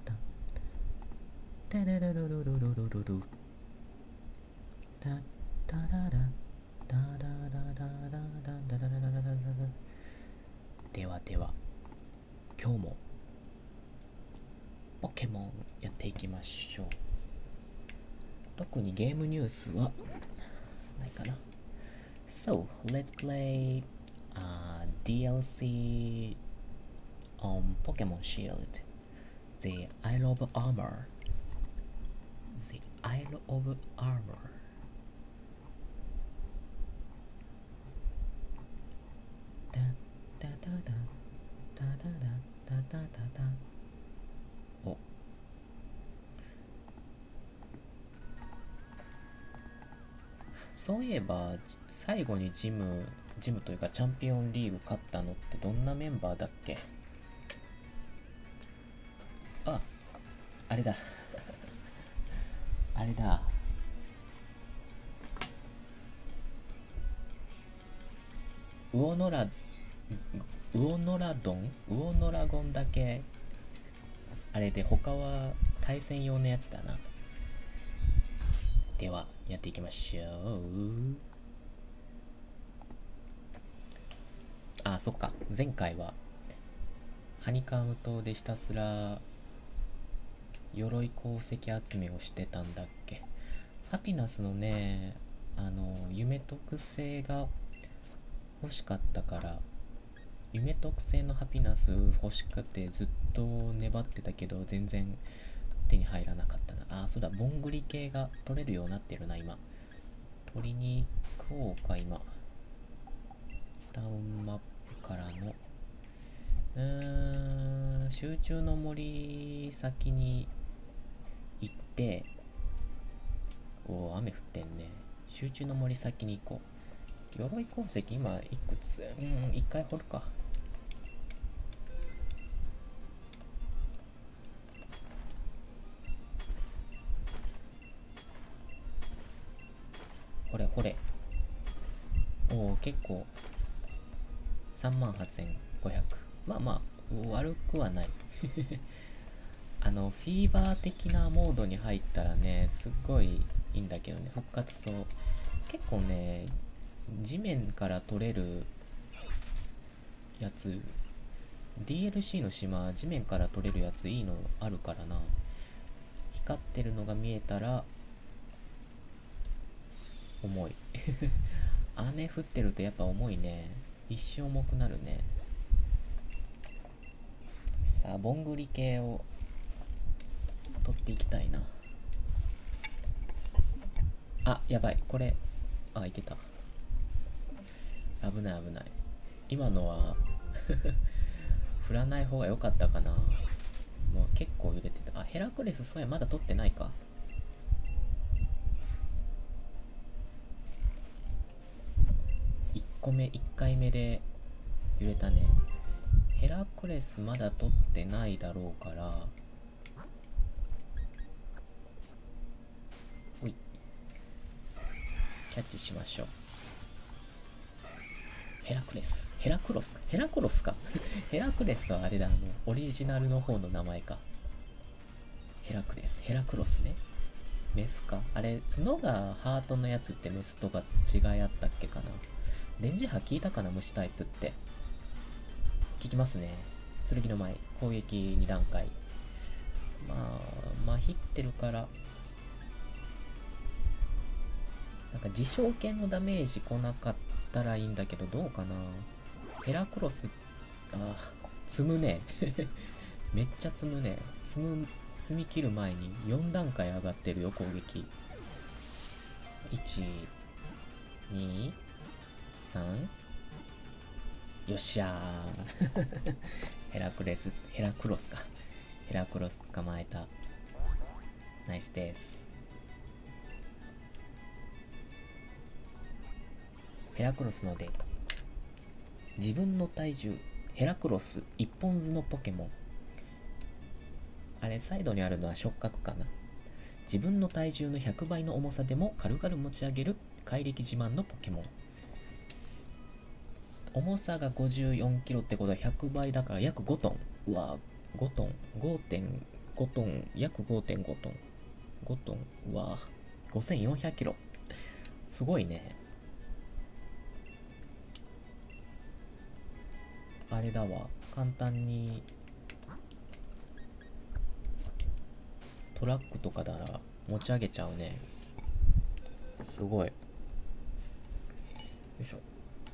タテレレルルルルルルルタタララタラララララララララララ。ではでは今日もポケモンやっていきましょう。特にゲームニュースはないかな。 So let's play DLC on Pokemon Shield, the Isle of Armor. The Isle of Armor. タタタタタタタタタタ。お、そういえば最後にジムというかチャンピオンリーグ勝ったのってどんなメンバーだっけ？あれだあれだ、ウオノラゴンだけあれで、他は対戦用のやつだな。ではやっていきましょう。そっか、前回はハニカーム島でひたすら鎧鉱石集めをしてたんだっけ。ハピナスのね、夢特性が欲しかったから、夢特性のハピナス欲しくてずっと粘ってたけど全然手に入らなかったな。そうだ、ボングリ系が取れるようになってるな。今取りに行こうか。今タウンマップからの集中の森先に行って、雨降ってんね。集中の森先に行こう。鎧鉱石今いくつ？一回掘るか。ほれ。結構38,500。まあ悪くはないフィーバー的なモードに入ったらね、すっごいいいんだけどね。復活そう。結構ね、地面から取れるやつ、 DLC の島地面から取れるやついいのあるからな。光ってるのが見えたら重い雨降ってるとやっぱ重いね。一瞬重くなるね。さあ、ボングリ系を取っていきたいな。やばい、これいけた。危ない。今のは振らない方が良かったかな。もう結構揺れてた。ヘラクレス、そうや、まだ取ってないか。1回目で揺れたね。ヘラクレスまだ取ってないだろうから、キャッチしましょう。ヘラクロスかヘラクレスはあれだ、オリジナルの方の名前か。ヘラクロスね。メスか。あれ、角がハートのやつってメスとか違いあったっけかな。電磁波聞いたかな、虫タイプって。聞きますね。剣の前、攻撃2段階。まひってるから、なんか自傷剣のダメージ来なかったらいいんだけど、どうかな。ヘラクロス、積むねめっちゃ積むね。積み切る前に4段階上がってるよ、攻撃。1、2、3、よっしゃーヘラクロス捕まえた。ナイスです。ヘラクロスのデータ。自分の体重ヘラクロス一本図のポケモン。 あれ、サイドにあるのは触覚かな。自分の体重の100倍の重さでも軽々持ち上げる怪力自慢のポケモン。重さが54キロってことは100倍だから約5トン。うわ、5トン。5.5トン。約5.5トン。5トン。うわ、5400キロ。すごいね。あれだわ。簡単にトラックとかなら持ち上げちゃうね。すごい。よいしょ。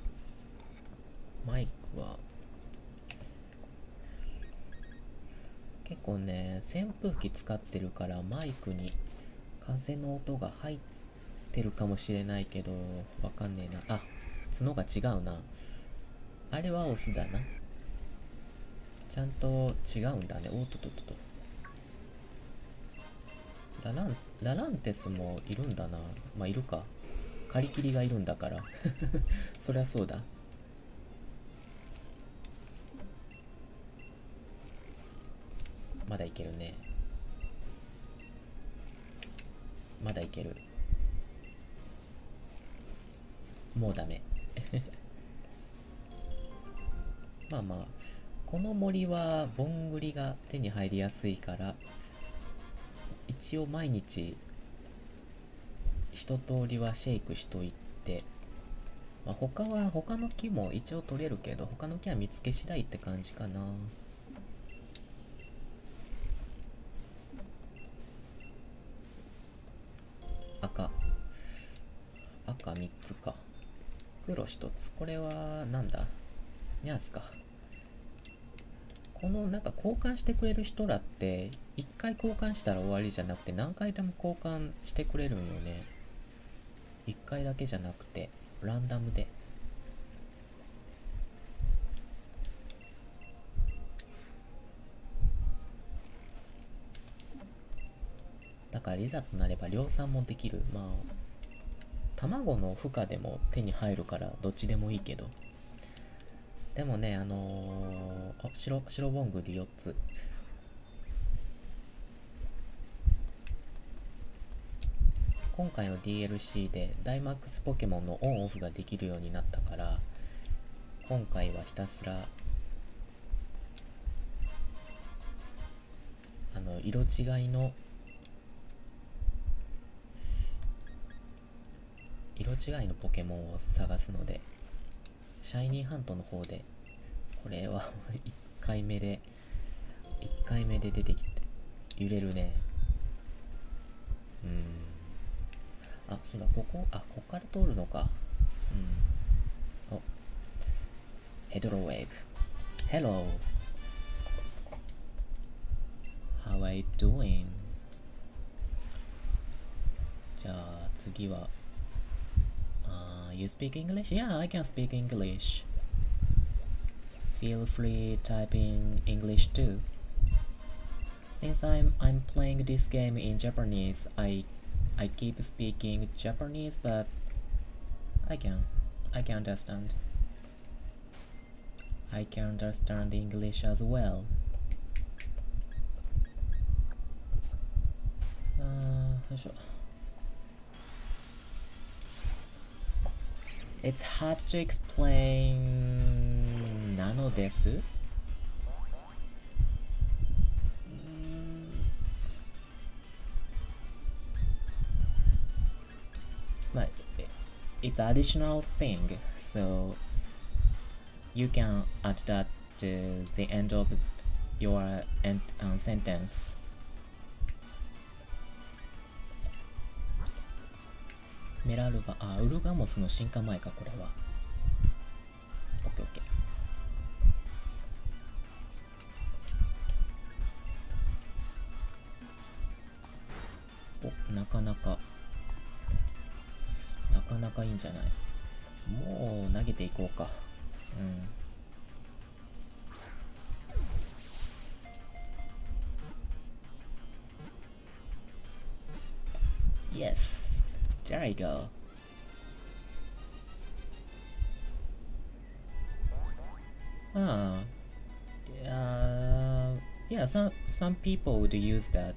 マイクは結構ね、扇風機使ってるからマイクに風の音が入ってるかもしれないけど、わかんねえな。あ、角が違うな。あれはオスだな。ちゃんと違うんだね。おっとっとっと。ラランテスもいるんだな。まあ、いるか。カリキリがいるんだから。そりゃそうだ。まだいけるね。まだいける。もうダメ。まあまあ、この森はボングリが手に入りやすいから、一応毎日一通りはシェイクしといて、まあ、他の木も一応取れるけど、他の木は見つけ次第って感じかな。赤3つか。黒1つ。これはなんだ、ニャースか。このなんか交換してくれる人らって一回交換したら終わりじゃなくて何回でも交換してくれるんよね。一回だけじゃなくてランダムで。だからいざとなれば量産もできる。まあ卵の孵化でも手に入るからどっちでもいいけど。でもね、白ボングで4つ。今回の DLC でダイマックスポケモンのオンオフができるようになったから、今回はひたすら色違いのポケモンを探すので、シャイニーハントの方で、これは1回目で出てきて揺れるね。あ、そうだ、ここから通るのか。お、ヘドロウェーブ。Hello. How are you doing? じゃあ次は、You speak English? Yeah, I can speak English. Feel free type in English too. Since I'm playing this game in Japanese, I keep speaking Japanese, but I can understand. I can understand English as well. It's hard to explain なのです。まあ、it's additional thing, so you can add that to the end of your sentence. メラルバ、ウルガモスの進化前か、これは。オッケーオッケー。お、なかなかいいんじゃない。もう投げていこうか。Yes. There you go. いや Yeah, some people would use that.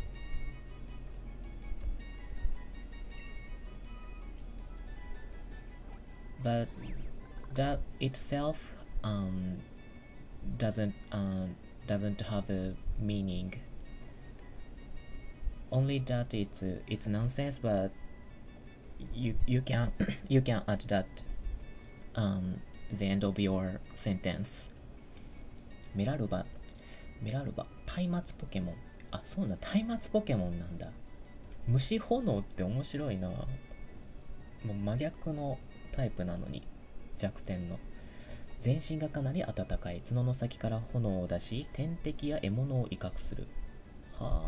But that itself doesn't doesn't have a meaning. Only that it's nonsense, but you can you can add that the end of your sentence. メラルバ松明ポケモン。あ、そうな、松明ポケモンなんだ。虫炎って面白いな。もう真逆のタイプなのに、弱点の。全身がかなり暖かい。角の先から炎を出し、天敵や獲物を威嚇する。は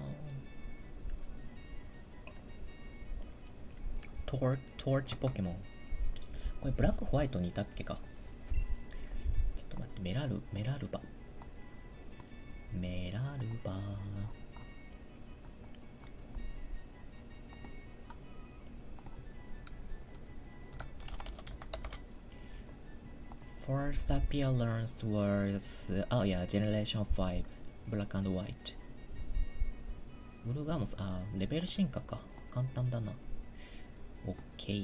あ。トーチポケモン。これブラックホワイトにいたっけか。ちょっと待って、メラルバ。First appearance was oh yeah, Generation 5 Black and White。 ウルガモス、レベル進化か。簡単だな。 OK。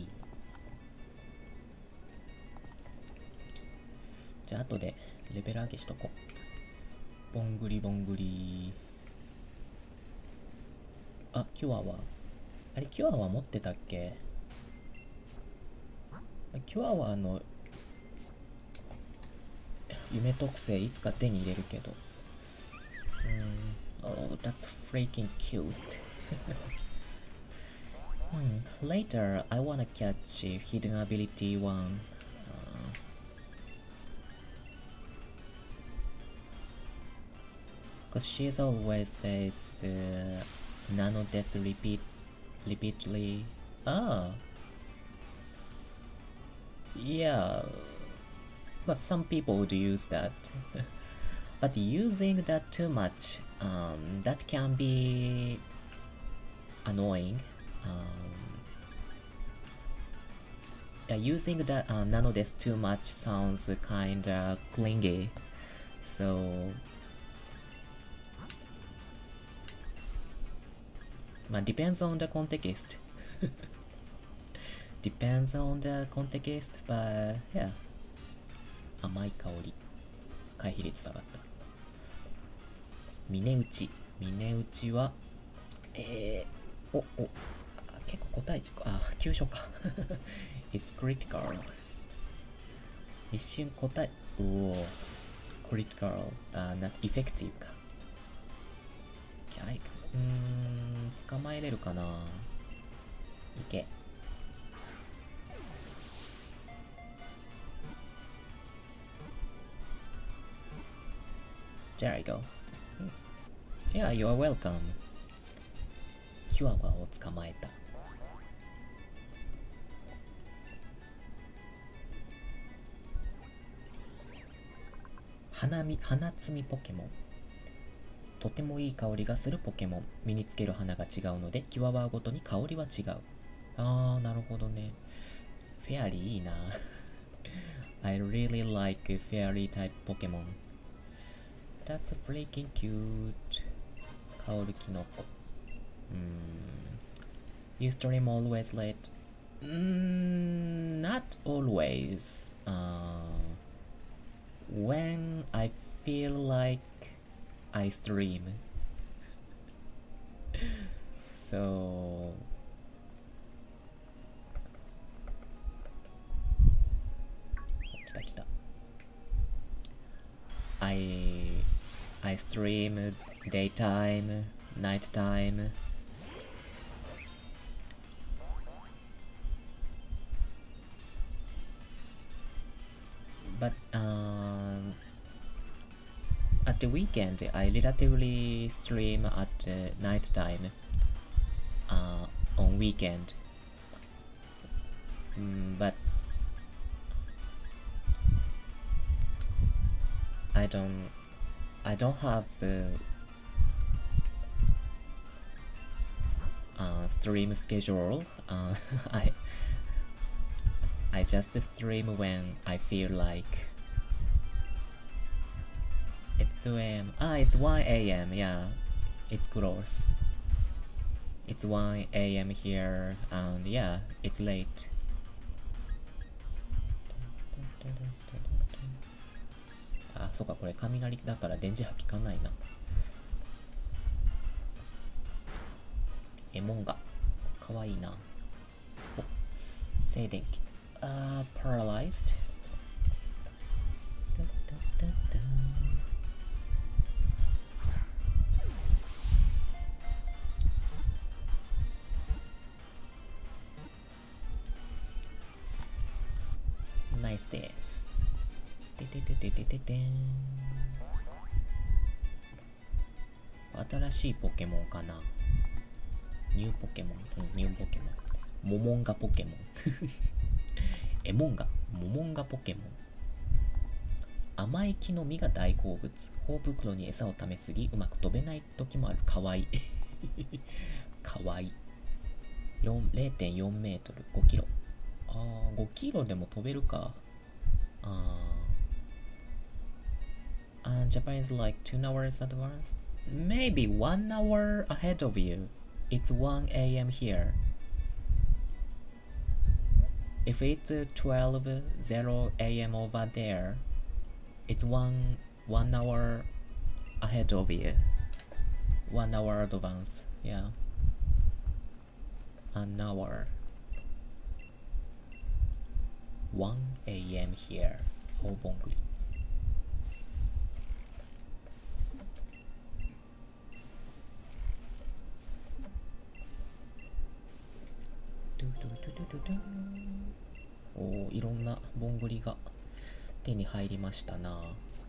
じゃあ後でレベル上げしとこう。ボングリ。あ、キュアはあれ、キュアは持ってたっけ。キュアは夢特性いつか手に入れるけど。Oh, that's freaking cute. Later, I wanna catch hidden ability one. Cause she always says nano death repeatedly. Yeah, but some people would use that. But using that too much, that can be annoying. Yeah, using that nano death too much sounds kinda clingy. So, depends on the context. Depends on the context, but yeah. 甘い香り。回避率下がった。峰打ちは結構答え急所か。It's critical。一瞬答えcritical not effective か。捕まえれるかな。いけ。There I go. Yeah, you are welcome. キュアワを捕まえた。花摘みポケモン。とてもいい香りがするポケモン。身につける花が違うので、キュアワーごとに香りは違う。なるほどね。フェアリーいいな。I really like fairy type Pokemon. That's freaking cute. 香るキノコ。You stream always late? Not always. When I feel like I stream. So I stream daytime, nighttime. But at the weekend, I relatively stream at night time. On weekend. But I don't have stream schedule. I just stream when I feel like it. 2 a.m. Ah, it's 1 a.m. Yeah, it's close. It's 1 a.m. here, and yeah, it's late.あ、そうか、これ雷だから電磁波効かないな。エモンガ。かわいいな。お、静電気。paralyzed. Nice です。てててててててん。新しいポケモンかな。ニューポケモン。ニューポケモン。モモンガポケモン。エモンガ。モモンガポケモン。甘い木の実が大好物。頬袋に餌を溜めすぎ、うまく飛べない時もある。かわいい。かわいい。0.4 メートル、5キロ。5キロでも飛べるか。Japan is like 2 hours advanced. Maybe 1 hour ahead of you. It's 1 a.m. here. If it's 12:0 a.m. over there, it's one hour ahead of you. 1 hour advance. Yeah. An hour. 1 a.m. here. ほぼんぐり。おー、いろんなぼんぐりが手に入りましたな。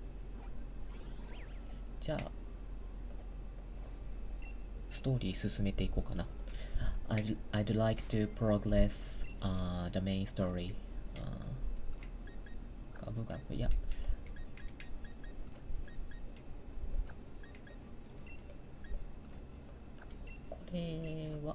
じゃあストーリー進めていこうかな。I'd like to progress the main story. ガブガブ、いやこれは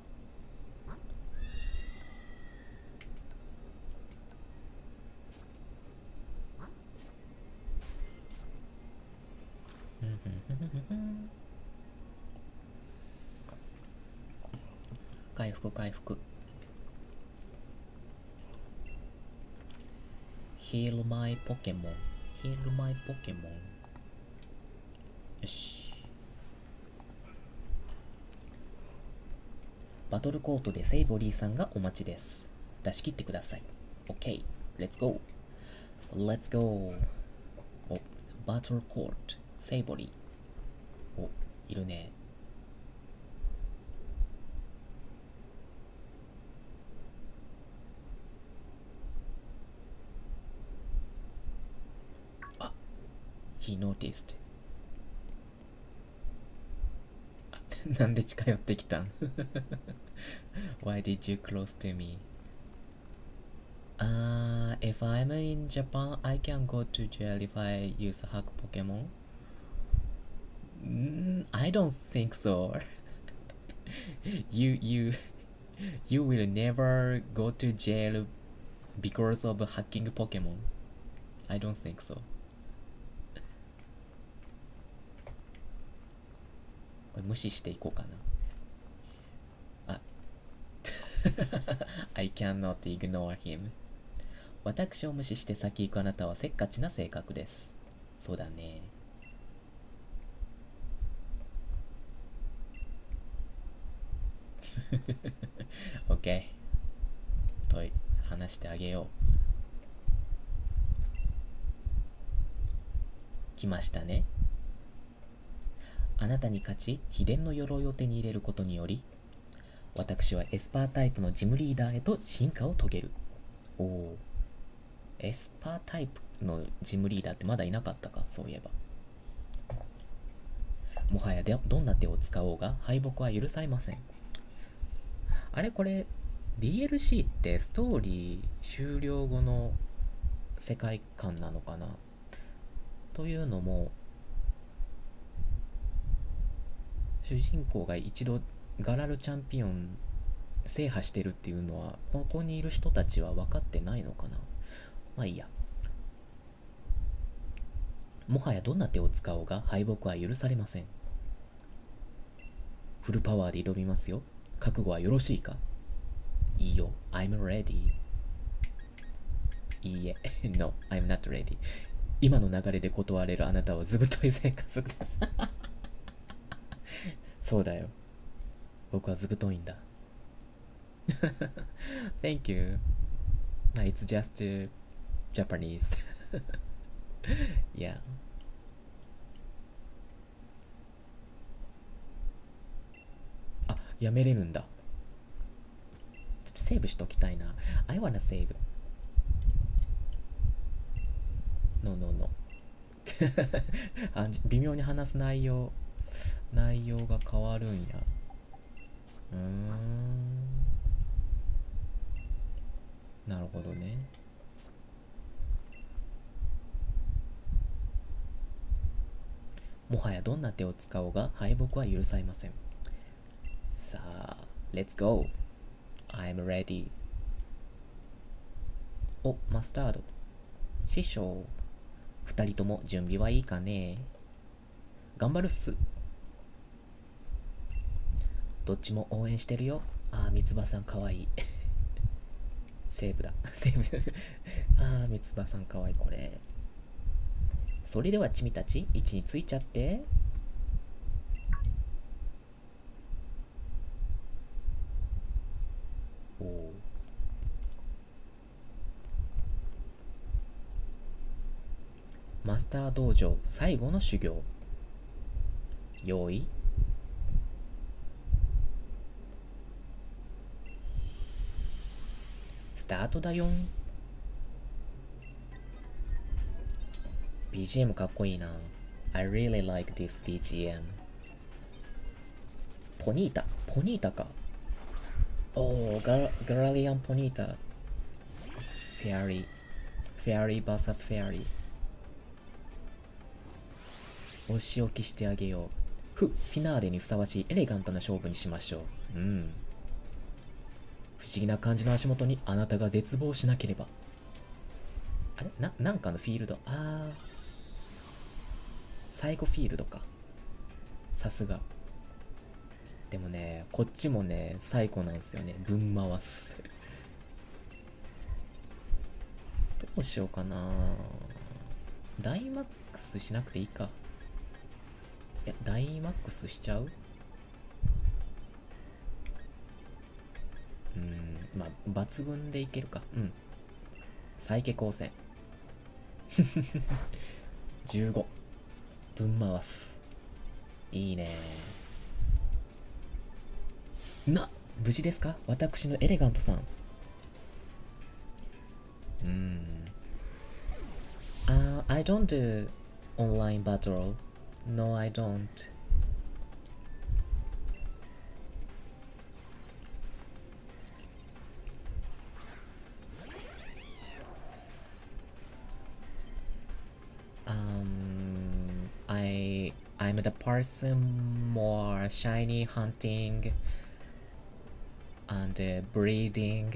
回復回復。Heal my Pokemon. Heal my Pokemon. よし。バトルコートでセイボリーさんがお待ちです。出し切ってください。OK。Let's go. Let's go. お、バトルコート。セイボリー。お、いるね。He noticed. なんで近寄ってきたん？Why did you close to me? If I'm in Japan, I can go to jail if I use a hack Pokemon. I don't think so. you will never go to jail because of hacking Pokemon. I don't think so. これ無視していこうかな。I cannot ignore him. 私を無視して先行くあなたはせっかちな性格です。そうだね。OK。と話してあげよう。来ましたね。あなたに勝ち、秘伝の鎧を手に入れることにより、私はエスパータイプのジムリーダーへと進化を遂げる。おお。エスパータイプのジムリーダーってまだいなかったか、そういえば。もはやどんな手を使おうが敗北は許されません。あれこれ DLC ってストーリー終了後の世界観なのかな。というのも主人公が一度ガラルチャンピオン制覇してるっていうのはここにいる人たちは分かってないのかな。まあいいや。 もはやどんな手を使おうが敗北は許されません。フルパワーで挑みますよ。覚悟はよろしいか？いいよ。I'm ready. いいえ。No, I'm not ready. 今の流れで断れるあなたはずぶとい生活です。そうだよ。僕はずぶといんだ。Thank you. It's just Japanese. Yeah. あ、やめれるんだ。ちょっとセーブしときたいな。I wanna save. No, no, no. あ、微妙に話す内容が変わるんや。なるほどね。もはやどんな手を使おうが敗北は許されません。さあ、Let's go! I'm ready. お、マスタード。師匠。二人とも準備はいいかね？頑張るっす。どっちも応援してるよ。ああ、三つ葉さんかわいい。セーブだ。セーブ。ああ、三つ葉さんかわいい、これ。それではチミたち、位置についちゃって。おお。マスター道場最後の修行。用意。スタートだよん。BGM かっこいいな。I really like this BGM。ポニータか。おお、ガラリアンポニータ。フェアリー vs フェアリー。お仕置きしてあげよう。フィナーレにふさわしいエレガントな勝負にしましょう。不思議な感じの足元にあなたが絶望しなければ。あれなんかのフィールド。サイコフィールドか。さすが。でもね、こっちもね、サイコなんですよね。ぶん回す。どうしようかな。ダイマックスしなくていいか。いや、ダイマックスしちゃう？まあ、抜群でいけるか。サイケ光線。15。ぶん回す。いいね。無事ですか？私のエレガントさん。I don't do online battle. No, I don't. I'm the person more shiny hunting and breeding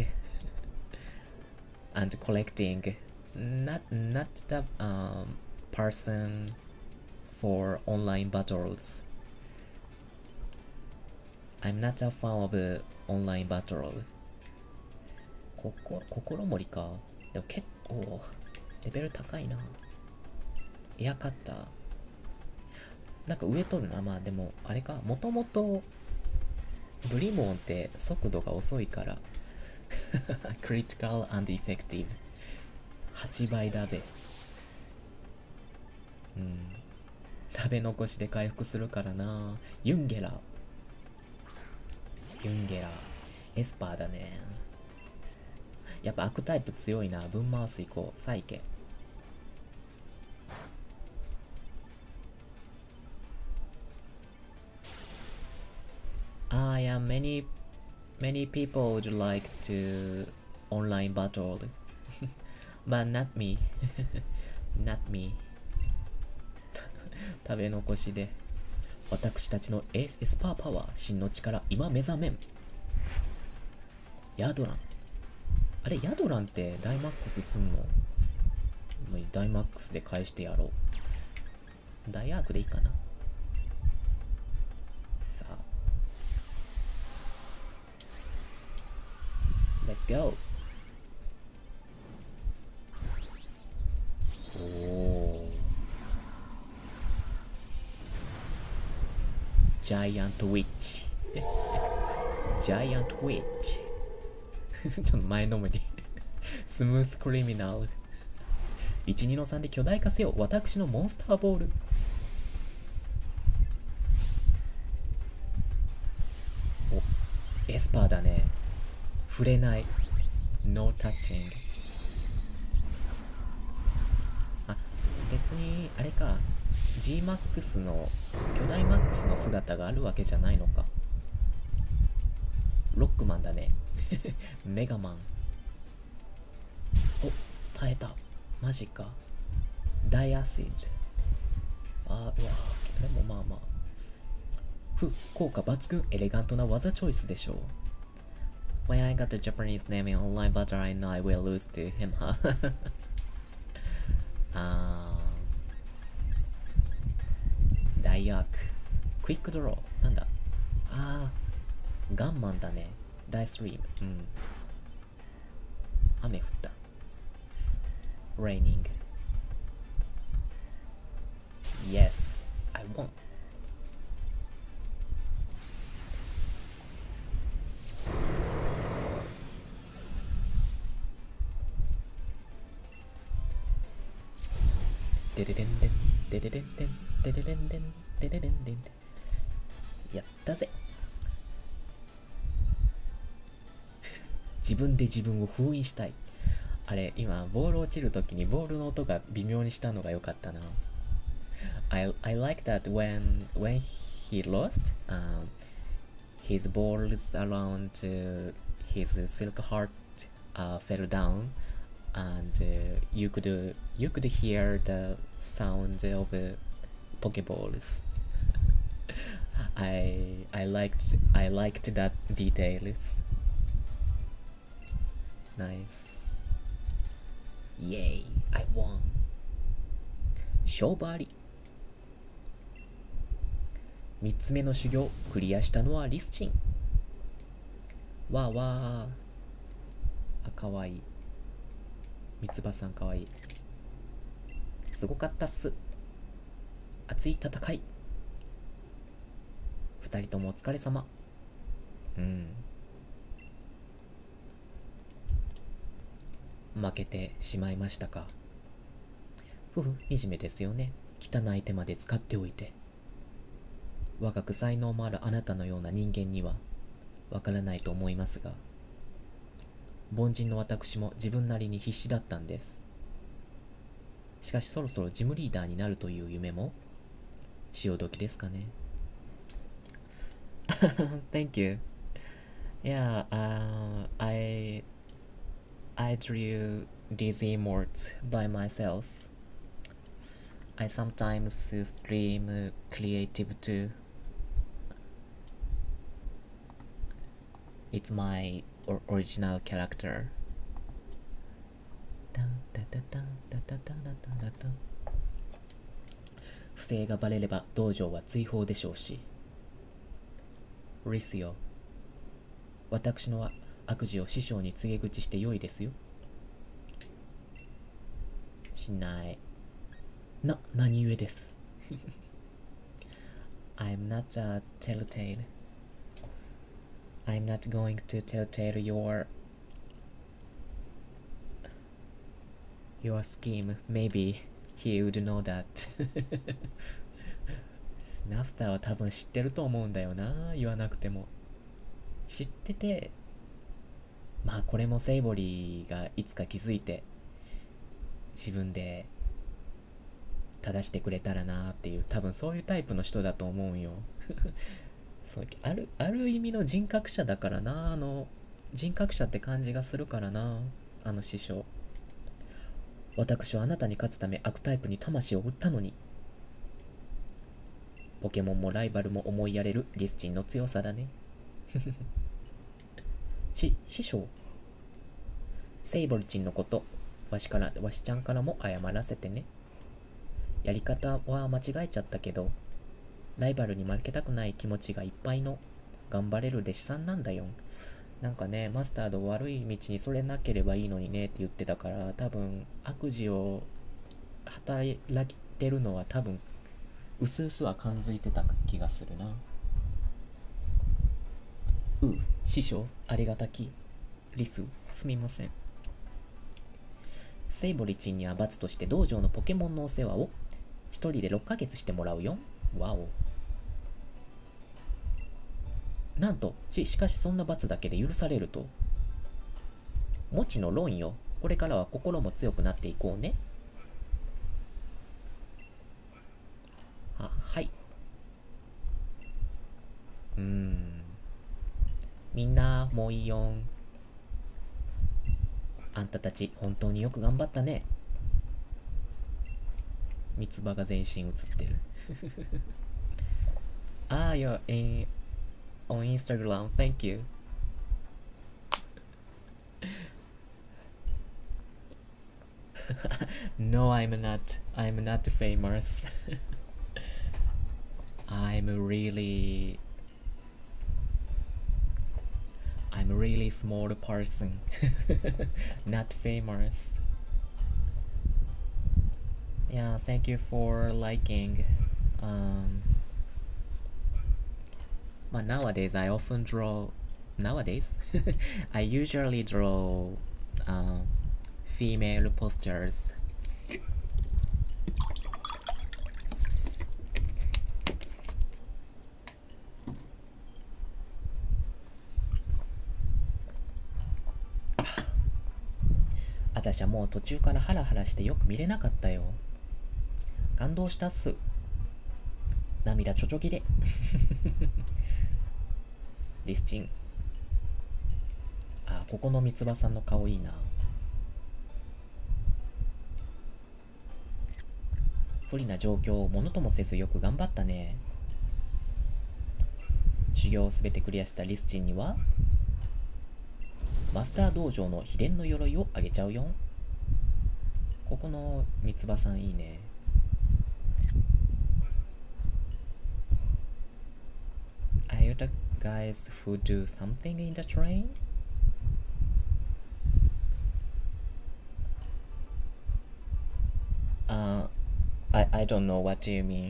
and collecting. Not the person for online battles. I'm not a fan of online battle. 心盛りか。でも結構レベル高いな。エアカッター。なんか上取るな。まあでもあれか。もともとブリモンって速度が遅いからクリティカル&エフェクティブ8倍だべ。食べ残しで回復するからな。ユンゲラエスパーだね。やっぱ悪タイプ強いな。分回すいこう。サイケ。Yeah, many people would like to online battle, but not me. Not me. 食べ残しで私たちのエスパーパワー真の力今目覚めん。ヤドラン。あれヤドランってダイマックスすんの？もうダイマックスで返してやろう。 ダイアークでいいかな。さあ Let's go。 おお、ジャイアントウィッチジャイアントウィッチちょっと前のめりスムースクリミナル。12の3で巨大化せよ私のモンスターボール。お、エスパーだね。触れない。No touching。 あ、別にあれか、 Gmax の巨大マックスの姿があるわけじゃないのか。ロックマンだねメガマン。お、耐えた。マジか。ダイアシッド。あ、うわ、でもまあまあ。効果抜群、エレガントな技チョイスでしょう。When I got the Japanese name in online, but I know I will lose to him, huh? ダイアーク。クイックドロー。なんだ。ガンマンだね。ダイスリーム。うん。雨降った。Raining. Yes, I won. デデデンデンデデデンデンデデデンデンデデデンデン。やったぜ。自分で自分を封印したい。あれ、今ボール落ちるときにボールの音が微妙にしたのが良かったな。I like that when he lost, his balls around his silk heart fell down, and you could hear the sound of Pokeballs. I liked that details. Nice. Yay, I won. 勝負あり。3つ目の修行クリアしたのはリスチン。わーわー。かわいい。三つ葉さんかわいい。すごかったっす。熱い戦い。2人ともお疲れ様。うん。負けてしまいましたか。ふふ、惨めですよね。汚い手まで使っておいて。若く才能もあるあなたのような人間にはわからないと思いますが、凡人の私も自分なりに必死だったんです。しかしそろそろジムリーダーになるという夢も潮時ですかね。Thank you. Yeah, I drew these emotes by myself. I sometimes stream creative too. It's my original character. 不正がバレれば道場は追放でしょうし。リスよ、私の悪事を師匠に告げ口してよいですよ。しない。何故です。I'm not a telltale. I'm not going to telltale your scheme. Maybe he would know that. マスターは多分知ってると思うんだよな、言わなくても。知ってて、まあこれもセイボリーがいつか気づいて自分で正してくれたらなっていう、多分そういうタイプの人だと思うんよ。そうある意味の人格者だからな。人格者って感じがするからな、あの師匠。私はあなたに勝つため悪タイプに魂を売ったのに。ポケモンもライバルも思いやれるリスチンの強さだね。師匠、セイボルチンのことわしちゃんからも謝らせてね。 やり方は間違えちゃったけど、ライバルに負けたくない気持ちがいっぱいの頑張れる弟子さんなんだよ。なんかね、マスタード悪い道にそれなければいいのにねって言ってたから、多分悪事を働いてるのは多分うすうすは感づいてた気がするな。師匠ありがたき。リスすみません。セイボリチンには罰として道場のポケモンのお世話を一人で6ヶ月してもらうよ。わお。なんとしかしそんな罰だけで許されると。もちの論よ。これからは心も強くなっていこうね。はい。みんなもういいよん。あんたたち本当によく頑張ったね。三つ葉が全身映ってる。you're on Instagram. Thank you. No, I'm not. I'm not famous. I'm really small person. Not famous. Yeah, thank you for liking. Nowadays I often draw. Nowadays, I usually draw female posters.私はもう途中からハラハラしてよく見れなかったよ。感動したっす。涙ちょちょぎれ。リスチン。ここの三つ葉さんの顔いいな。不利な状況をものともせずよく頑張ったね。修行をすべてクリアしたリスチンにはマスター道場の秘伝の鎧をあげちゃうよ。ここの三つ葉さんいいね。Are you the guys who do something in the train? I don't know what you mean.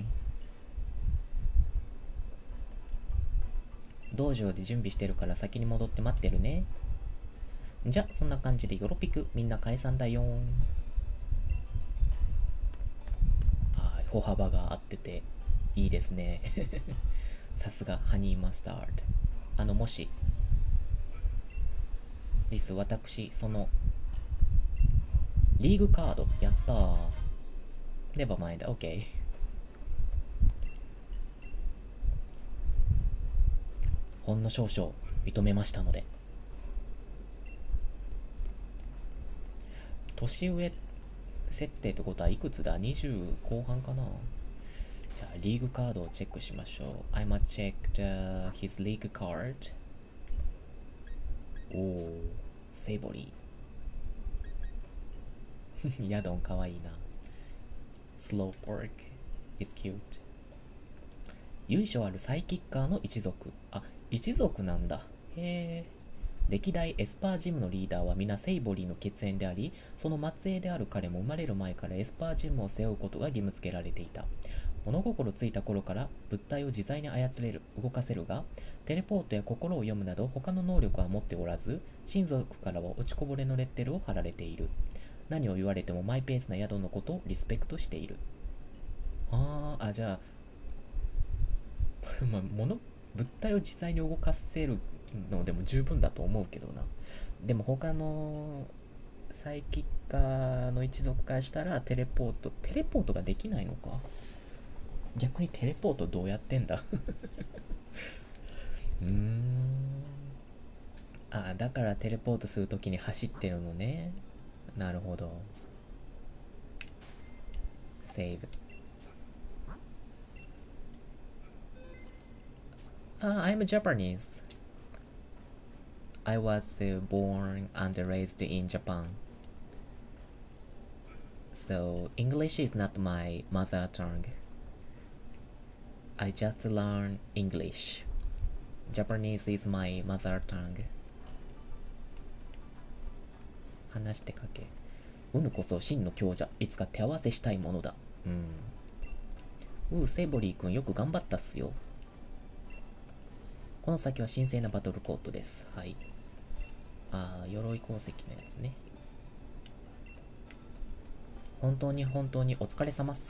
道場で準備してるから先に戻って待ってるね。じゃ、そんな感じでよろぴくみんな解散だよん。歩幅が合ってていいですね。さすがハニーマスタード。もしリス、私そのリーグカードやったー。Never mind, OK。ほんの少々認めましたので。年上設定ってことはいくつだ？ 20 後半かな。じゃあリーグカードをチェックしましょう。I'ma check his league card。 セイボリー。ヤドンかわいいな。Slowpoke is cute。 由緒あるサイキッカーの一族。一族なんだ。へえ。歴代エスパージムのリーダーは皆セイボリーの血縁であり、その末裔である彼も生まれる前からエスパージムを背負うことが義務付けられていた。物心ついた頃から物体を自在に操れる、動かせるが、テレポートや心を読むなど他の能力は持っておらず、親族からは落ちこぼれのレッテルを貼られている。何を言われてもマイペースな宿のことをリスペクトしている。じゃあ物体を自在に動かせるのでも十分だと思うけどな。でも他のサイキッカーの一族からしたらテレポートができないのか。逆にテレポートどうやってんだ。だからテレポートするときに走ってるのね。なるほど。セーブ。I'm Japanese. I was born and raised in Japan. So English is not my mother tongue. I just learn English. Japanese is my mother tongue. 話して書け。うぬこそ真の強者。いつか手合わせしたいものだ。セイボリー君よく頑張ったっすよ。この先は神聖なバトルコートです。はい。鎧鉱石のやつね。本当に本当にお疲れ様っす。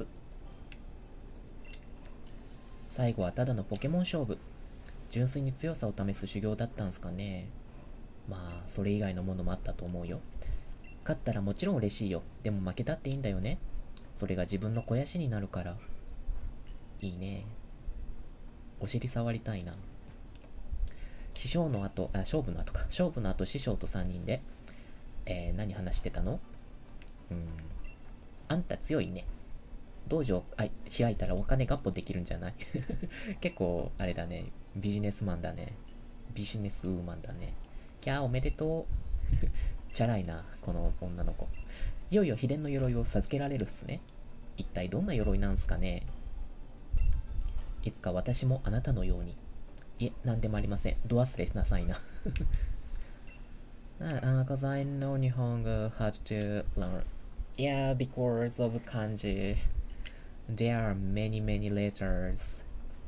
最後はただのポケモン勝負。純粋に強さを試す修行だったんすかね。まあ、それ以外のものもあったと思うよ。勝ったらもちろん嬉しいよ。でも負けたっていいんだよね。それが自分の肥やしになるから。いいね。お尻触りたいな。勝負の後師匠と3人で、何話してたの？あんた強いね。道場開いたらお金ガッポできるんじゃない？結構あれだね。ビジネスマンだね。ビジネスウーマンだね。キャーおめでとう。チャラいな、この女の子。いよいよ秘伝の鎧を授けられるっすね。一体どんな鎧なんすかね。いつか私もあなたのように。いえ、なんでもありません。ド忘れしなさいな。Cause I know 日本語 has to learn. Yeah, because of kanji. There are many letters.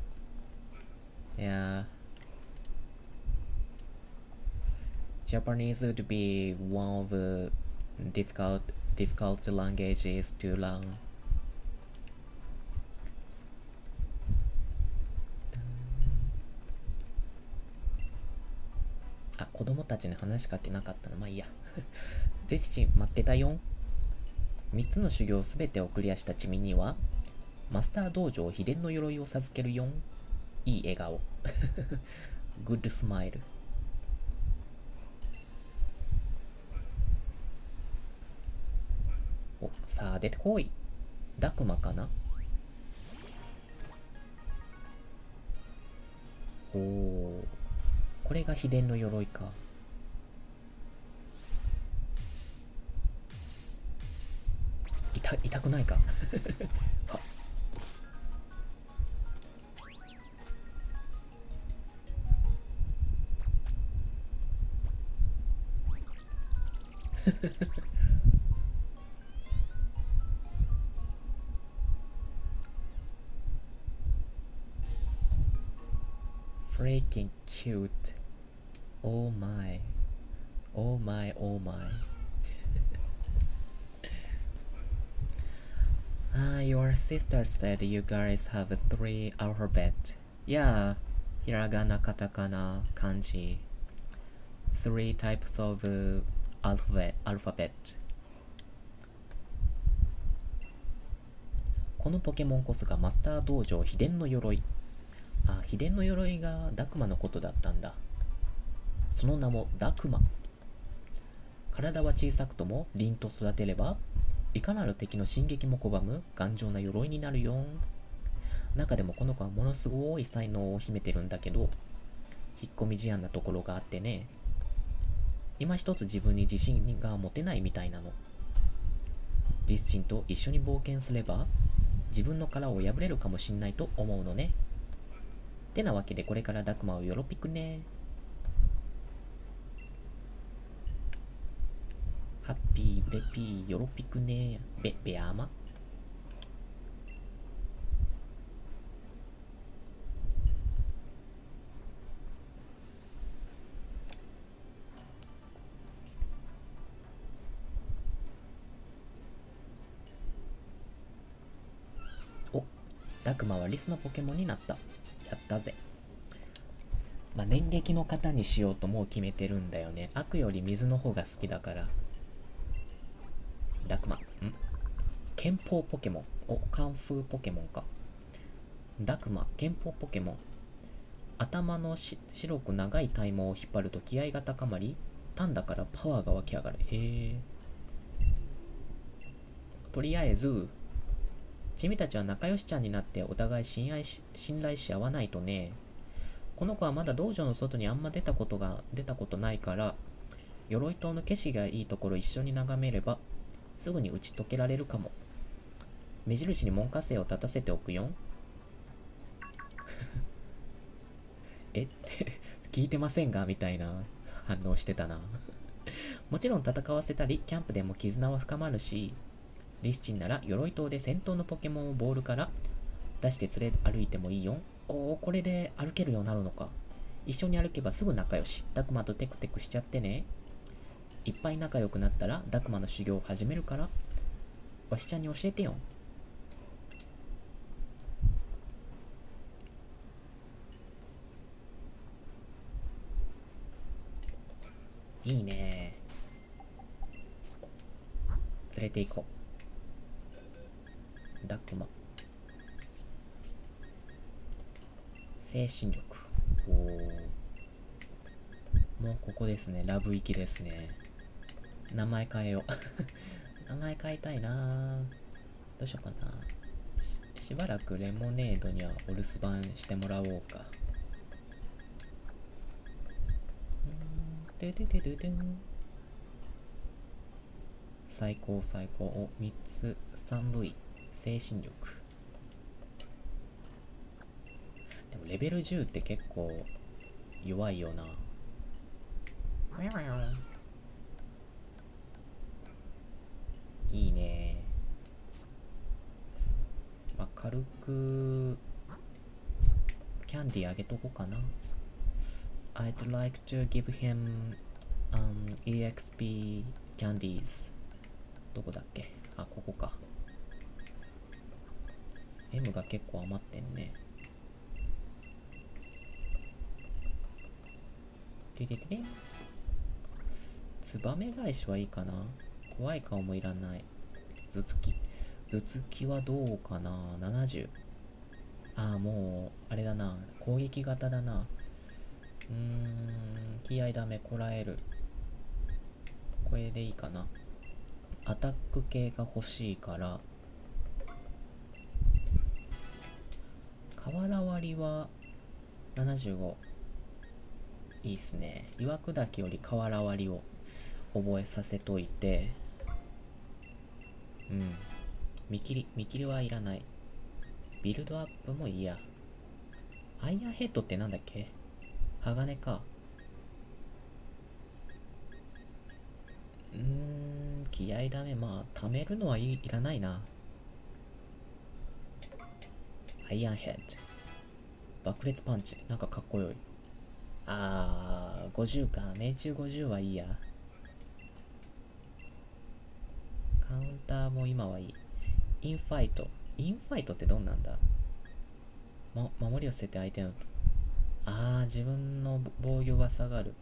Yeah. Japanese would be one of the difficult languages to learn. 子供たちに話しかけなかったの。まあいいや。レシチン待ってたよん。3つの修行すべてをクリアしたチミには、マスター道場秘伝の鎧を授けるよん。いい笑顔。グッドスマイル。さあ出てこい。ダクマかな。これが秘伝の鎧か。痛くないか。はFreaking cute. Oh my. Oh my, oh my. Your sister said you guys have 3 alphabet. Yeah. Hiragana, katakana, kanji. 3 types of alphabet. このポケモンこそがマスター道場秘伝の鎧。秘伝の鎧がダクマのことだったんだ。その名もダクマ。体は小さくとも凛と育てれば、いかなる敵の進撃も拒む頑丈な鎧になるよん。中でもこの子はものすごい才能を秘めてるんだけど、引っ込み思案なところがあってね。今一つ自分に自信が持てないみたいなの。リスチンと一緒に冒険すれば、自分の殻を破れるかもしんないと思うのね。てなわけでこれからダクマをよろぴくね。ハッピーウレピーよろぴくね。ベアマ。ダクマはリスのポケモンになった。やったぜ。年撃の型にしようともう決めてるんだよね。悪より水の方が好きだから。ダクマ。拳法ポケモン。カンフーポケモンか。ダクマ、拳法ポケモン。頭の白く長い体毛を引っ張ると気合が高まり、単だからパワーが湧き上がる。へえ。とりあえず、チミたちは仲良しちゃんになってお互い信頼し合わないとね。この子はまだ道場の外にあんま出たことないから、鎧塔の景色がいいところ一緒に眺めれば、 すぐに打ち解けられるかも。目印に門下生を立たせておくよ。えって聞いてませんがみたいな反応してたな。もちろん戦わせたり、キャンプでも絆は深まるし、リスチンなら鎧刀で戦闘のポケモンをボールから出して連れ歩いてもいいよ。おお、これで歩けるようになるのか。一緒に歩けばすぐ仲良し。ダクマとテクテクしちゃってね。いっぱい仲良くなったらダクマの修行を始めるから、わしちゃんに教えてよ。いいね。連れて行こう。ダクマ。精神力。おー。もうここですね。ラブ行きですね。名前変えよう。名前変えたいな。どうしようかな。しばらくレモネードにはお留守番してもらおうか。でででででん。最高最高。お、3つ 3V 精神力。でもレベル10って結構弱いよな。いいね。まあ、軽くキャンディーあげとこうかな。I'd like to give him EXP candies。どこだっけ。あ、ここか。M が結構余ってんね。ででで。ツバメ返しはいいかな。怖い顔もいらない。頭突き。頭突きはどうかな。70。ああ、もう、あれだな。攻撃型だな。気合ダメ。こらえる。これでいいかな。アタック系が欲しいから、瓦割りは75。いいっすね。岩砕きより瓦割りを覚えさせといて、見切りはいらない。ビルドアップもいいや。アイアンヘッドってなんだっけ。鋼か。気合ダメ。まあ貯めるのはいらないな。アイアンヘッド。爆裂パンチ。なんかかっこよい。50か。命中50はいいや。カウンターも今はいい。インファイト。インファイトってどんなんだ。守りを捨てて相手の。自分の防御が下がる。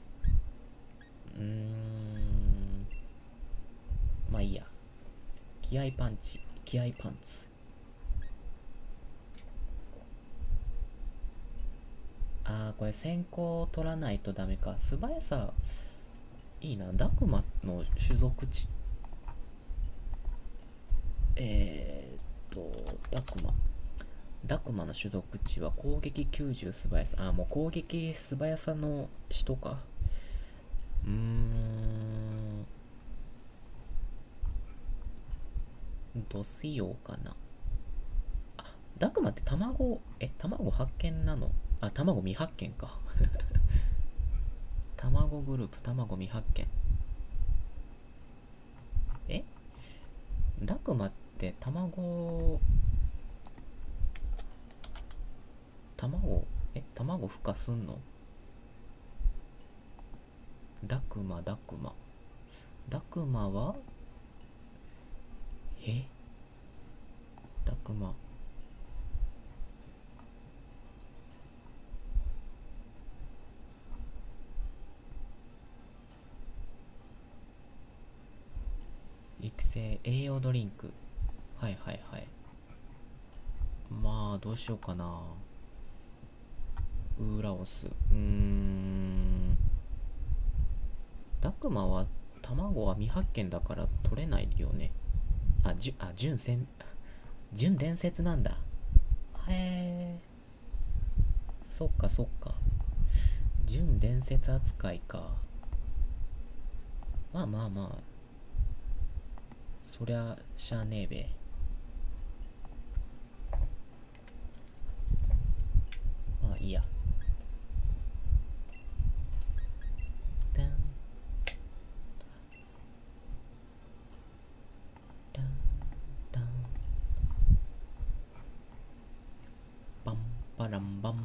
まあいいや。気合パンチ。気合パンツ。これ先行取らないとダメか。素早さ、いいな。ダクマの種族値。ダクマの種族値は攻撃90素早さ。もう攻撃素早さの人か。どうしようかな。ダクマって卵発見なの。卵未発見か。卵グループ、卵未発見。ダクマって卵孵化すんの。ダクマはダクマ育成栄養ドリンク。はいはいはい。まあどうしようかな。ウーラオス。ダクマは卵は未発見だから取れないよね。純伝説なんだ。へえ。そっかそっか。純伝説扱いか。まあそりゃしゃあねえべ。まあいいや。タンタンタンパンパランバン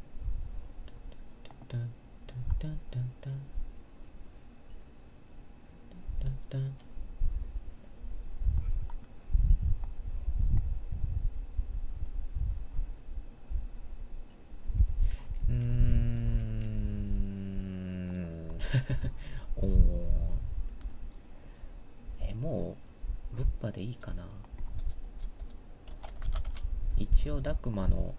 タンタンタンタンタンタンタン。おー、もうぶっぱでいいかな。一応ダクマの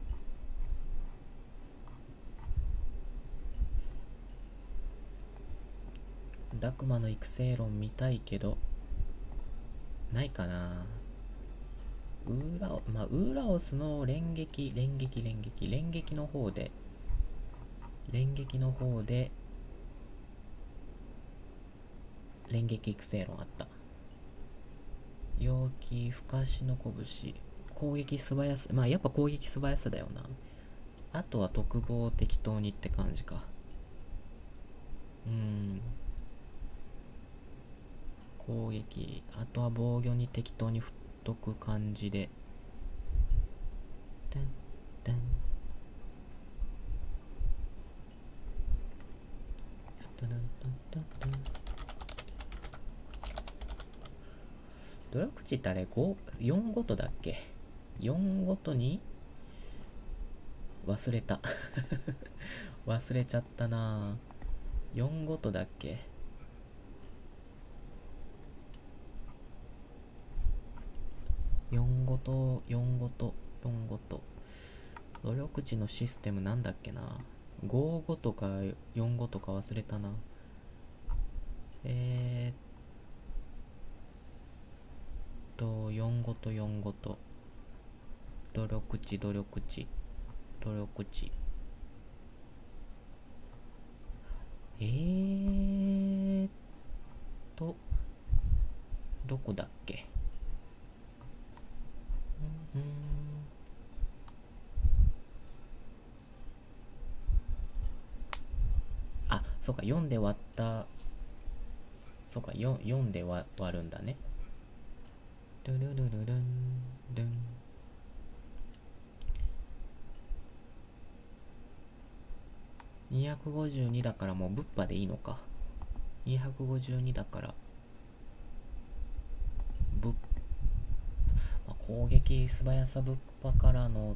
育成論見たいけどないかな。ウーラオスの連撃の方で連撃育成論あった。陽気ふかしの拳、攻撃素早さ、まあやっぱ攻撃素早さだよな。あとは特防適当にって感じか。攻撃、あとは防御に適当に振っとく感じで。てんてんドラクチってあれ4ごとだっけ。4ごとに忘れた忘れちゃったな。4ごとだっけ。4ごと努力値のシステムなんだっけな。5ごとか4ごとか忘れたな。4ごと努力値どこだっけ。あ、そうか、4で割った。そうか、4で割るんだね。ルルルルルンルン。252だからもうぶっぱでいいのか。252だから攻撃素早さぶっぱからの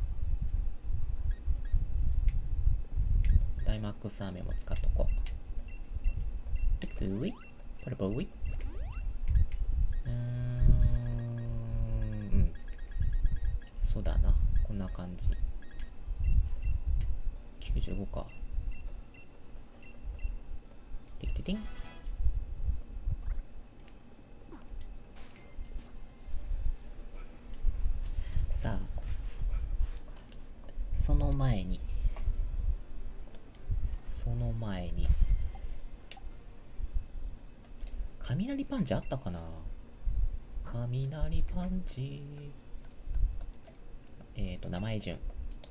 ダイマックスアーメンも使っとこう。パルパルウィそうだな、こんな感じ。95か。ティティティン。さあ、その前に雷パンチあったかな。雷パンチ、名前順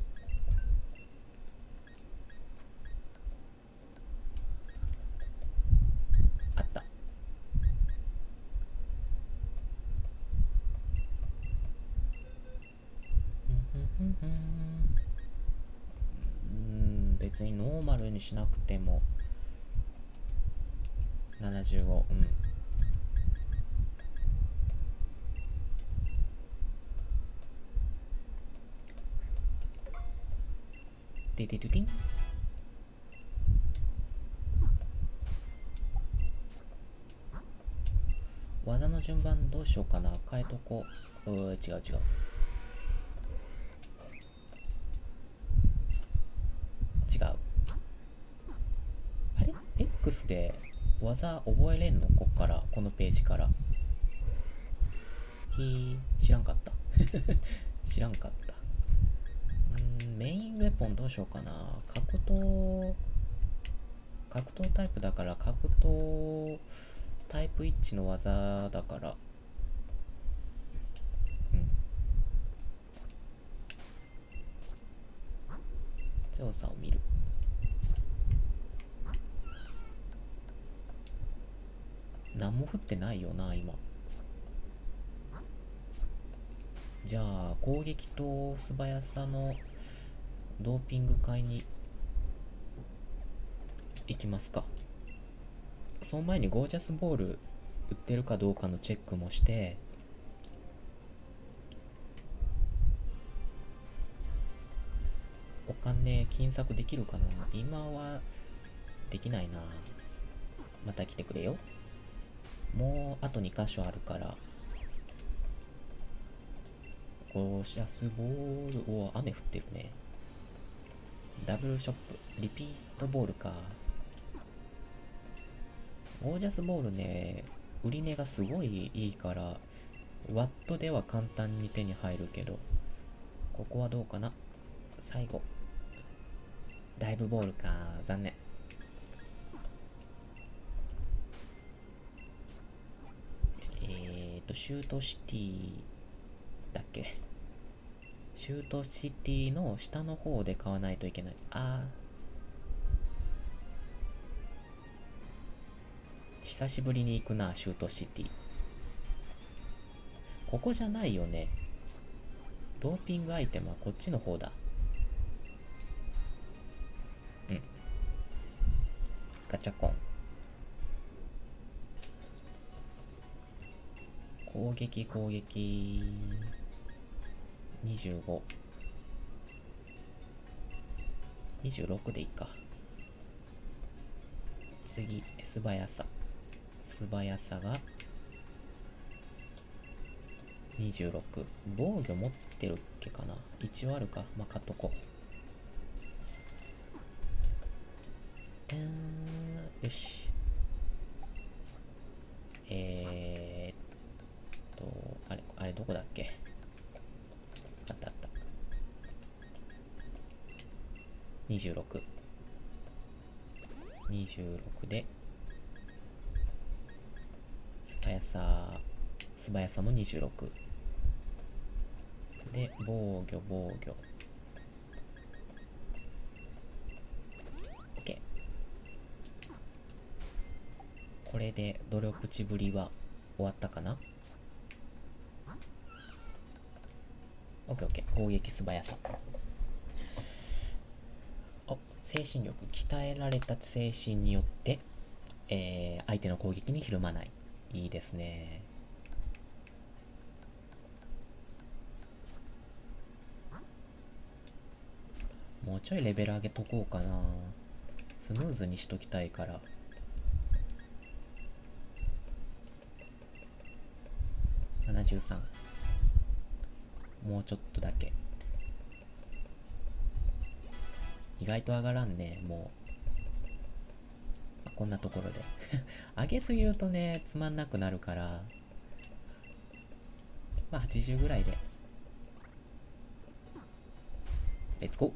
あった。別にノーマルにしなくても75。ででででん。技の順番どうしようかな。変えとこう。違う。あれ X で技覚えれんの。こっからこのページから。知らんかったメインウェポンどうしようかな。格闘タイプだから格闘タイプ一致の技だから、うん。調査を見る。何も降ってないよな今。じゃあ攻撃と素早さのドーピング買いに行きますか。その前にゴージャスボール売ってるかどうかのチェックもして、お金金策できるかな。今はできないな。また来てくれよ。もうあと2箇所あるから。ゴージャスボール、お、雨降ってるね。ダブルショップリピートボールか。ゴージャスボールね、売り値がすごいいいから、ワットでは簡単に手に入るけど、ここはどうかな。最後。ダイブボールか。残念。シュートシティだっけ。シュートシティの下の方で買わないといけない。久しぶりに行くな、シュートシティ。ここじゃないよね。ドーピングアイテムはこっちの方だ。うん。ガチャコン。攻撃攻撃。25。26でいいか。次、素早さ。素早さが26。防御持ってるっけかな。一応あるか。まあ、買っとこう。よし。あれどこだっけ。あったあった。26。26で、素早さも26。で、防御。OK。これで努力値ぶりは終わったかな。OK。攻撃素早さ。精神力。鍛えられた精神によって、相手の攻撃にひるまない。いいですね。もうちょいレベル上げとこうかな。スムーズにしときたいから。73。もうちょっとだけ。意外と上がらんね、もう。こんなところで。上げすぎるとね、つまんなくなるから。まあ、80ぐらいで。レッツゴー。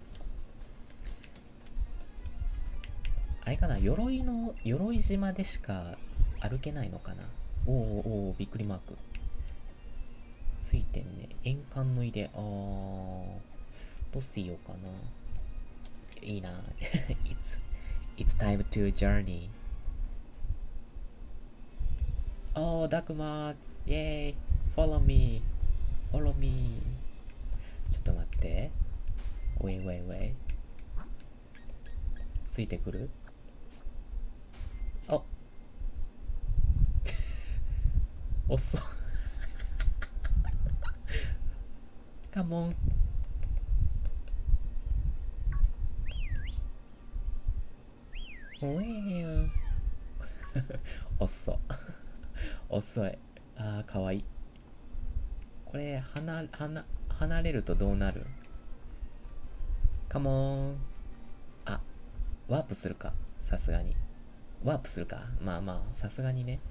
あれかな、鎧島でしか歩けないのかな。おー、びっくりマーク。ついてんね。円環の入れ。どうしようかな。いいな。It's time to journey. ダークマー。イェーイ。Follow me. ちょっと待って。ウェイ。ついてくる。遅っ。カモン。遅い。かわいい。これ、離れるとどうなる。カモン。ワープするか。さすがに。ワープするか。まあ、さすがにね。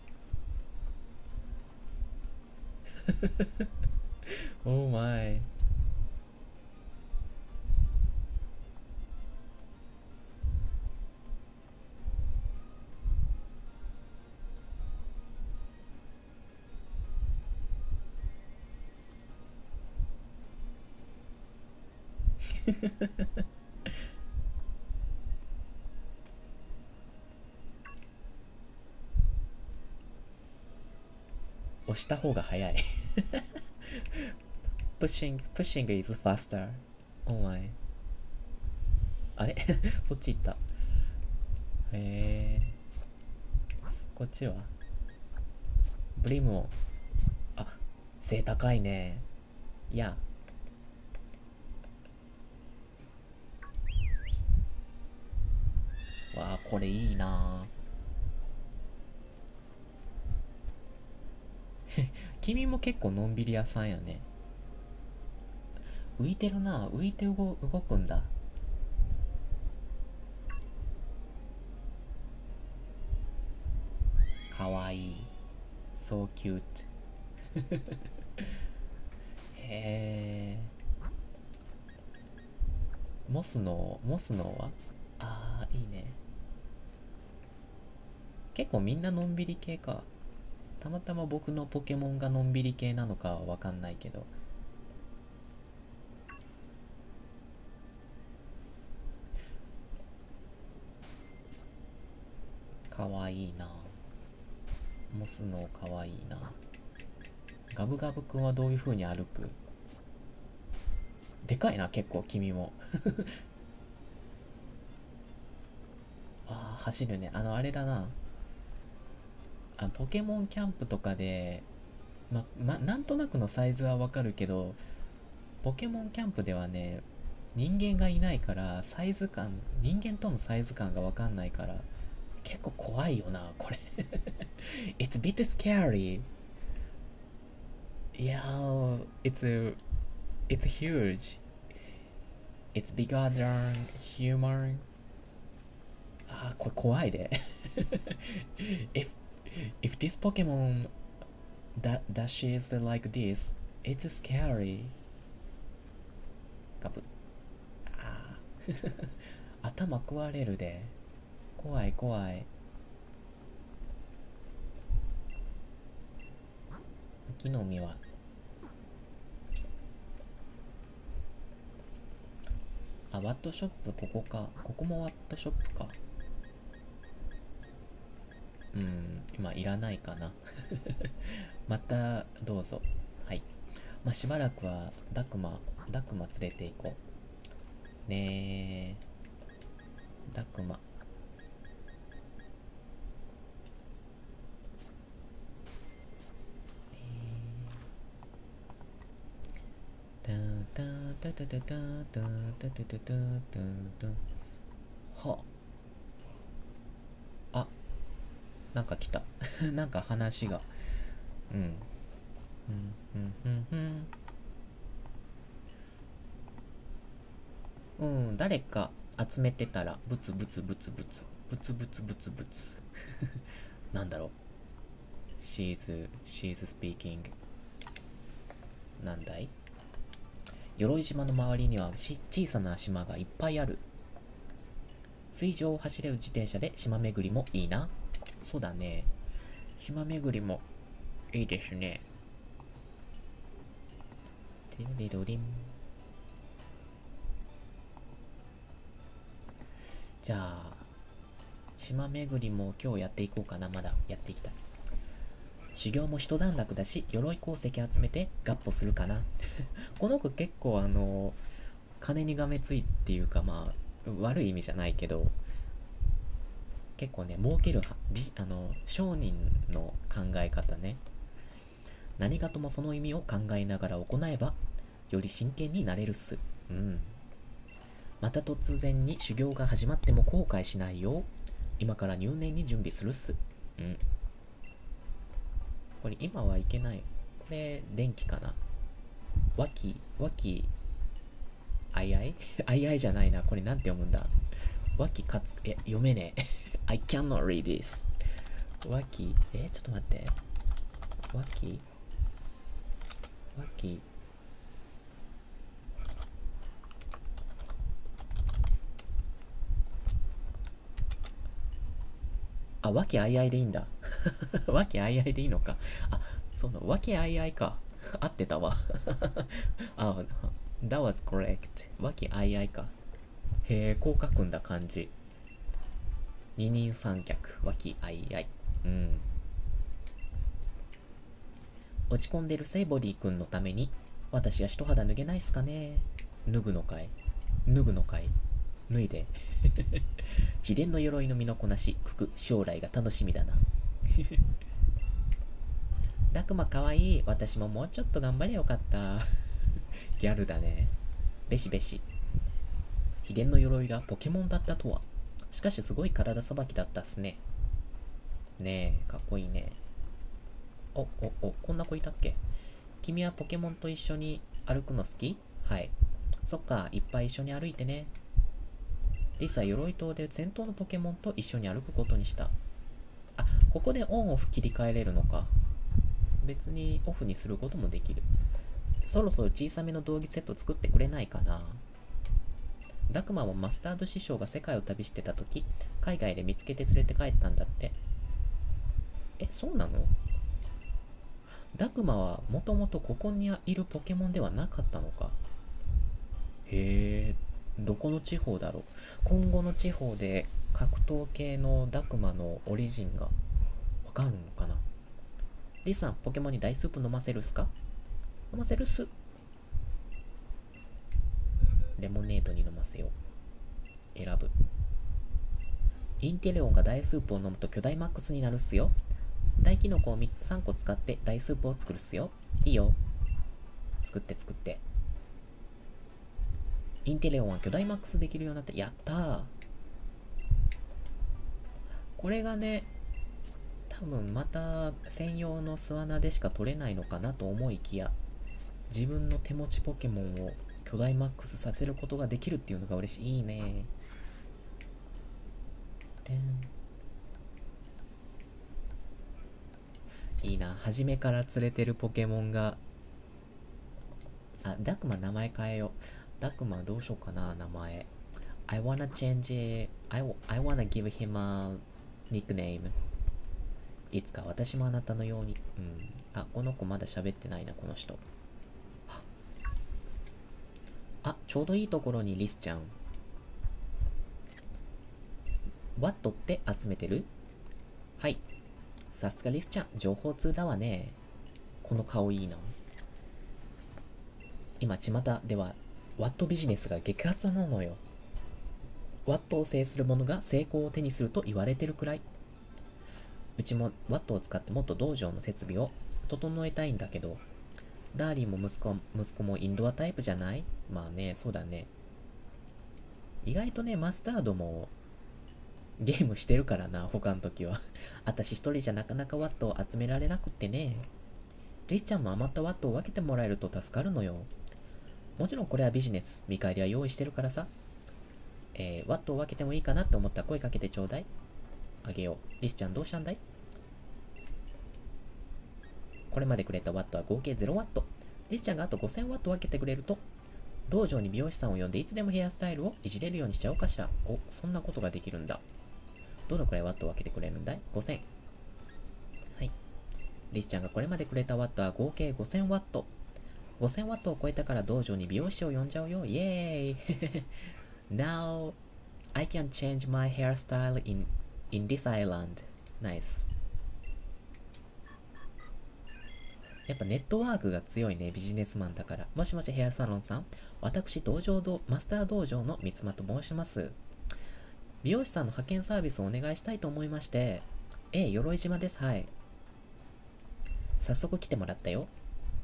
オーマイ。 押した方が早い。pushing is faster. Oh my. あれそっち行った。こっちはブリムオン。あ、背高いね。いや。わあ、これいいな。君も結構のんびり屋さんやね。浮いてるな。浮いて動くんだ。かわいい。So cute. へえ。モスノは、あーいいね。結構みんなのんびり系か。たまたま僕のポケモンがのんびり系なのかはわかんないけど。かわいいな。モスノかわいいな。ガブガブくんはどういう風に歩く？でかいな、結構君も。ああ、走るね。あれだな。ポケモンキャンプとかで、なんとなくのサイズはわかるけど、ポケモンキャンプではね、人間がいないから、人間とのサイズ感がわかんないから、結構怖いよな、これ。It's a bit scary. Yeah, it's huge. It's bigger than human. これ怖いで。if if this Pokemon dashes like this, it's scary. ガブ。頭食われるで。怖い怖い。木の実は。ワットショップ、ここか。ここもワットショップか。今いらないかな。またどうぞ。はい。しばらくはダクマ連れて行こう。ねえ。ダクマ。はあ、なんか来た。なんか話が。うん。誰か集めてたら、ブツブツブツブツ。ブツブツブツブツ。なんだろう。she's speaking。なんだい？鎧島の周りには小さな島がいっぱいある。水上を走れる自転車で島巡りもいいな。そうだね。島巡りもいいですね。テレロリン。じゃあ、島巡りも今日やっていこうかな。まだやっていきたい。修行も一段落だし、鎧鉱石集めてガッポするかな。この子結構金にがめついっていうか、悪い意味じゃないけど、結構ね、儲ける商人の考え方ね。何事もその意味を考えながら行えば、より真剣になれるっす。また突然に修行が始まっても後悔しないよ。今から入念に準備するっす。これ今はいけない。これ電気かな。わきあいあいあいあいじゃないな。これなんて読むんだ。わきかつ、読めねえ。I cannot read this. わき、ちょっと待って。わきわきあいあいでいいんだ。わきあいあいでいいのか。そうなの、わきあいあいか。合ってたわ。 That was correct. 和気あいあいか。へえ、こう書くんだ、漢字。二人三脚、和気あいあい。うん。落ち込んでるセイボリー君のために、私が一肌脱げないっすかね。脱ぐのかい。脱ぐのかい。脱いで。秘伝の鎧の身のこなし、服、将来が楽しみだな。ダクマかわいい。私ももうちょっと頑張れよかった。ギャルだね。べしべし。秘伝の鎧がポケモンだったとは。しかしすごい体さばきだったっすね。ねえ、かっこいいね。お、こんな子いたっけ？君はポケモンと一緒に歩くの好き？はい。そっか、いっぱい一緒に歩いてね。リサ、鎧島で戦闘のポケモンと一緒に歩くことにした。あ、ここでオンオフ切り替えれるのか。別にオフにすることもできる。そろそろ小さめの道着セット作ってくれないかな。ダクマもマスタード師匠が世界を旅してた時、海外で見つけて連れて帰ったんだって。え、そうなの？ダクマはもともとここにいるポケモンではなかったのか。へえ、どこの地方だろう。今後の地方で格闘系のダクマのオリジンがわかるのかな。リさん、ポケモンに大スープ飲ませるっすか？飲ませるっす。レモネードに飲ませよう。選ぶ。インテレオンが大スープを飲むと巨大マックスになるっすよ。大キノコを3個使って大スープを作るっすよ。いいよ。作って。インテレオンは巨大マックスできるようになって、やったー。これがね、多分また専用の巣穴でしか取れないのかなと思いきや、自分の手持ちポケモンを巨大マックスさせることができるっていうのが嬉しい。いいね。いいな。初めから連れてるポケモンが、あ、ダクマ名前変えよう。ダクマどうしようかな、名前。I wanna change it. I wanna give him a nickname. いつか私もあなたのように。うん。あ、この子まだ喋ってないな、この人。あ、ちょうどいいところにリスちゃん。ワットって集めてる？はい。さすがリスちゃん、情報通だわね。この顔いいな。今、巷では、ワットビジネスが激発なのよ。ワットを制する者が成功を手にすると言われてるくらい。うちもワットを使ってもっと道場の設備を整えたいんだけど、ダーリンも息子もインドアタイプじゃない？まあね、そうだね。意外とね、マスタードもゲームしてるからな、他の時は。私一人じゃなかなかワットを集められなくってね。リスちゃんの余ったワットを分けてもらえると助かるのよ。もちろんこれはビジネス。見返りは用意してるからさ。ワットを分けてもいいかなって思ったら声かけてちょうだい。あげよう。リスちゃんどうしたんだい？これまでくれたワットは合計0ワット。リスちゃんがあと5000ワット分けてくれると、道場に美容師さんを呼んでいつでもヘアスタイルをいじれるようにしちゃおうかしら。お、そんなことができるんだ。どのくらいワットを分けてくれるんだい？ 5000。はい。リスちゃんがこれまでくれたワットは合計5000ワット。5000ワットを超えたから道場に美容師を呼んじゃうよ。イエーイNow, I can change my hairstyle in this island. Nice. やっぱネットワークが強いね、ビジネスマンだから。もしもしヘアサロンさん。私、マスター道場の三つ間と申します。美容師さんの派遣サービスをお願いしたいと思いまして。鎧島です。はい。早速来てもらったよ。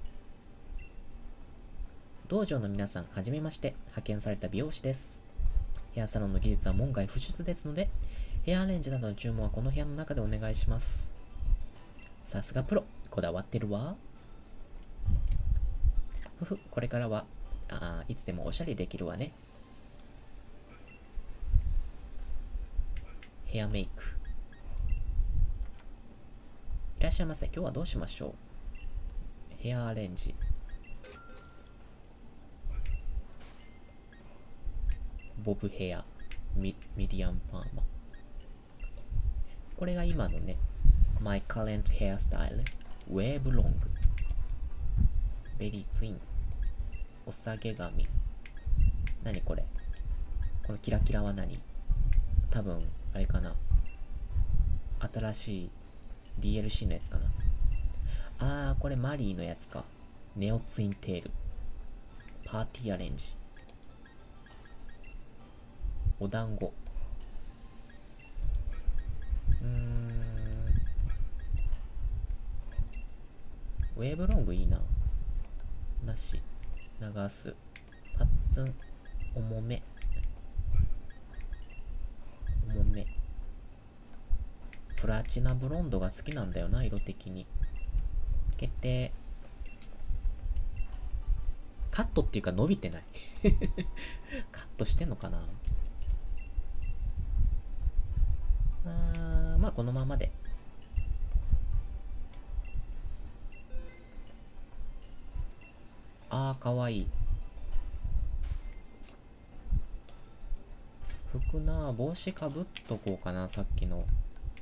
道場の皆さん、はじめまして。派遣された美容師です。ヘアサロンの技術は門外不出ですので、ヘアアレンジなどの注文はこの部屋の中でお願いします。さすがプロ、こだわってるわ。これからはいつでもおしゃれできるわね。ヘアメイク。いらっしゃいませ。今日はどうしましょう？ヘアアレンジ。ボブヘア。ミディアムパーマ。これが今のね、My current hairstyle. Wave long. Very thin. お下げ紙。何これ。このキラキラは何？多分、あれかな。新しい DLC のやつかな。これマリーのやつか。ネオツインテール。パーティーアレンジ。お団子。ウェーブロングいいな。なし。流す。パッツン。重め。重め。プラチナブロンドが好きなんだよな、色的に。決定。カットっていうか伸びてない。カットしてんのかな。まあこのままで。かわいい。服な、帽子かぶっとこうかな、さっきの。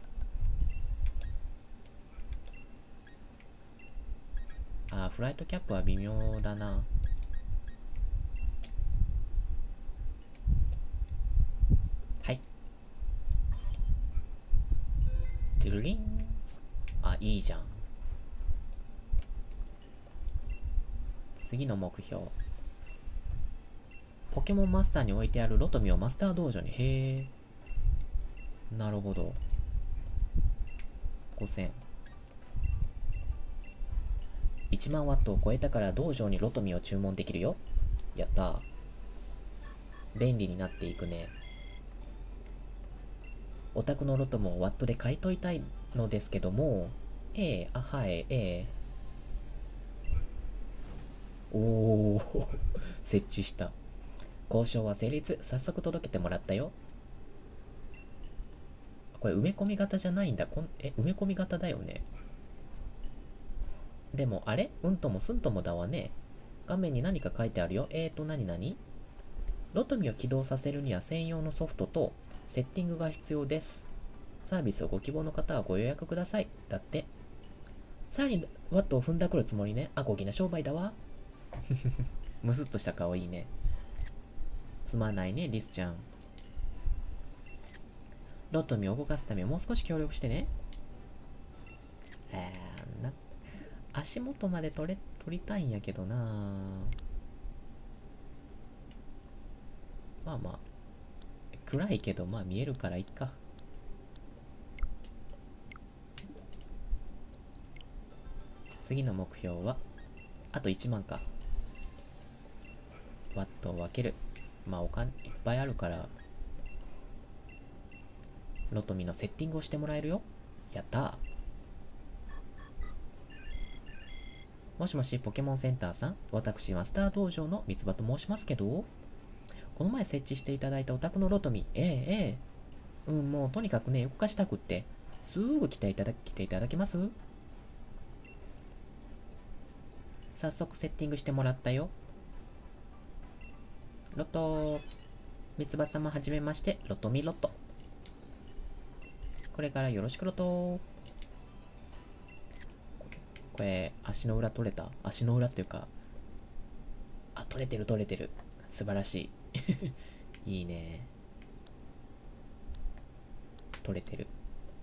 フライトキャップは微妙だな。はい。トゥルリン。いいじゃん。次の目標。ポケモンマスターに置いてあるロトミをマスター道場に。へえ。なるほど。5000。1万ワットを超えたから道場にロトミを注文できるよ。やったー。便利になっていくね。お宅のロトムをワットで買い取りたいのですけども、はい、おー、設置した。交渉は成立。早速届けてもらったよ。これ埋め込み型じゃないんだ。埋め込み型だよね。でも、あれうんともすんともだわね。画面に何か書いてあるよ。何ロトミを起動させるには専用のソフトとセッティングが必要です。サービスをご希望の方はご予約ください。だって。さらにワットを踏んだくるつもりね。ごぎな商売だわ。むすっとした顔いいね。つまんないね、リスちゃん。ロトミを動かすためもう少し協力してね。足元まで取りたいんやけどな。まあ暗いけど見えるからいっか。次の目標はあと1万か。ワットを分ける。お金いっぱいあるからロトミのセッティングをしてもらえるよ。やったー。もしもし、ポケモンセンターさん。私、マスター道場の三つ葉と申しますけど、この前設置していただいたお宅のロトミ。もうとにかくね、動かしたくって。すぐ来ていただけます？早速セッティングしてもらったよ。ロト、三つ葉様はじめまして、ロトミロト。これからよろしくロト。これ、足の裏取れた？足の裏っていうか、取れてる。素晴らしい。いいね。取れてる。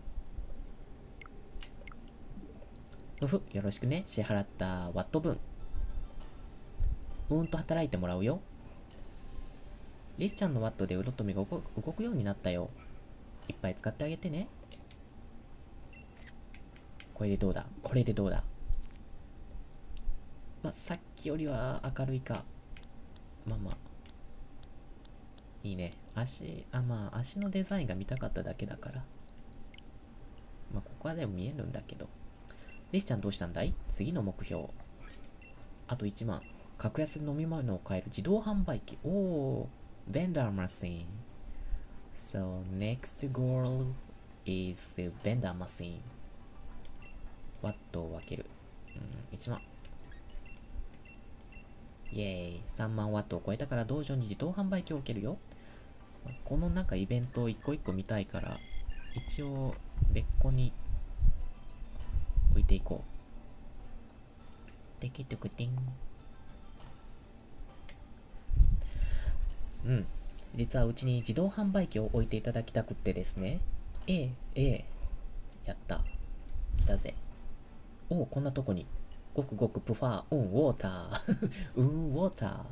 よろしくね。支払ったワット分。働いてもらうよ。リスちゃんのワットでウロトミが動くようになったよ。いっぱい使ってあげてね。これでどうだ？さっきよりは明るいか。いいね。足のデザインが見たかっただけだから。ここはでも見えるんだけど。リスちゃんどうしたんだい？次の目標。あと1万。格安で飲み物を買える自動販売機。vendor machine. So next goal is vendor machine. ワットを分ける。1万。イエーイ。3万ワットを超えたから道場に自動販売機を置けるよ。このイベントを一個一個見たいから、一応別個に置いていこう。テキトクティン。 うん。実はうちに自動販売機を置いていただきたくってですね。ええ、ええ。やった。来たぜ。おお、こんなとこに。ごくごくプファー、ウォーター。ウォーター。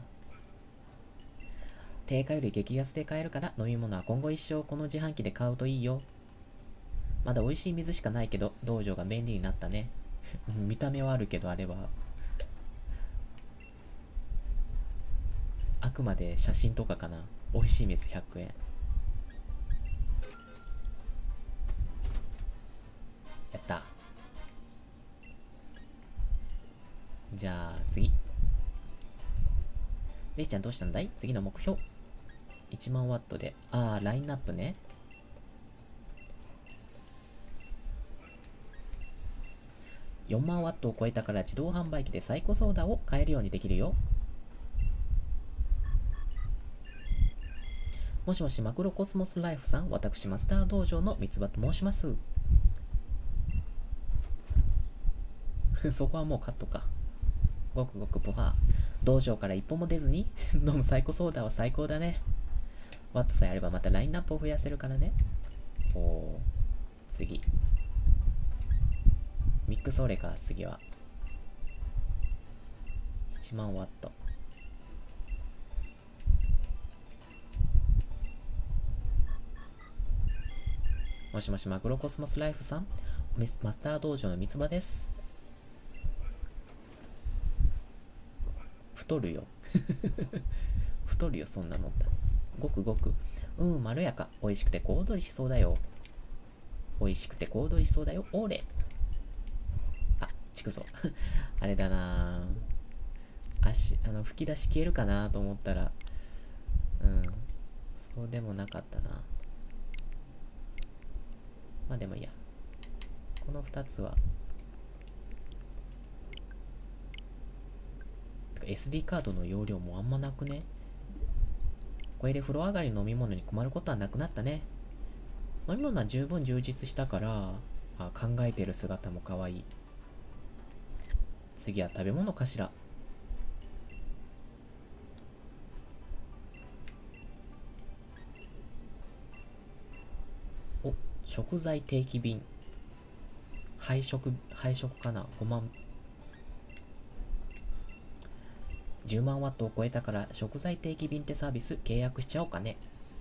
定価より激安で買えるから飲み物は今後一生この自販機で買うといいよ。まだ美味しい水しかないけど、道場が便利になったね。見た目はあるけど、あれは。あくまで写真とかかな。美味しい水100円。やった。じゃあ次。レイちゃんどうしたんだい？次の目標。1万ワットで。ラインナップね。4万ワットを超えたから自動販売機でサイコソーダを買えるようにできるよ。もしもし、マクロコスモスライフさん、私マスター道場の三つ葉と申します。そこはもうカットか。ごくごくポハー。道場から一歩も出ずに飲むサイコソーダは最高だね。ワットさえあればまたラインナップを増やせるからね。次。ミックスオレか、次は。1万ワット。もしもし、マクロコスモスライフさん、マスター道場の三つ葉です。太るよ。太るよ、そんなのって。ごくごく。まろやか。美味しくて小躍りしそうだよ。美味しくて小躍りしそうだよ。オーレ。ちくぞ。あれだなぁ。吹き出し消えるかなと思ったら、そうでもなかったな。まあでもいいや。この2つは、SD カードの容量もあんまなくね。これで風呂上がりの飲み物に困ることはなくなったね。飲み物は十分充実したから、考えてる姿も可愛い。次は食べ物かしら。食材定期便。配食かな。5万。10万ワットを超えたから食材定期便ってサービス契約しちゃおうかね。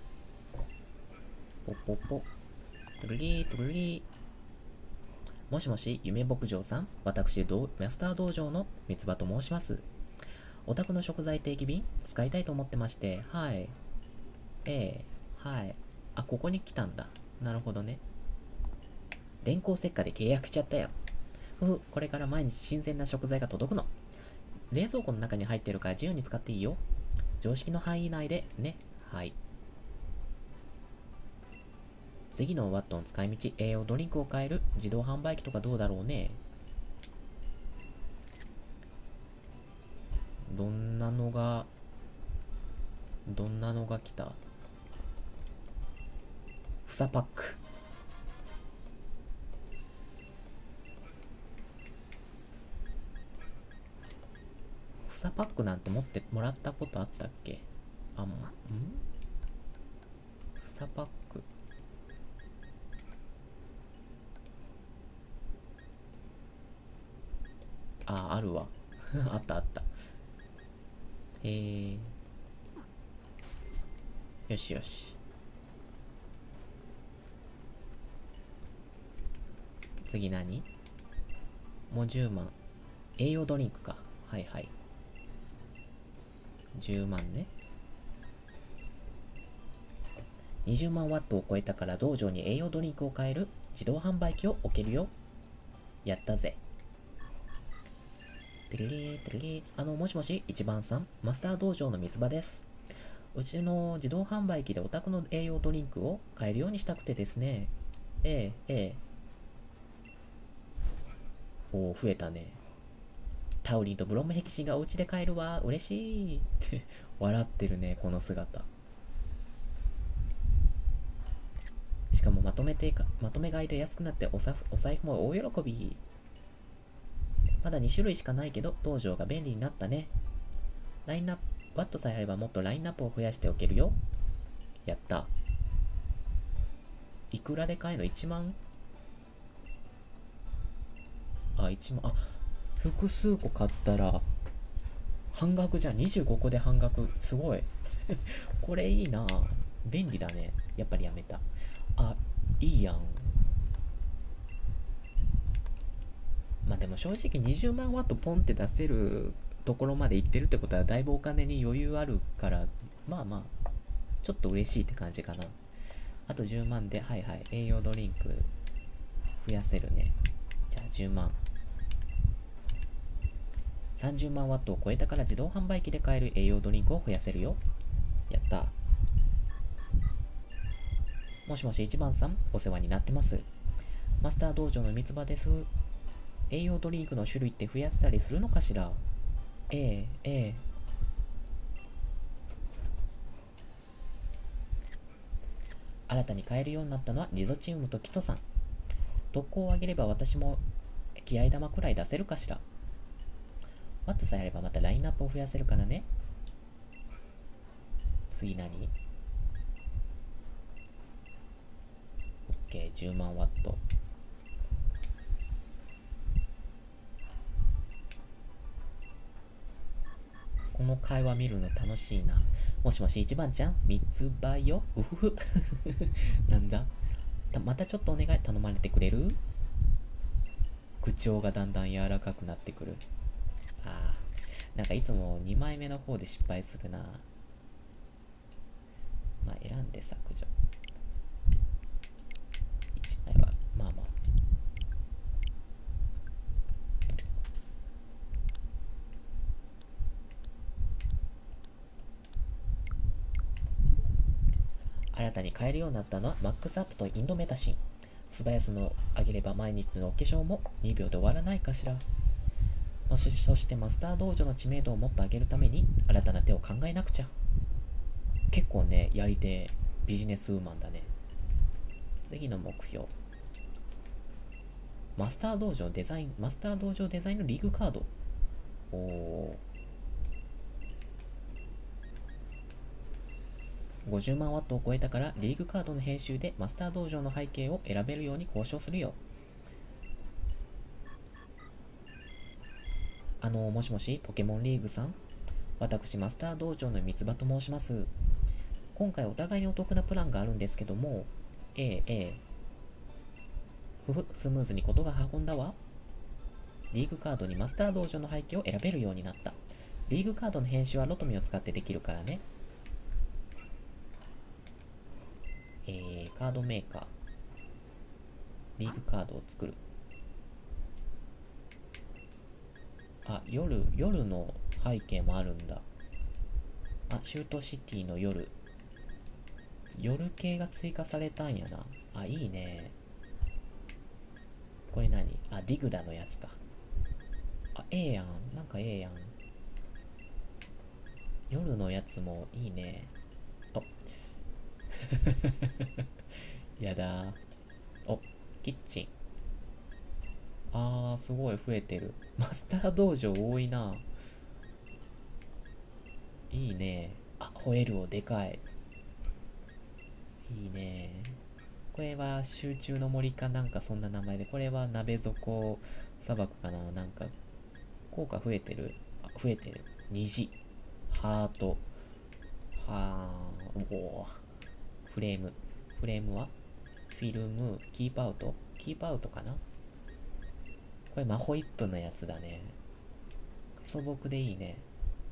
ポッポッポ。トゥルリートゥルリー。もしもし、夢牧場さん、私、マスター道場の三つ葉と申します。お宅の食材定期便使いたいと思ってまして、はい。はい。ここに来たんだ。なるほどね。電光石火で契約しちゃったよ。これから毎日新鮮な食材が届くの。冷蔵庫の中に入ってるから自由に使っていいよ。常識の範囲内でね。はい。次のワットの使い道、栄養ドリンクを買える自動販売機とかどうだろうね。どんなのが来た？房パック。房パックなんて持ってもらったことあったっけ？房パック。あるわ。あったあった。よしよし。次何？もう10万。栄養ドリンクか。はいはい。10万ね。20万ワットを超えたから道場に栄養ドリンクを買える自動販売機を置けるよ。やったぜ。てれれてれれ。もしもし、一番さん、マスター道場の三つ葉です。うちの自動販売機でお宅の栄養ドリンクを買えるようにしたくてですね。増えたね。タウリンとブロムヘキシンがお家で買えるわ。嬉しい。って笑ってるね、この姿。しかもまとめ買いで安くなってお財布も大喜び。まだ2種類しかないけど、道場が便利になったね。ラインナッワットさえあればもっとラインナップを増やしておけるよ。やった。いくらで買えるの？ 1 万？あ、1万。あ、複数個買ったら半額じゃん。25個で半額。すごい。これいいな。便利だね。やっぱりやめた。あ、いいやん。まあでも正直20万ワットポンって出せるところまで行ってるってことはだいぶお金に余裕あるから、まあまあ、ちょっと嬉しいって感じかな。あと10万で、はいはい、栄養ドリンク増やせるね。じゃあ10万。30万ワットを超えたから自動販売機で買える栄養ドリンクを増やせるよ。やった。もしもし1番さん、お世話になってます。マスター道場の三つ葉です。栄養ドリンクの種類って増やせたりするのかしら？ええ。新たに買えるようになったのはリゾチウムとキトさん。特攻を上げれば私も気合玉くらい出せるかしら。ワットさえあればまたラインナップを増やせるからね。次何？ OK、10万ワット。この会話見るの楽しいな。もしもし1番ちゃん、三つ葉よ。うふふ。なんだ？またちょっとお願い頼まれてくれる？口調がだんだん柔らかくなってくる。ああ、なんかいつも2枚目の方で失敗するな。まあ選んで削除。1枚は、まあまあ。新たに買えるようになったのはマックスアップとインドメタシン。素早さの上げれば毎日のお化粧も2秒で終わらないかしら。そしてマスター道場の知名度をもっと上げるために新たな手を考えなくちゃ。結構ね、やり手ビジネスウーマンだね。次の目標。マスター道場デザインのリーグカード。おお。50万ワットを超えたからリーグカードの編集でマスター道場の背景を選べるように交渉するよ。もしもし、ポケモンリーグさん。私、マスター道場の三つ葉と申します。今回お互いにお得なプランがあるんですけども、スムーズにことが運んだわ。リーグカードにマスター道場の背景を選べるようになった。リーグカードの編集はロトミを使ってできるからね。カードメーカー。リーグカードを作る。あ、夜の背景もあるんだ。あ、シュートシティの夜系が追加されたんやな。あ、いいね。これ何？あ、ディグダのやつか。あ、ええやん。なんかええやん。夜のやつもいいね。おやだー。お、キッチン。あー、すごい増えてる。マスター道場多いな。いいね。あ、ホエールをでかい。いいね。これは集中の森かなんかそんな名前で、これは鍋底砂漠かな。なんか、効果増えてる。あ、増えてる。虹。ハート。はー、おー。フレーム。フレームはフィルム、キープアウト。キープアウトかな。これマホイップのやつだね。素朴でいいね。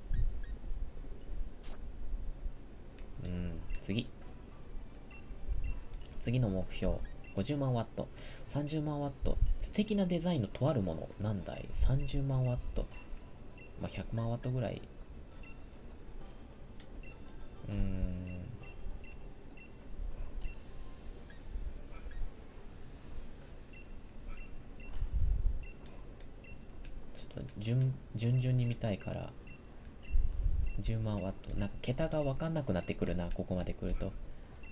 次の目標。50万ワット。30万ワット。素敵なデザインのとあるもの。なんだい？ 30 万ワット。まあ、100万ワットぐらい。ちょっと順々に見たいから、10万ワット。なんか桁がわかんなくなってくるな、ここまで来ると。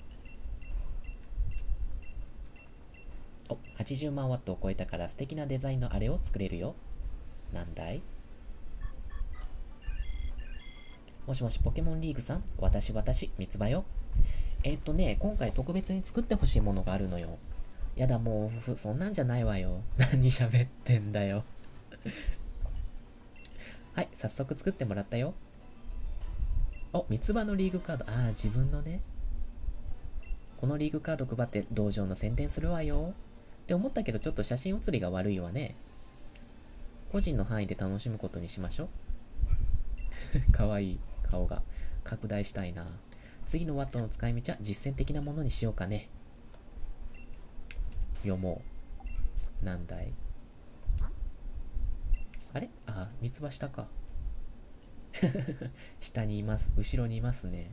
お、80万ワットを超えたから素敵なデザインのあれを作れるよ。なんだい？ もしもし、ポケモンリーグさん、私、三つ葉よ。今回特別に作ってほしいものがあるのよ。やだ、もう、そんなんじゃないわよ。何喋ってんだよ。はい、早速作ってもらったよ。お、三つ葉のリーグカード。ああ、自分のね。このリーグカード配って道場の宣伝するわよ。って思ったけど、ちょっと写真写りが悪いわね。個人の範囲で楽しむことにしましょう。かわいい顔が拡大したいな。次のワットの使い道は実践的なものにしようかね。読もう。なんだい。あれ、あ、三つ葉下か。下にいます。後ろにいますね。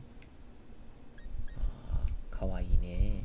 かわいいね。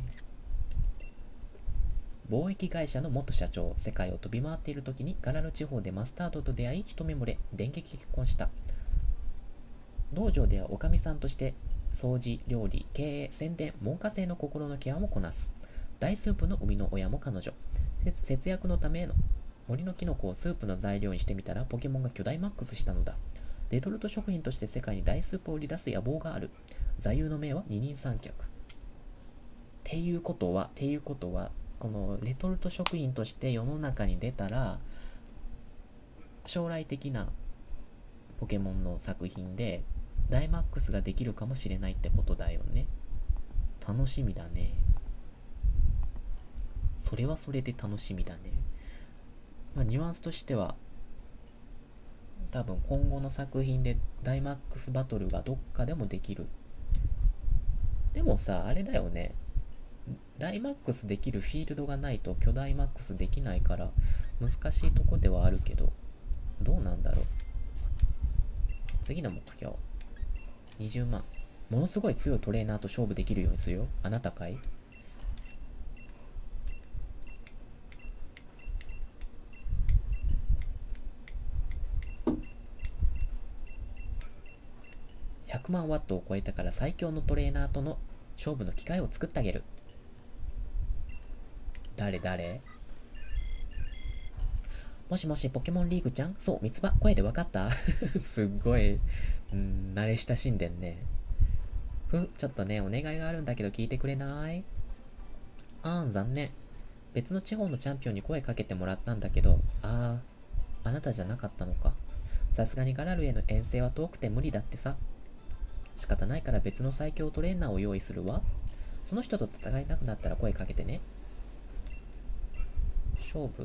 貿易会社の元社長、世界を飛び回っている時にガラル地方でマスタードと出会い、一目惚れ、電撃結婚した。道場ではおかみさんとして掃除、料理、経営、宣伝、門下生の心のケアもこなす。大スープの生みの親も彼女。節約のための森のキノコをスープの材料にしてみたらポケモンが巨大マックスしたのだ。レトルト食品として世界に大スープを売り出す野望がある。座右の銘は二人三脚。っていうことは、このレトルト食品として世の中に出たら、将来的なポケモンの作品でダイマックスができるかもしれないってことだよね。楽しみだね。それはそれで楽しみだね。まあ、ニュアンスとしては、多分今後の作品でダイマックスバトルがどっかでもできる。でもさ、あれだよね。ダイマックスできるフィールドがないと巨大マックスできないから難しいとこではあるけど、どうなんだろう。次の目標。20万。ものすごい強いトレーナーと勝負できるようにするよ。あなたかい？100万ワットを超えたから最強のトレーナーとの勝負の機会を作ってあげる。誰？もしもし、ポケモンリーグちゃん？そう、三つ葉、声でわかった？すっごい、慣れ親しんでんね。ちょっとね、お願いがあるんだけど聞いてくれない？残念。別の地方のチャンピオンに声かけてもらったんだけど、あなたじゃなかったのか。さすがにガラルへの遠征は遠くて無理だってさ。仕方ないから別の最強トレーナーを用意するわ。その人と戦いたくなったら声かけてね。勝負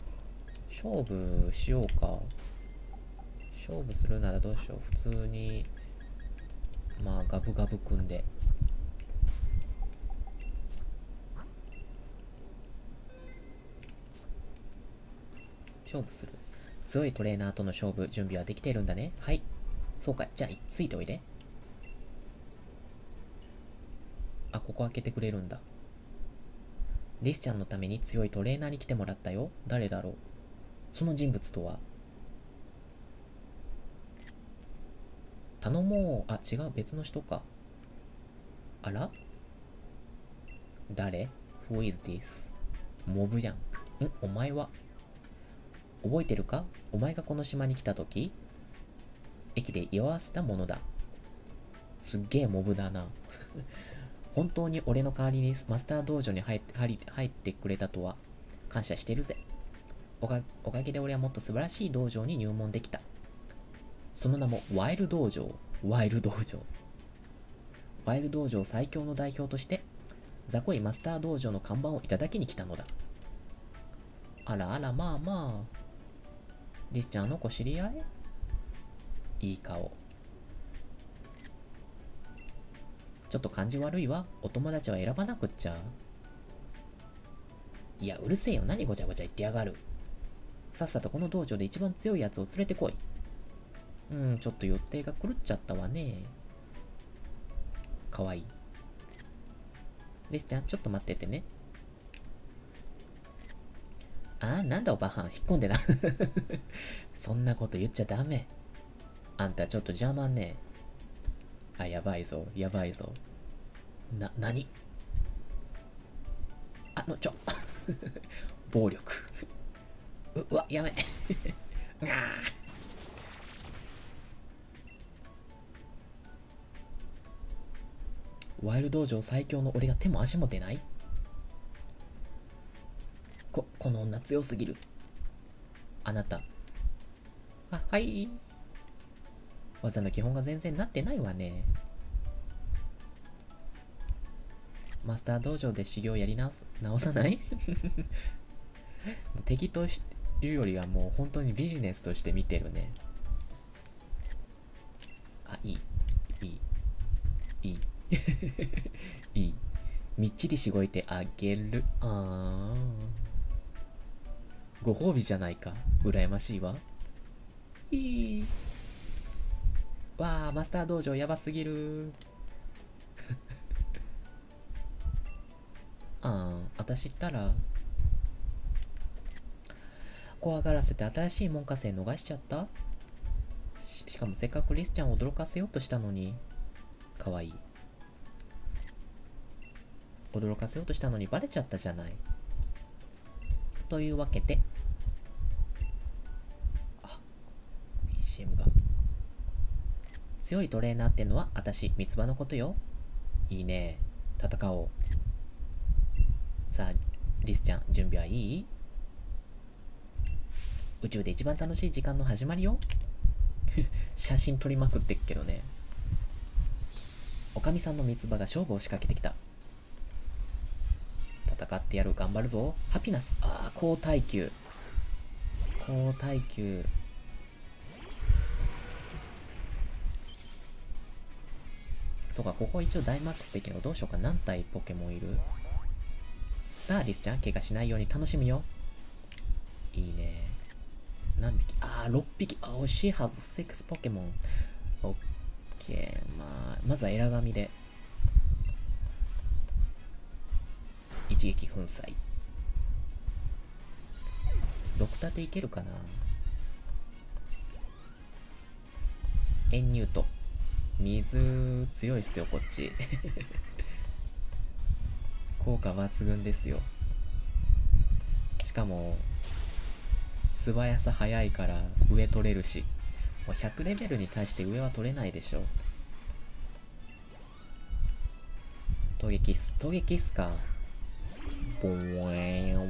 しようか。勝負するならどうしよう。普通に、まあ、ガブガブ組んで。勝負する。強いトレーナーとの勝負、準備はできているんだね。はい。そうかい。じゃあ、ついておいで。あ、ここ開けてくれるんだ。リスちゃんのために強いトレーナーに来てもらったよ。誰だろう。その人物とは。頼もう。あ、違う。別の人か。あら？誰？ Who is this? モブじゃん。お前は覚えてるか？お前がこの島に来た時、駅で居合わせたものだ。すっげえモブだな。本当に俺の代わりにマスター道場に入ってくれたとは感謝してるぜ。おかげで俺はもっと素晴らしい道場に入門できた。その名もワイル道場。ワイル道場最強の代表として雑魚いマスター道場の看板をいただきに来たのだ。あらあら、まあまあ。リスちゃんの子知り合い？いい顔。ちょっと感じ悪いわ。お友達は選ばなくっちゃ。いや、うるせえよ。何ごちゃごちゃ言ってやがる。さっさとこの道場で一番強いやつを連れてこい。ちょっと予定が狂っちゃったわね。かわいい。リスちゃん、ちょっと待っててね。なんだおばはん、引っ込んでな。そんなこと言っちゃダメ。あんたちょっと邪魔ね。やばいぞ。何？暴力。うわ、やめ。 ワイル道場最強の俺が手も足も出ない。この女強すぎる。あなた。はい。技の基本が全然なってないわね。マスター道場で修行やり直さない敵というよりはもう本当にビジネスとして見てるね。あ、いい。いい。いい。みっちりしごいてあげる。ご褒美じゃないか。羨ましいわ。わあ、マスター道場やばすぎる。私ったら、怖がらせて新しい門下生逃しちゃった。しかもせっかくリスちゃんを驚かせようとしたのに。かわいい。驚かせようとしたのにバレちゃったじゃない。というわけで、BGM が。強いトレーナーってのは私、三つ葉のことよ。いいね。戦おう。さあ、リスちゃん、準備はいい？宇宙で一番楽しい時間の始まりよ。写真撮りまくってっけどね。おかみさんの三つ葉が勝負を仕掛けてきた。戦ってやる。頑張るぞ。ハピナス。高耐久。高耐久。そうか、ここ一応ダイマックスできるの。どうしようか。何体ポケモンいる？さあ、リスちゃん、怪我しないように楽しむよ。いいね。何匹？6匹。惜しいはず。6ポケモン。オッケー。まずはエラ紙で。一撃粉砕。6立ていけるかな。エンニュート。水強いっすよ、こっち。効果抜群ですよ。しかも素早さ速いから上取れるし、もう100レベルに対して上は取れないでしょ。トゲキスか。ボーン。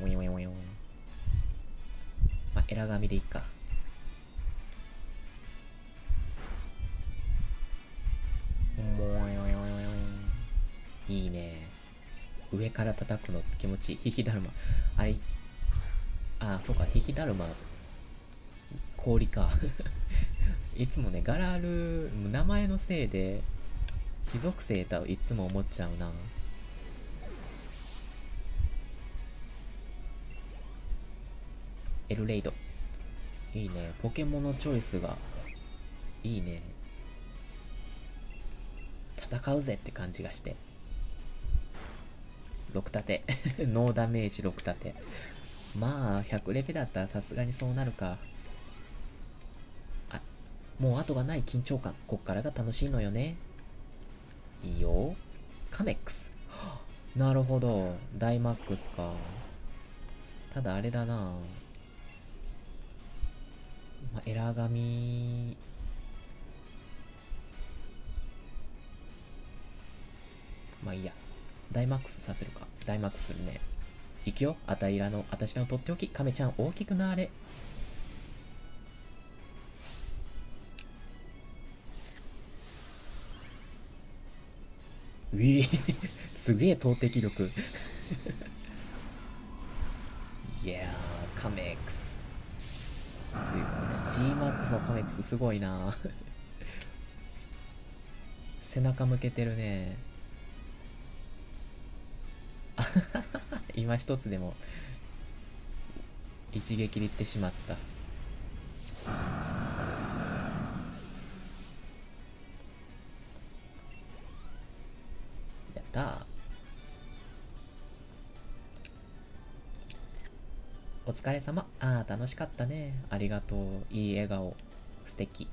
エラ紙でいいか。いいね。上から叩くの気持ちいい。ヒヒダルマ。あれ、そうか、ヒヒダルマ、氷か。いつもね、ガラル、名前のせいで、非属性だといつも思っちゃうな。エルレイド。いいね。ポケモンのチョイスが、いいね。戦うぜって感じがして。6立て。ノーダメージ6立て。100レベルだったらさすがにそうなるか。もう後がない緊張感。こっからが楽しいのよね。いいよ。カメックス。なるほど。ダイマックスか。ただあれだな。エラー紙。いいや。ダイマックスさせるか。ダイマックスするね。いくよ。私のとっておき。カメちゃん大きくなれ。すげえ投擲力。いやー、カメックス。すごいね。Gmax のカメックスすごいな。背中向けてるね。今一つでも一撃でいってしまった。やったー。お疲れ様。楽しかったね。ありがとう。いい笑顔。素敵。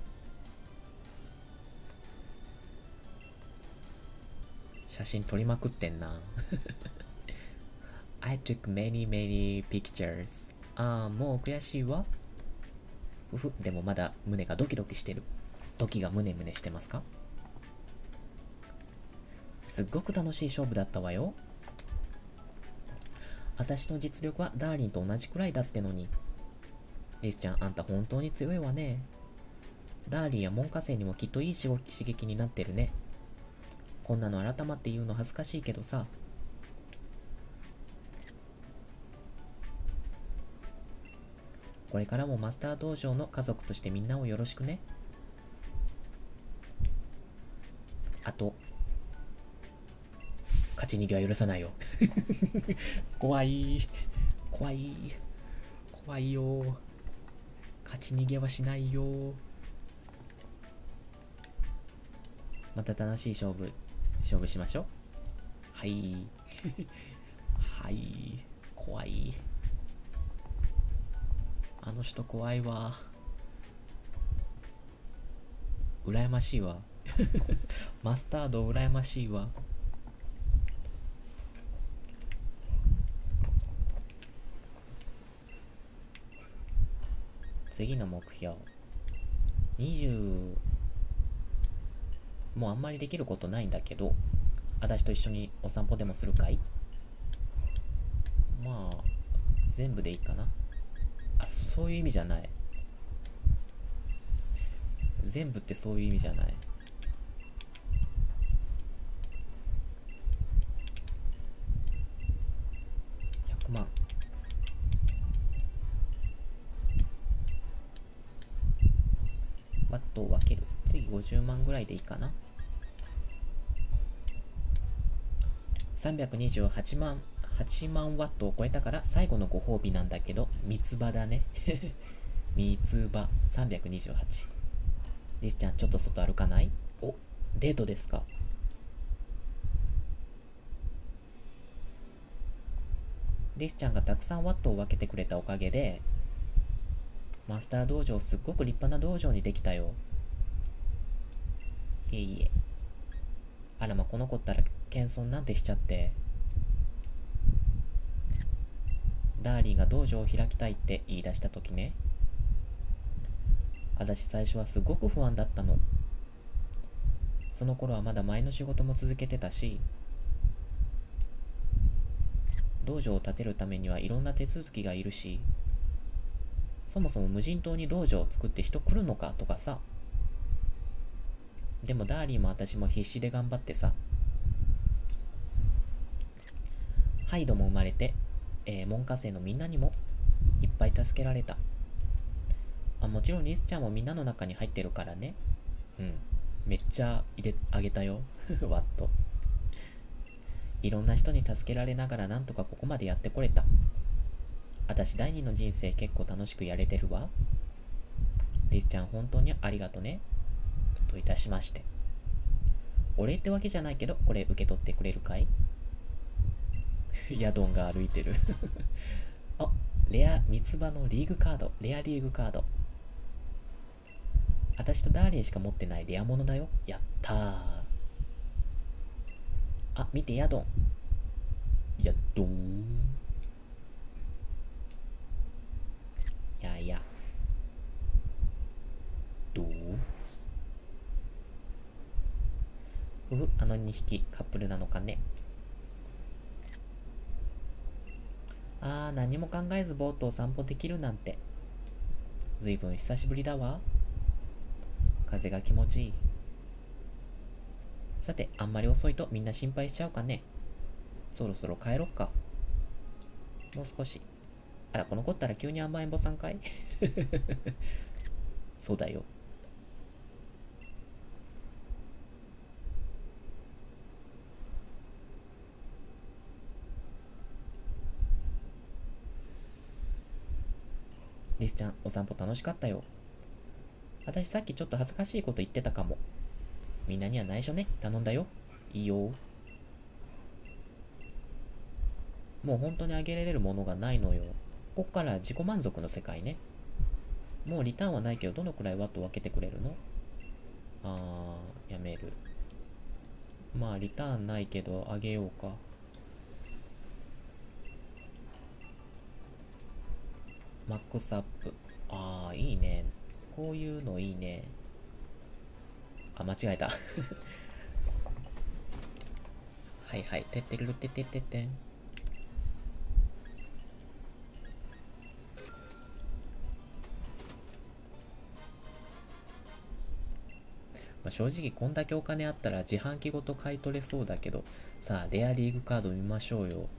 写真撮りまくってんな。I took many pictures. もう悔しいわ。でもまだ胸がドキドキしてる。ドキがムネムネしてますか？ すっごく楽しい勝負だったわよ。私の実力はダーリンと同じくらいだってのに。リスちゃん、あんた本当に強いわね。ダーリンや門下生にもきっといい刺激になってるね。こんなの改まって言うの恥ずかしいけどさ。これからもマスター道場の家族としてみんなをよろしくね。あと、勝ち逃げは許さないよ。怖い。怖い。怖いよ。勝ち逃げはしないよ。また楽しい勝負しましょう。はい。はい。怖い。あの人怖いわ。羨ましいわ。マスタード羨ましいわ。次の目標。20、もうあんまりできることないんだけど、私と一緒にお散歩でもするかい？まあ、全部でいいかな。あ、そういう意味じゃない。全部ってそういう意味じゃない。100万。ワットを分ける。次50万ぐらいでいいかな。328万、8万ワットを超えたから最後のご褒美なんだけど、三つ葉だね。三つ葉328。リスちゃん、ちょっと外歩かない？お、デートですか？リスちゃんがたくさんワットを分けてくれたおかげで、マスター道場すっごく立派な道場にできたよ。いえいえ。あらま、この子ったら謙遜なんてしちゃって。ダーリンが道場を開きたいって言い出した時ね。私最初はすごく不安だったの。その頃はまだ前の仕事も続けてたし、道場を建てるためにはいろんな手続きがいるし、そもそも無人島に道場を作って人来るのかとかさ。でもダーリンも私も必死で頑張ってさ。ハイドも生まれて、門下生のみんなにもいっぱい助けられた。もちろんリスちゃんもみんなの中に入ってるからね。うん。めっちゃ入れあげたよ。ワット。いろんな人に助けられながらなんとかここまでやってこれた。私第二の人生結構楽しくやれてるわ。リスちゃん本当にありがとね。といたしまして。お礼ってわけじゃないけど、これ受け取ってくれるかい？ヤドンが歩いてる。あ、レア三つ葉のリーグカード。レアリーグカード。私とダーリンしか持ってないレアものだよ。やったー。あ、見て、ヤドン。ヤドン。やや。どう？あの2匹カップルなのかね。何も考えずボートを散歩できるなんて。ずいぶん久しぶりだわ。風が気持ちいい。さて、あんまり遅いとみんな心配しちゃうかね。そろそろ帰ろっか。もう少し。あら、この子ったら急に甘えんぼさんかい？そうだよ。リスちゃん、お散歩楽しかったよ。私さっきちょっと恥ずかしいこと言ってたかも。みんなには内緒ね。頼んだよ。いいよ。もう本当にあげられるものがないのよ。こっから自己満足の世界ね。もうリターンはないけど、どのくらいワット分けてくれるの？やめる。まあ、リターンないけど、あげようか。マックスアップ。いいね。こういうのいいね。間違えた。 はいはい。てってるてってってってん。まあ、正直こんだけお金あったら自販機ごと買い取れそうだけど、さあ、レアリーグカード見ましょうよ。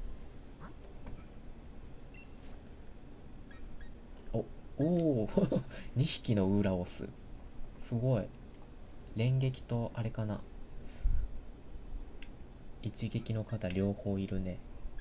お、おお2匹のウーラオス。すごい。連撃と、あれかな。一撃の方両方いるね。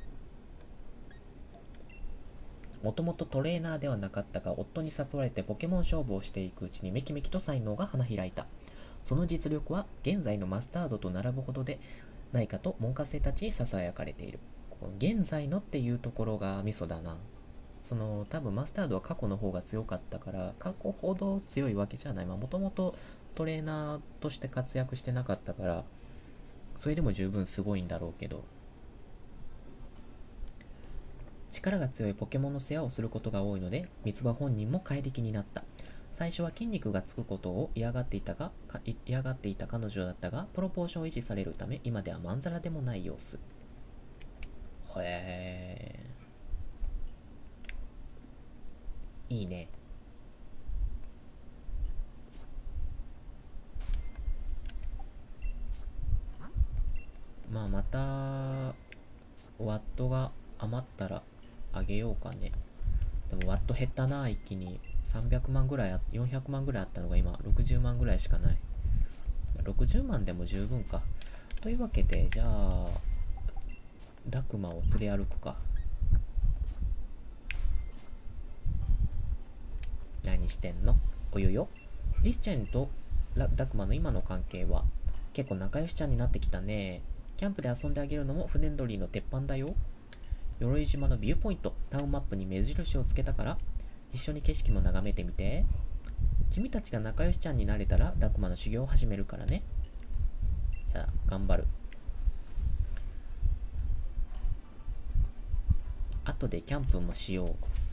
もともとトレーナーではなかったが、夫に誘われてポケモン勝負をしていくうちにめきめきと才能が花開いた。その実力は現在のマスタードと並ぶほどでないかと門下生たちに囁かれている。この現在のっていうところがミソだな。多分マスタードは過去の方が強かったから、過去ほど強いわけじゃない。まあもともとトレーナーとして活躍してなかったから、それでも十分すごいんだろうけど、力が強いポケモンの世話をすることが多いので、三つ葉本人も怪力になった。最初は筋肉がつくことを嫌がっていた彼女だったが、プロポーションを維持されるため、今ではまんざらでもない様子。へえ、いいね。まあ、また、ワットが余ったらあげようかね。でもワット減ったな、一気に。300万ぐらい、400万ぐらいあったのが今、60万ぐらいしかない。60万でも十分か。というわけで、じゃあ、ダクマを連れ歩くか。何してんの？およよ。リスチェンとダクマの今の関係は、結構仲良しちゃんになってきたね。キャンプで遊んであげるのも船乗りの鉄板だよ。鎧島のビューポイント、タウンマップに目印をつけたから、一緒に景色も眺めてみて。君たちが仲良しちゃんになれたら、ダクマの修行を始めるからね。いや、頑張る。後でキャンプもしよう。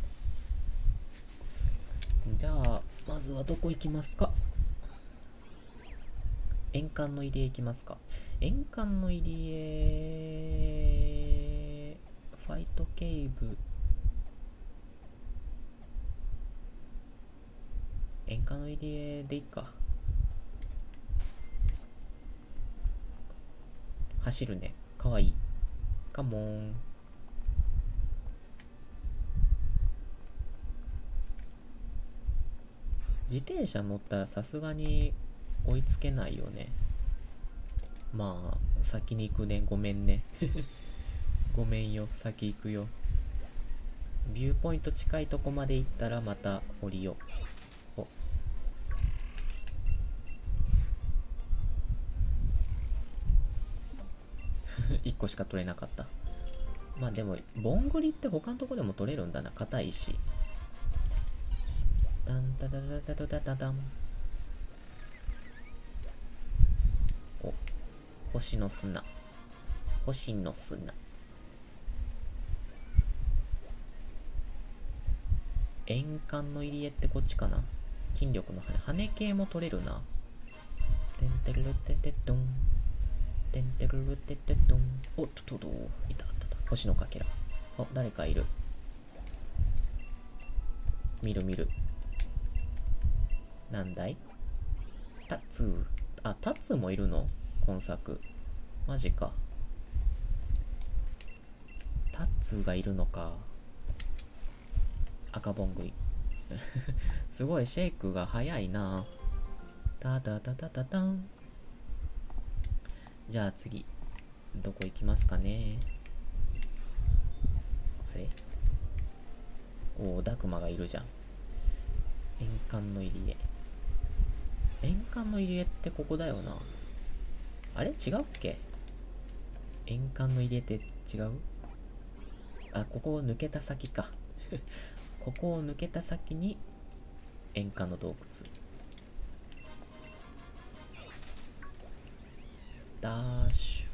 じゃあ、まずはどこ行きますか？円環の入り江行きますか？円環の入り江、ファイトケイブ、円環の入り江でいいか。走るね。かわいい。カモン。自転車乗ったらさすがに追いつけないよね。まあ、先に行くね。ごめんね。ごめんよ。先行くよ。ビューポイント近いとこまで行ったらまた降りよう。お。1個しか取れなかった。まあでも、ボングリって他のとこでも取れるんだな。硬いし。ダンダダダダダダダダン。お、星の砂。星の砂。円環の入り江ってこっちかな。筋力の羽系も取れるな。てんてるるててどん。てんてるるててどん。おっととどいた。星のかけら。お、誰かいる。見る見る。なんだい？タッツー。あ、タッツーもいるの？今作。マジか。タッツーがいるのか。赤ボングリ。すごい、シェイクが早いな。タタタタタタン。じゃあ次、どこ行きますかね。あれ？おお、ダクマがいるじゃん。円環の入り江。円環の入り江ってここだよな。あれ違うっけ？円環の入り江って違う？あ、ここを抜けた先か。ここを抜けた先に円環の洞窟。ダッシュ。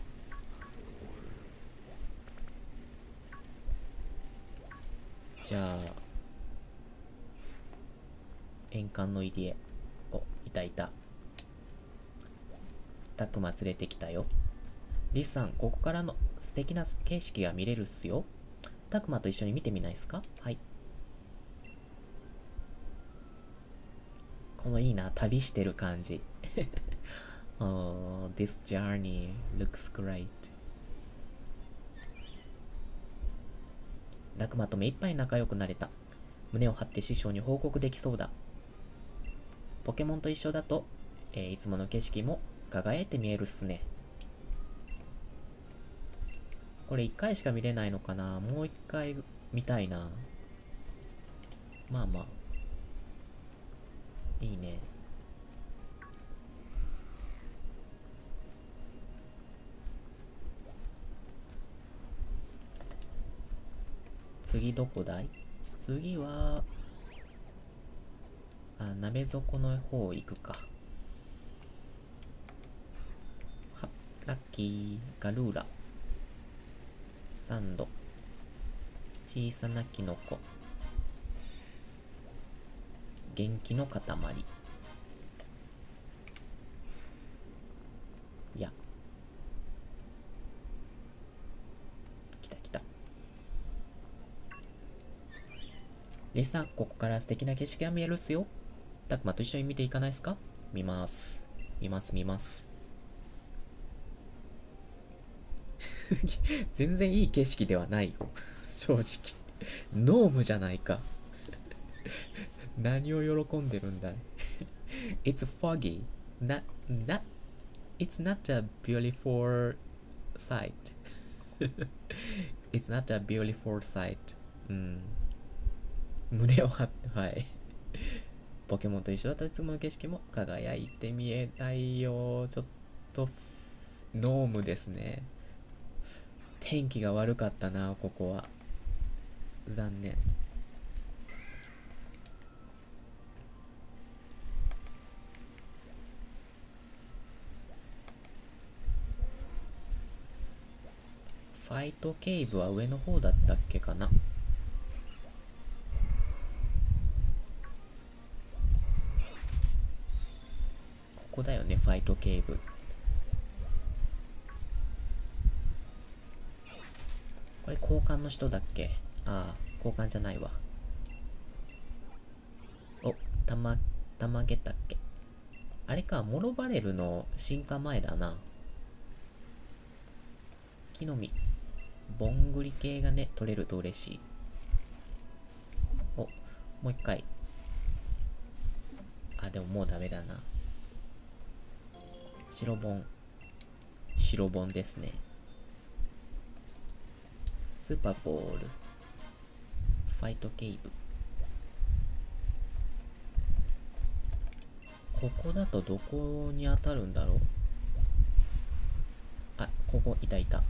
じゃあ円環の入り江。お、いたいた。タクマ連れてきたよ。 リスさん、ここからの素敵な景色が見れるっすよ。たくまと一緒に見てみないですか？はい。このいいな、旅してる感じ。Oh, this journey looks great. たくまと目いっぱい仲良くなれた。胸を張って師匠に報告できそうだ。ポケモンと一緒だと、いつもの景色も輝いて見えるっすね。これ1回しか見れないのかな？もう1回見たいな。まあまあ。いいね。次どこだい？次は、鍋底の方行くか。は、ラッキー、ガルーラ。サンド。小さなキノコ。元気の塊。いや。来た来た。レイさん、ここから素敵な景色が見えるっすよ。たくまと一緒に見ていかないっすか？見ます。見ます、見ます。全然いい景色ではないよ。正直。ノームじゃないか。何を喜んでるんだい。It's foggy. It's not a beautiful sight. It's not a beautiful sight. うん。胸を張って、はい。ポケモンと一緒だといつもの景色も輝いて見えないよ。ちょっと、ノームですね。天気が悪かったな、ここは。残念。ファイトケイブは上の方だったっけかな。ここだよね、ファイトケイブ。これ交換の人だっけ？ああ、交換じゃないわ。お、たまげたっけ？あれか、モロバレルの進化前だな。木の実。ぼんぐり系がね、取れると嬉しい。お、もう一回。あ、でももうダメだな。白盆。白盆ですね。スーパーボール。ファイトケイブ。ここだとどこに当たるんだろう。あ、ここいたいた。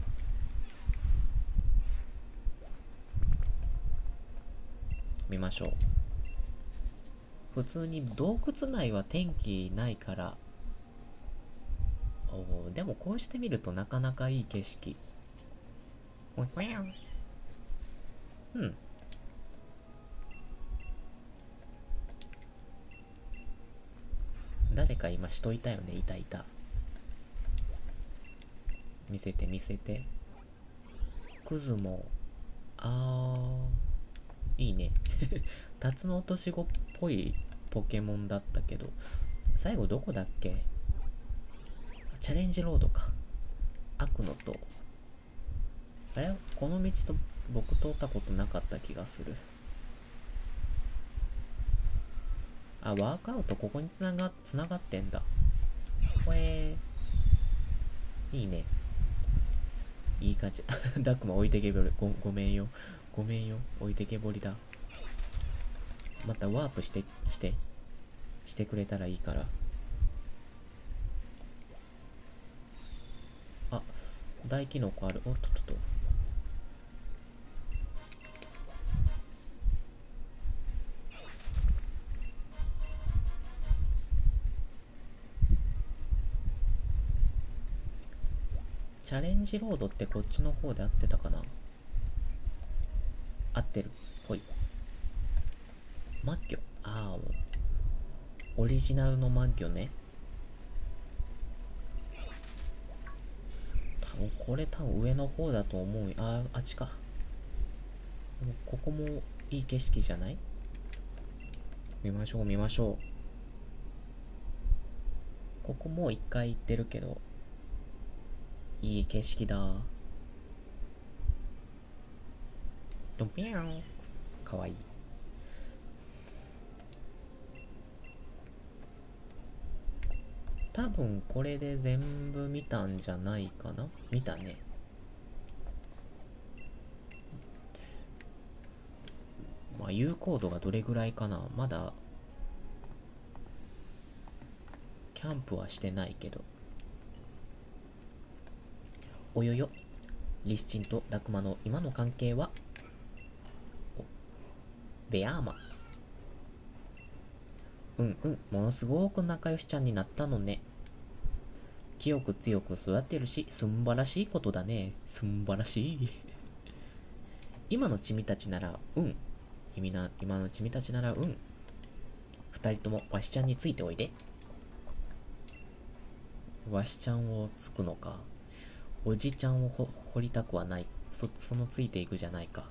見ましょう。普通に洞窟内は天気ないから。おー、でもこうしてみるとなかなかいい景色。うん。誰か今人いたよね。いたいた。見せて見せて。クズモ。いいね。タツノオトシゴっぽいポケモンだったけど、最後どこだっけ？チャレンジロードか。悪の塔。あれ？この道と僕通ったことなかった気がする。あ、ワークアウトここにつながってんだ。いいね。いい感じ。ダックマ置いてけぼり。ごめんよ。ごめんよ。置いてけぼりだ。またワープしてくれたらいいから。あ、大キノコある。おっとっとっと。チャレンジロードってこっちの方で合ってたかな？合ってる。ほい。マッギョ。ああ、オリジナルのマッギョね。 これ多分上の方だと思うよ。あっちか。でもここもいい景色じゃない？見ましょう見ましょう。ここもう一回行ってるけど、いい景色だ。ドピャン。かわいい。多分これで全部見たんじゃないかな。見たね。まあ有効度がどれぐらいかな。まだキャンプはしてないけど。およよ、リスチンとダクマの今の関係は？ベアーマ。うんうん、ものすごく仲良しちゃんになったのね。清く強く育ってるし、すんばらしいことだね。すんばらしい。今のチミたちなら、うん。今のチミたちなら、うん。二人ともわしちゃんについておいで。わしちゃんをつくのか。おじちゃんを掘りたくはない。そのついていくじゃないか。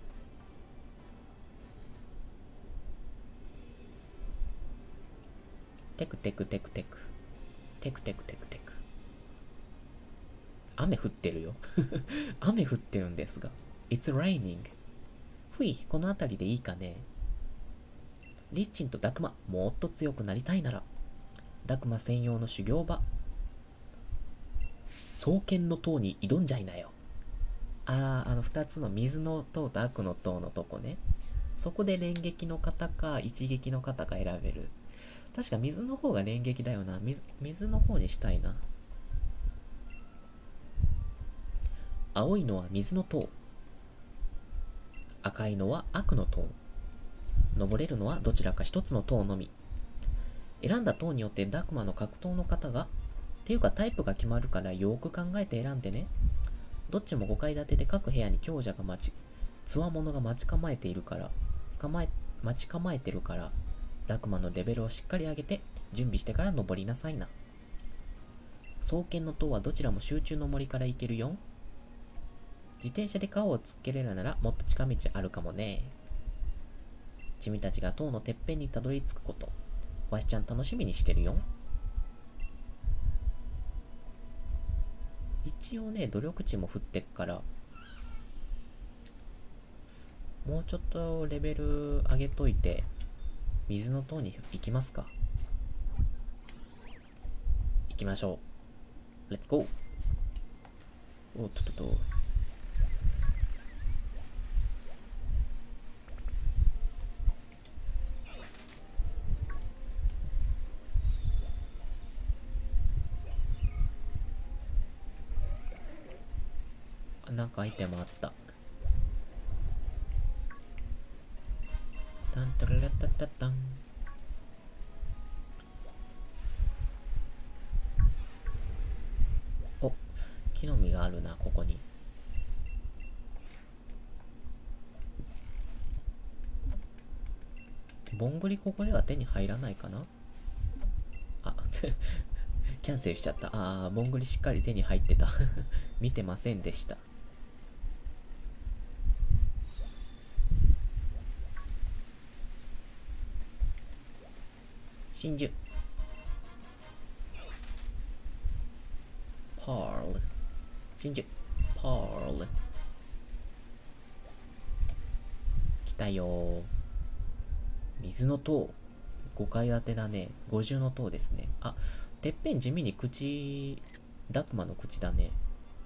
テクテクテクテク。テクテクテクテク。雨降ってるよ。雨降ってるんですが。It's raining. ふい、この辺りでいいかね。リッチンとダクマ、もっと強くなりたいなら、ダクマ専用の修行場、双剣の塔に挑んじゃいなよ。二つの水の塔と悪の塔のとこね。そこで連撃の方か一撃の方か選べる。確か水の方が連撃だよな。水の方にしたいな。青いのは水の塔。赤いのは悪の塔。登れるのはどちらか一つの塔のみ。選んだ塔によってダクマの格闘の方が、っていうかタイプが決まるからよーく考えて選んでね。どっちも5階建てで各部屋に強者がつわものが待ち構えてるから、ダクマのレベルをしっかり上げて準備してから登りなさいな。双剣の塔はどちらも集中の森から行けるよ。自転車で顔をつけれるならもっと近道あるかもね。チミたちが塔のてっぺんにたどり着くこと、わしちゃん楽しみにしてるよ。一応ね、努力値も降ってっから、もうちょっとレベル上げといて、水の塔に行きますか。行きましょう。レッツゴー。おっとっとっと。なんかアイテムあった。タンタララタタタン。お、木の実があるな、ここに。ボングリここでは手に入らないかな。キャンセルしちゃった。ボングリしっかり手に入ってた。見てませんでした。真珠。パール。真珠。パール。来たよー。水の塔。5階建てだね。50の塔ですね。てっぺん地味にダクマの口だね。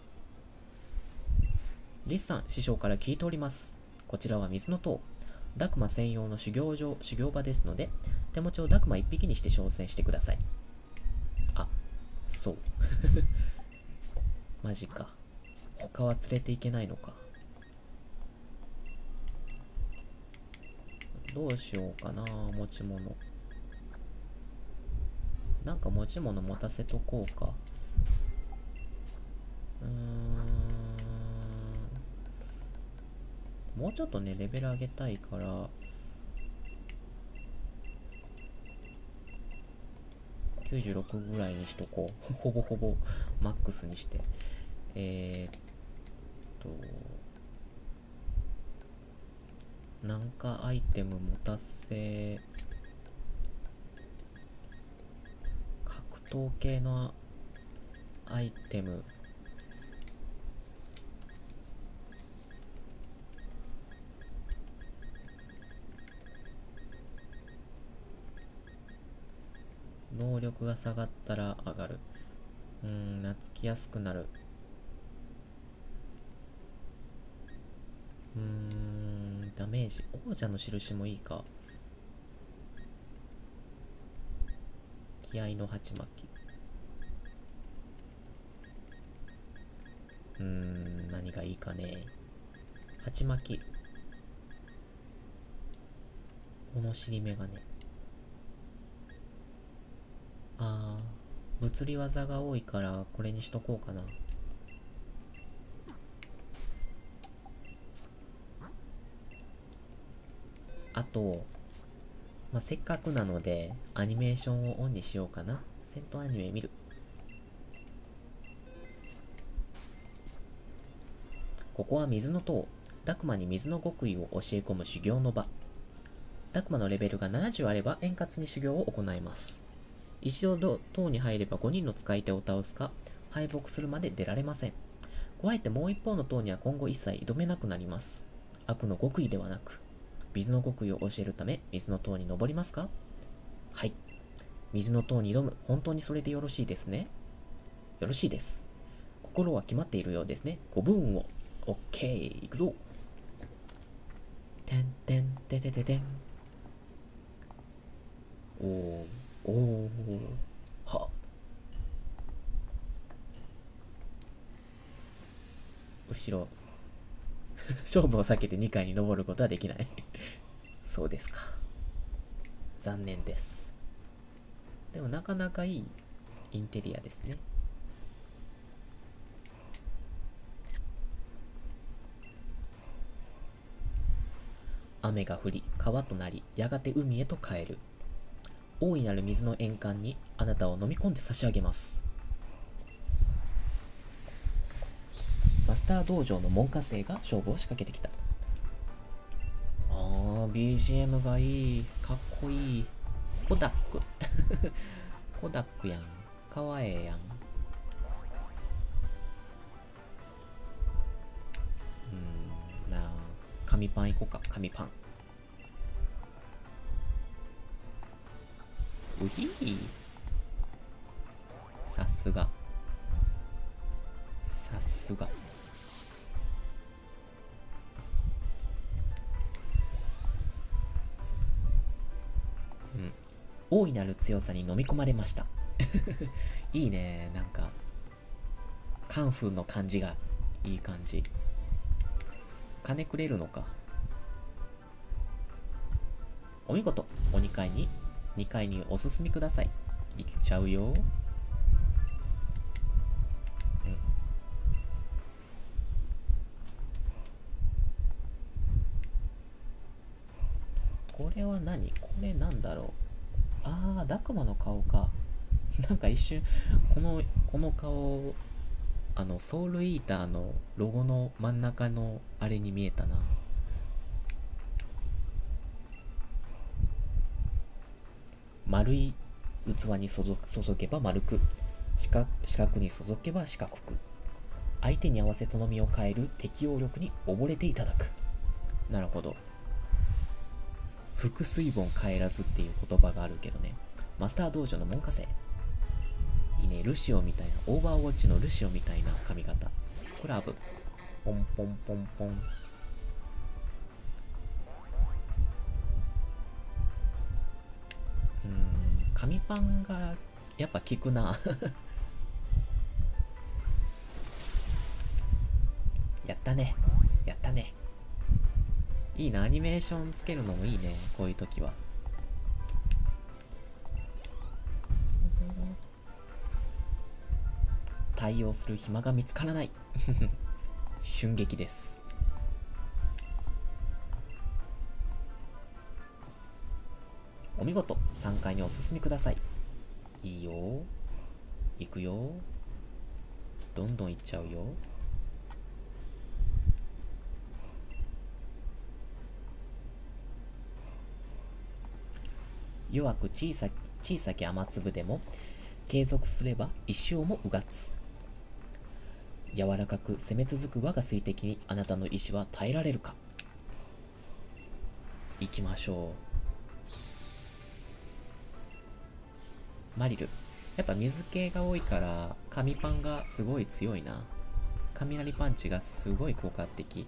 リスさん、師匠から聞いております。こちらは水の塔。ダクマ専用の修行場ですので、手持ちをダクマ1匹にして挑戦してください。そう。マジか。他は連れていけないのか。どうしようかな、持ち物。なんか持ち物持たせとこうか。もうちょっとね、レベル上げたいから、96ぐらいにしとこう。ほぼほぼマックスにして。 えーっと、なんかアイテム持たせ、格闘系のアイテム、能力が下がったら上がる。懐きやすくなる。ダメージ。王者の印もいいか。気合の鉢巻き。何がいいかね。鉢巻き。物知り眼鏡。物理技が多いからこれにしとこうかな。あと、せっかくなのでアニメーションをオンにしようかな。戦闘アニメ見る。ここは水の塔。ダクマに水の極意を教え込む修行の場。ダクマのレベルが70あれば円滑に修行を行います。一度塔に入れば5人の使い手を倒すか敗北するまで出られません。加えてもう一方の塔には今後一切挑めなくなります。悪の極意ではなく水の極意を教えるため水の塔に登りますか？はい。水の塔に挑む。本当にそれでよろしいですね。よろしいです。心は決まっているようですね。ごブーンを。オッケー、いくぞ。てんてんててててん。おー、おー、は。後ろ。勝負を避けて2階に登ることはできない。そうですか。残念です。でもなかなかいいインテリアですね。雨が降り、川となり、やがて海へと帰る。大いなる水の円環にあなたを飲み込んで差し上げます。マスター道場の門下生が勝負を仕掛けてきた。BGM がいい。かっこいい。コダック。コダックやん。かわええやん。紙パンいこうか。紙パン。うひー。さすが。さすが。大いなる強さに飲み込まれました。いいね。なんかカンフーの感じがいい感じ。金くれるのか。お見事。2階にお進みください。行っちゃうよ。これは何？これなんだろう。ダクマの顔か。なんか一瞬この顔、ソウルイーターのロゴの真ん中のあれに見えたな。丸い器に注げば丸く、四角に注げば四角く、相手に合わせその身を変える適応力に溺れていただく。なるほど。複水本帰らずっていう言葉があるけどね。マスター道場の門下生。いいね。ルシオみたいな、オーバーウォッチのルシオみたいな髪型。クラブ。ポンポンポンポン。紙パンがやっぱ効くな。やったね。やったね。いいな。アニメーションつけるのもいいね。こういう時は。対応する暇が見つからない。瞬撃です。お見事。3階にお進みください。いいよ。行くよ。 どんどんいっちゃうよ。弱く小さき雨粒でも継続すれば一生もうがつ。柔らかく攻め続く我が水滴にあなたの意志は耐えられるか。行きましょう。マリル。やっぱ水系が多いから紙パンがすごい強いな。雷パンチがすごい効果的。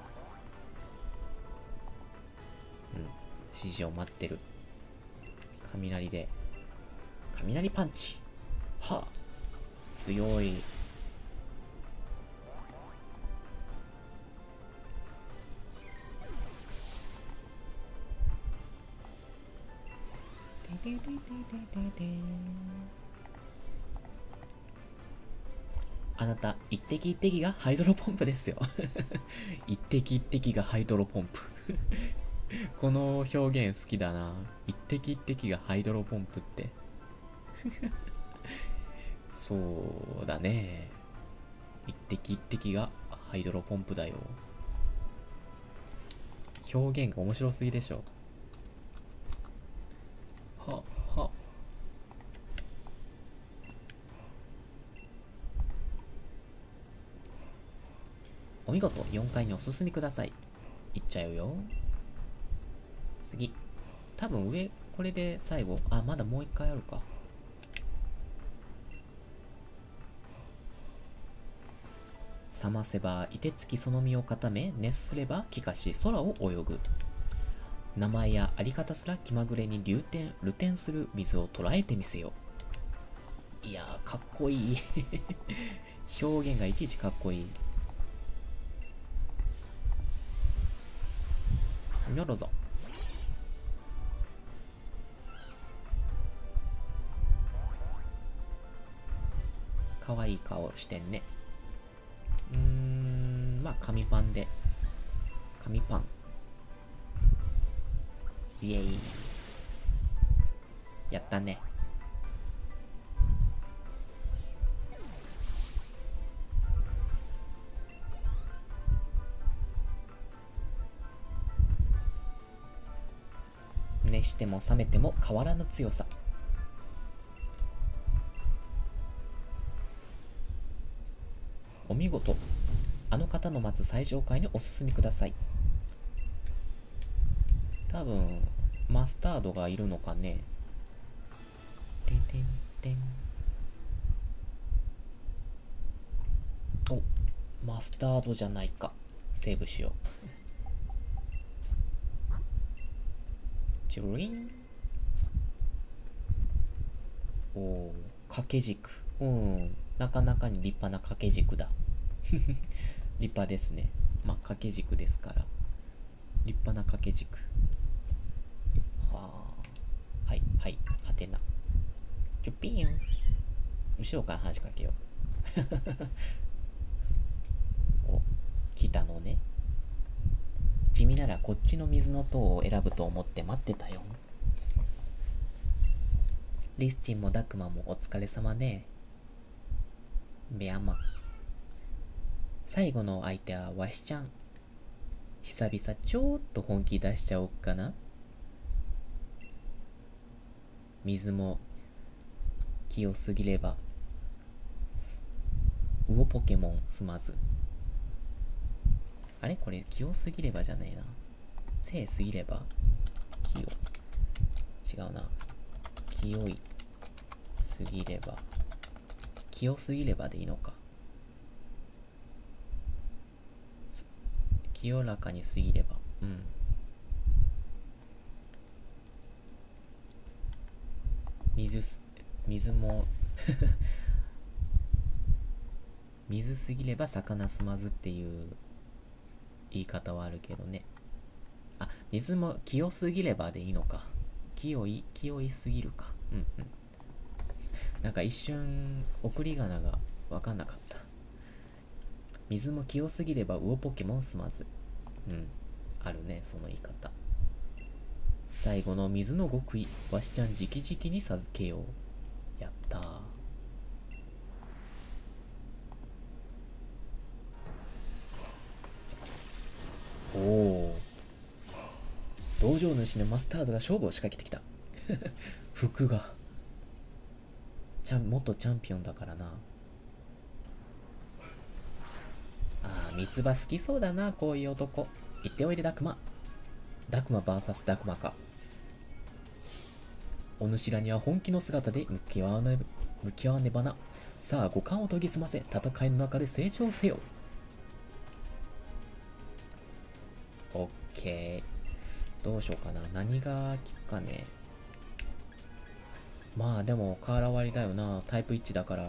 指示を待ってる。雷で雷パンチ。はあ、強い。あなた一滴一滴がハイドロポンプですよ。一滴一滴がハイドロポンプ。この表現好きだな。一滴一滴がハイドロポンプって。そうだね。一滴一滴がハイドロポンプだよ。表現が面白すぎでしょ。はは。お見事、4階にお進みください。行っちゃうよ。次。多分上、これで最後。あ、まだもう1回あるか。冷ませば、凍てつきその身を固め、熱すれば気化し、空を泳ぐ。名前やあり方すら気まぐれに流転する水を捉えてみせよ。いやー、かっこいい。表現がいちいちかっこいい。よろぞ。かわいい顔してんね。まあ紙パンで。紙パン。イエイ。やったね。熱しても冷めても変わらぬ強さ。お見事。あの方の待つ最上階にお進みください。多分マスタードがいるのかね。てんてんてん。お、マスタードじゃないか。セーブしよう。チュリン。おー、掛け軸。なかなかに立派な掛け軸だ。立派ですね。まあ掛け軸ですから立派な掛け軸。はあ、はいはい、はてな。ちょピーン。後ろから話しかけよう。お、来たのね。地味ならこっちの水の塔を選ぶと思って待ってたよ。リスチンもダクマもお疲れ様ね。ベアマ。最後の相手はワシちゃん。久々ちょっと本気出しちゃおっかな。水も清すぎれば魚ポケモンすまず。あれこれ清すぎればじゃねえな。清すぎれば清。違うな。清いすぎれば清すぎればでいいのか。清らかにすぎれば。水も水すぎれば魚すまずっていう言い方はあるけどね。あ、水も清すぎればでいいのか。清いすぎるか。なんか一瞬送り仮名が分かんなかった。水も清すぎれば魚ポケモンすまず。あるね、その言い方。最後の水の極意、わしちゃん直々に授けよう。やったー。 おお、道場主のマスタードが勝負を仕掛けてきた。服が元チャンピオンだからな。ああ、三つ葉好きそうだな、こういう男。行っておいで、ダクマ。ダクマ VS ダクマか。お主らには本気の姿で向き合わねばな。さあ、五感を研ぎ澄ませ、戦いの中で成長せよ。オッケー。どうしようかな。何が効くかね。まあでも、瓦割りだよな。タイプ1だから。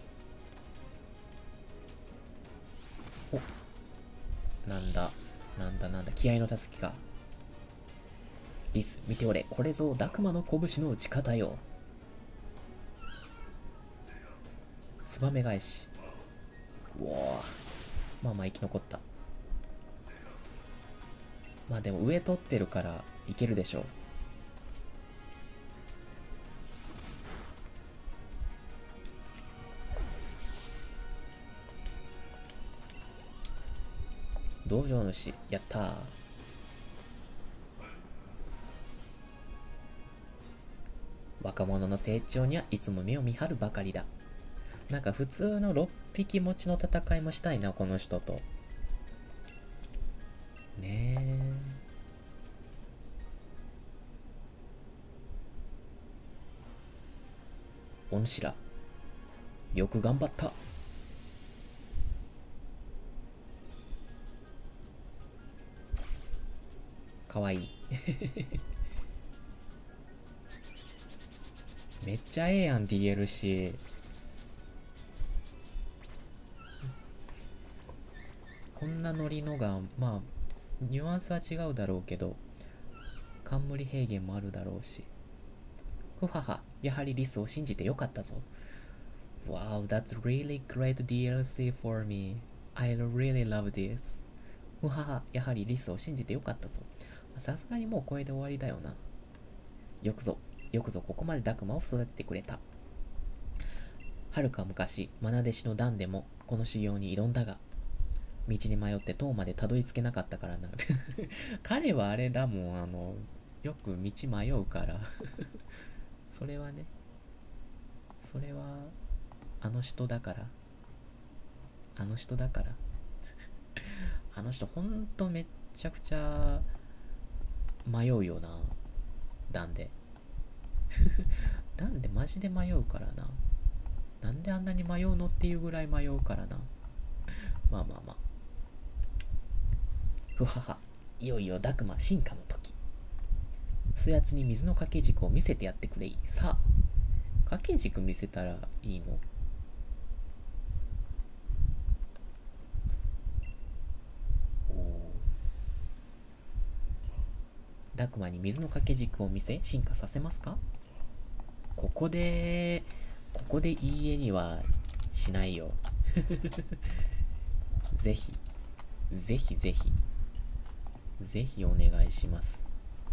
お、なんだ。気合のたすきか。リス、見ておれ。これぞ、ダクマの拳の打ち方よ。ツバメ返し。うおー。まあ生き残った。まあでも上取ってるからいけるでしょう。道場主、やったー。若者の成長にはいつも目を見張るばかりだ。なんか普通の6匹持ちの戦いもしたいな、この人と。ねえ。お主ら、よく頑張った。かわいい。めっちゃええやん、DLC。こんなノリのが、まあ、ニュアンスは違うだろうけど、冠平原もあるだろうし。ふはは、やはりリスを信じてよかったぞ。Wow, that's really great DLC for me. I really love this. ふはは、やはりリスを信じてよかったぞ。さすがにもうこれで終わりだよな。よくぞここまでダクマを育ててくれた。はるか昔、愛弟子のダンでもこの修行に挑んだが、道に迷って塔までたどり着けなかったからな。彼はあれだもん、よく道迷うから。それはね、それは、あの人だから。あの人ほんとめっちゃくちゃ迷うよな。ダンで。ダンでマジで迷うからな。なんであんなに迷うのっていうぐらい迷うからな。まあ。ふはは、いよいよダクマ進化の時。そやつに水の掛け軸を見せてやってくれい。さあ、掛け軸見せたらいいの？ダクマに水の掛け軸を見せ進化させますか？ここでいい絵にはしないよ。ぜひお願いします。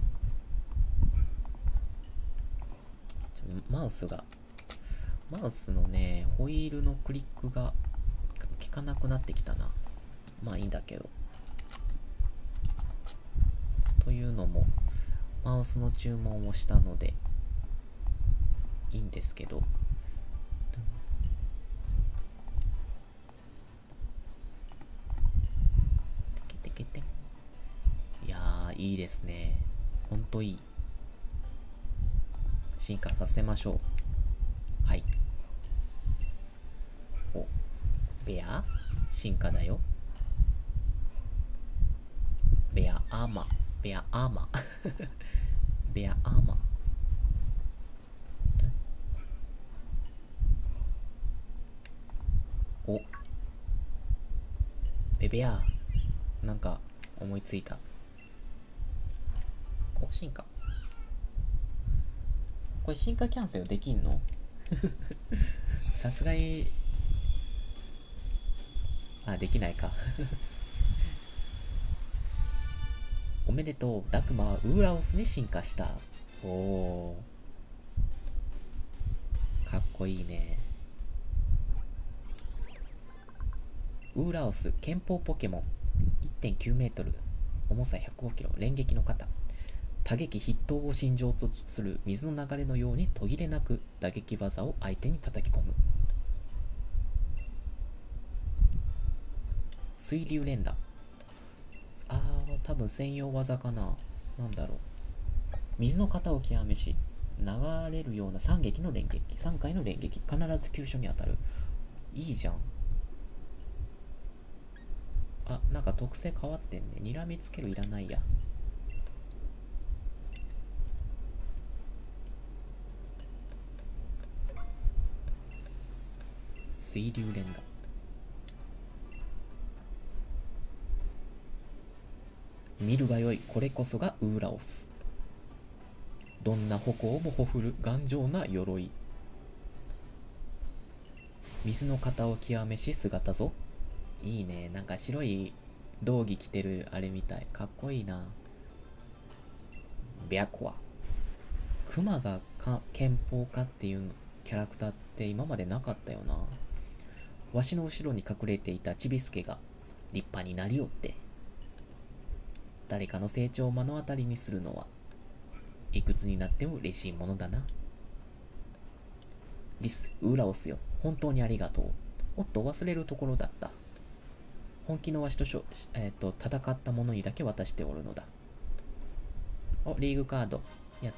マウスのね、ホイールのクリックが効かなくなってきたな。まあいいんだけど。というのも、マウスの注文をしたので、いいんですけど。いやー、いいですね。ほんといい。進化させましょう。はい。お、ベア進化だよ。ベアアーマベアアーマお、ベアなんか思いついた。お、進化。これ進化キャンセルできんの？さすがにできないか。おめでとう、ダクマはウーラオスに進化した。おお、かっこいいね。ウーラオス、憲法ポケモン 1.9 メートル。 重さ105キロ、連撃の型。多撃筆頭を心情とする水の流れのように途切れなく打撃技を相手に叩き込む。水流連打。多分専用技かな。なんだろう。水の型を極めし、流れるような3撃の連撃。3回の連撃。必ず急所に当たる。いいじゃん。なんか特性変わってんね。睨みつけるいらないや。水流連打。見るがよい、これこそがウーラオス。どんな矛もほふる頑丈な鎧。水の型を極めし姿ぞ。いいね。なんか白い道着着てるあれみたい。かっこいいな。白は熊が憲法家っていうキャラクターって今までなかったよな。わしの後ろに隠れていたちびすけが立派になりおって、誰かの成長を目の当たりにするのはいくつになっても嬉しいものだな。リス、ウーラオスよ。本当にありがとう。おっと、忘れるところだった。本気のわしと戦った者にだけ渡しておるのだ。リーグカード。やった。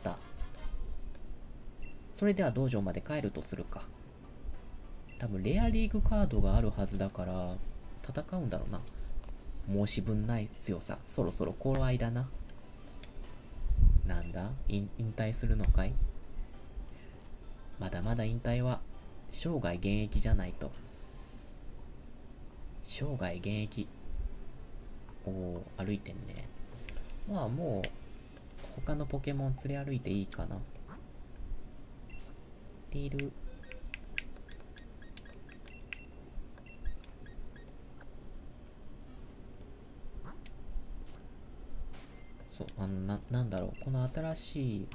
それでは道場まで帰るとするか。多分レアリーグカードがあるはずだから戦うんだろうな。申し分ない強さ。そろそろ頃合いだな。なんだ、引退するのかい。まだまだ引退は生涯現役じゃないと。生涯現役。歩いてんね。まあもう他のポケモン連れ歩いていいかな。リール。そう、なんだろう。この新しい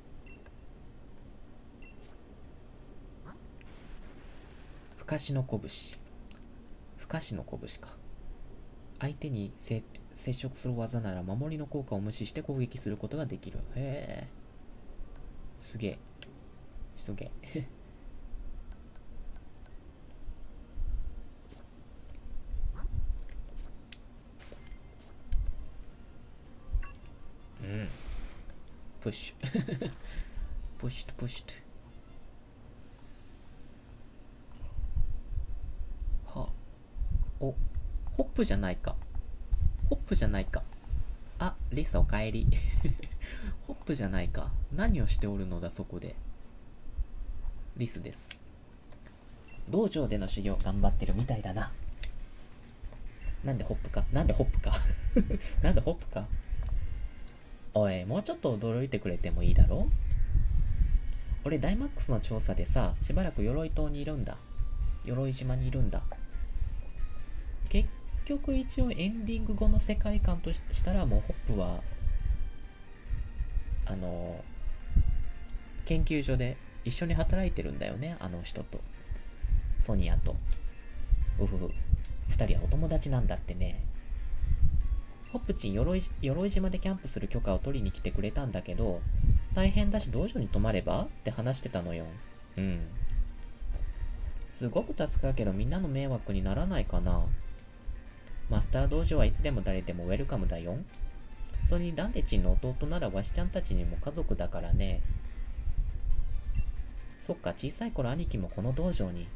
ふかしの拳。ふかしの拳か。相手に接触する技なら守りの効果を無視して攻撃することができる。へえ。すげえ。すげえ。うん。プッシュ。プッシュプッシュ。はあ。ホップじゃないか。ホップじゃないか。リスおかえり。ホップじゃないか。何をしておるのだそこで。リスです。道場での修行頑張ってるみたいだな。なんでホップか。なんでホップか。なんでホップか。おい、もうちょっと驚いてくれてもいいだろ。俺ダイマックスの調査でさ、しばらく鎧島にいるんだ。鎧島にいるんだ。結局一応エンディング後の世界観としたらもうホップは研究所で一緒に働いてるんだよね。あの人とソニアと2人はお友達なんだってね。ホップチン鎧島でキャンプする許可を取りに来てくれたんだけど、大変だし道場に泊まればって話してたのよ。すごく助かるけどみんなの迷惑にならないかな。マスター道場はいつでも誰でもウェルカムだよ。それにダンデチンの弟ならわしちゃんたちにも家族だからね。そっか、小さい頃兄貴もこの道場に。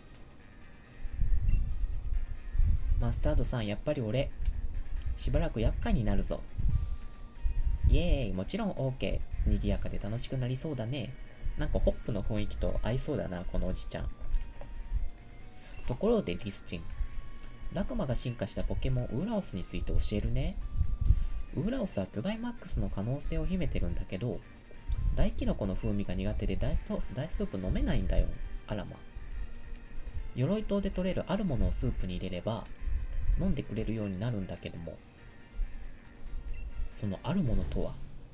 マスタードさん、やっぱり俺しばらく厄介になるぞ。イエーイ、もちろん OK。 賑やかで楽しくなりそうだね。なんかホップの雰囲気と合いそうだな、このおじちゃん。ところでリスチン、ラクマが進化したポケモンウーラオスについて教えるね。ウーラオスは巨大マックスの可能性を秘めてるんだけど、大キノコの風味が苦手で大スープ飲めないんだよ。あらま。鎧島で取れるあるものをスープに入れれば飲んでくれるようになるんだけども、そのあるものとは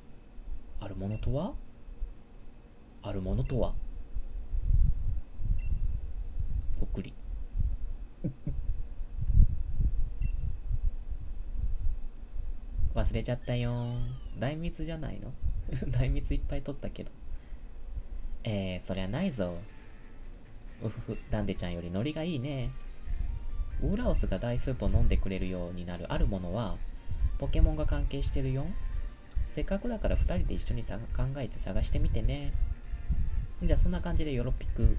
こっくり。 れちゃったよー。大蜜じゃないの？大蜜いっぱい取ったけど。そりゃないぞ。うふふ、ダンデちゃんよりノリがいいね。ウーラオスが大スープを飲んでくれるようになるあるものは、ポケモンが関係してるよ。せっかくだから二人で一緒に考えて探してみてね。じゃあそんな感じでよろぴく。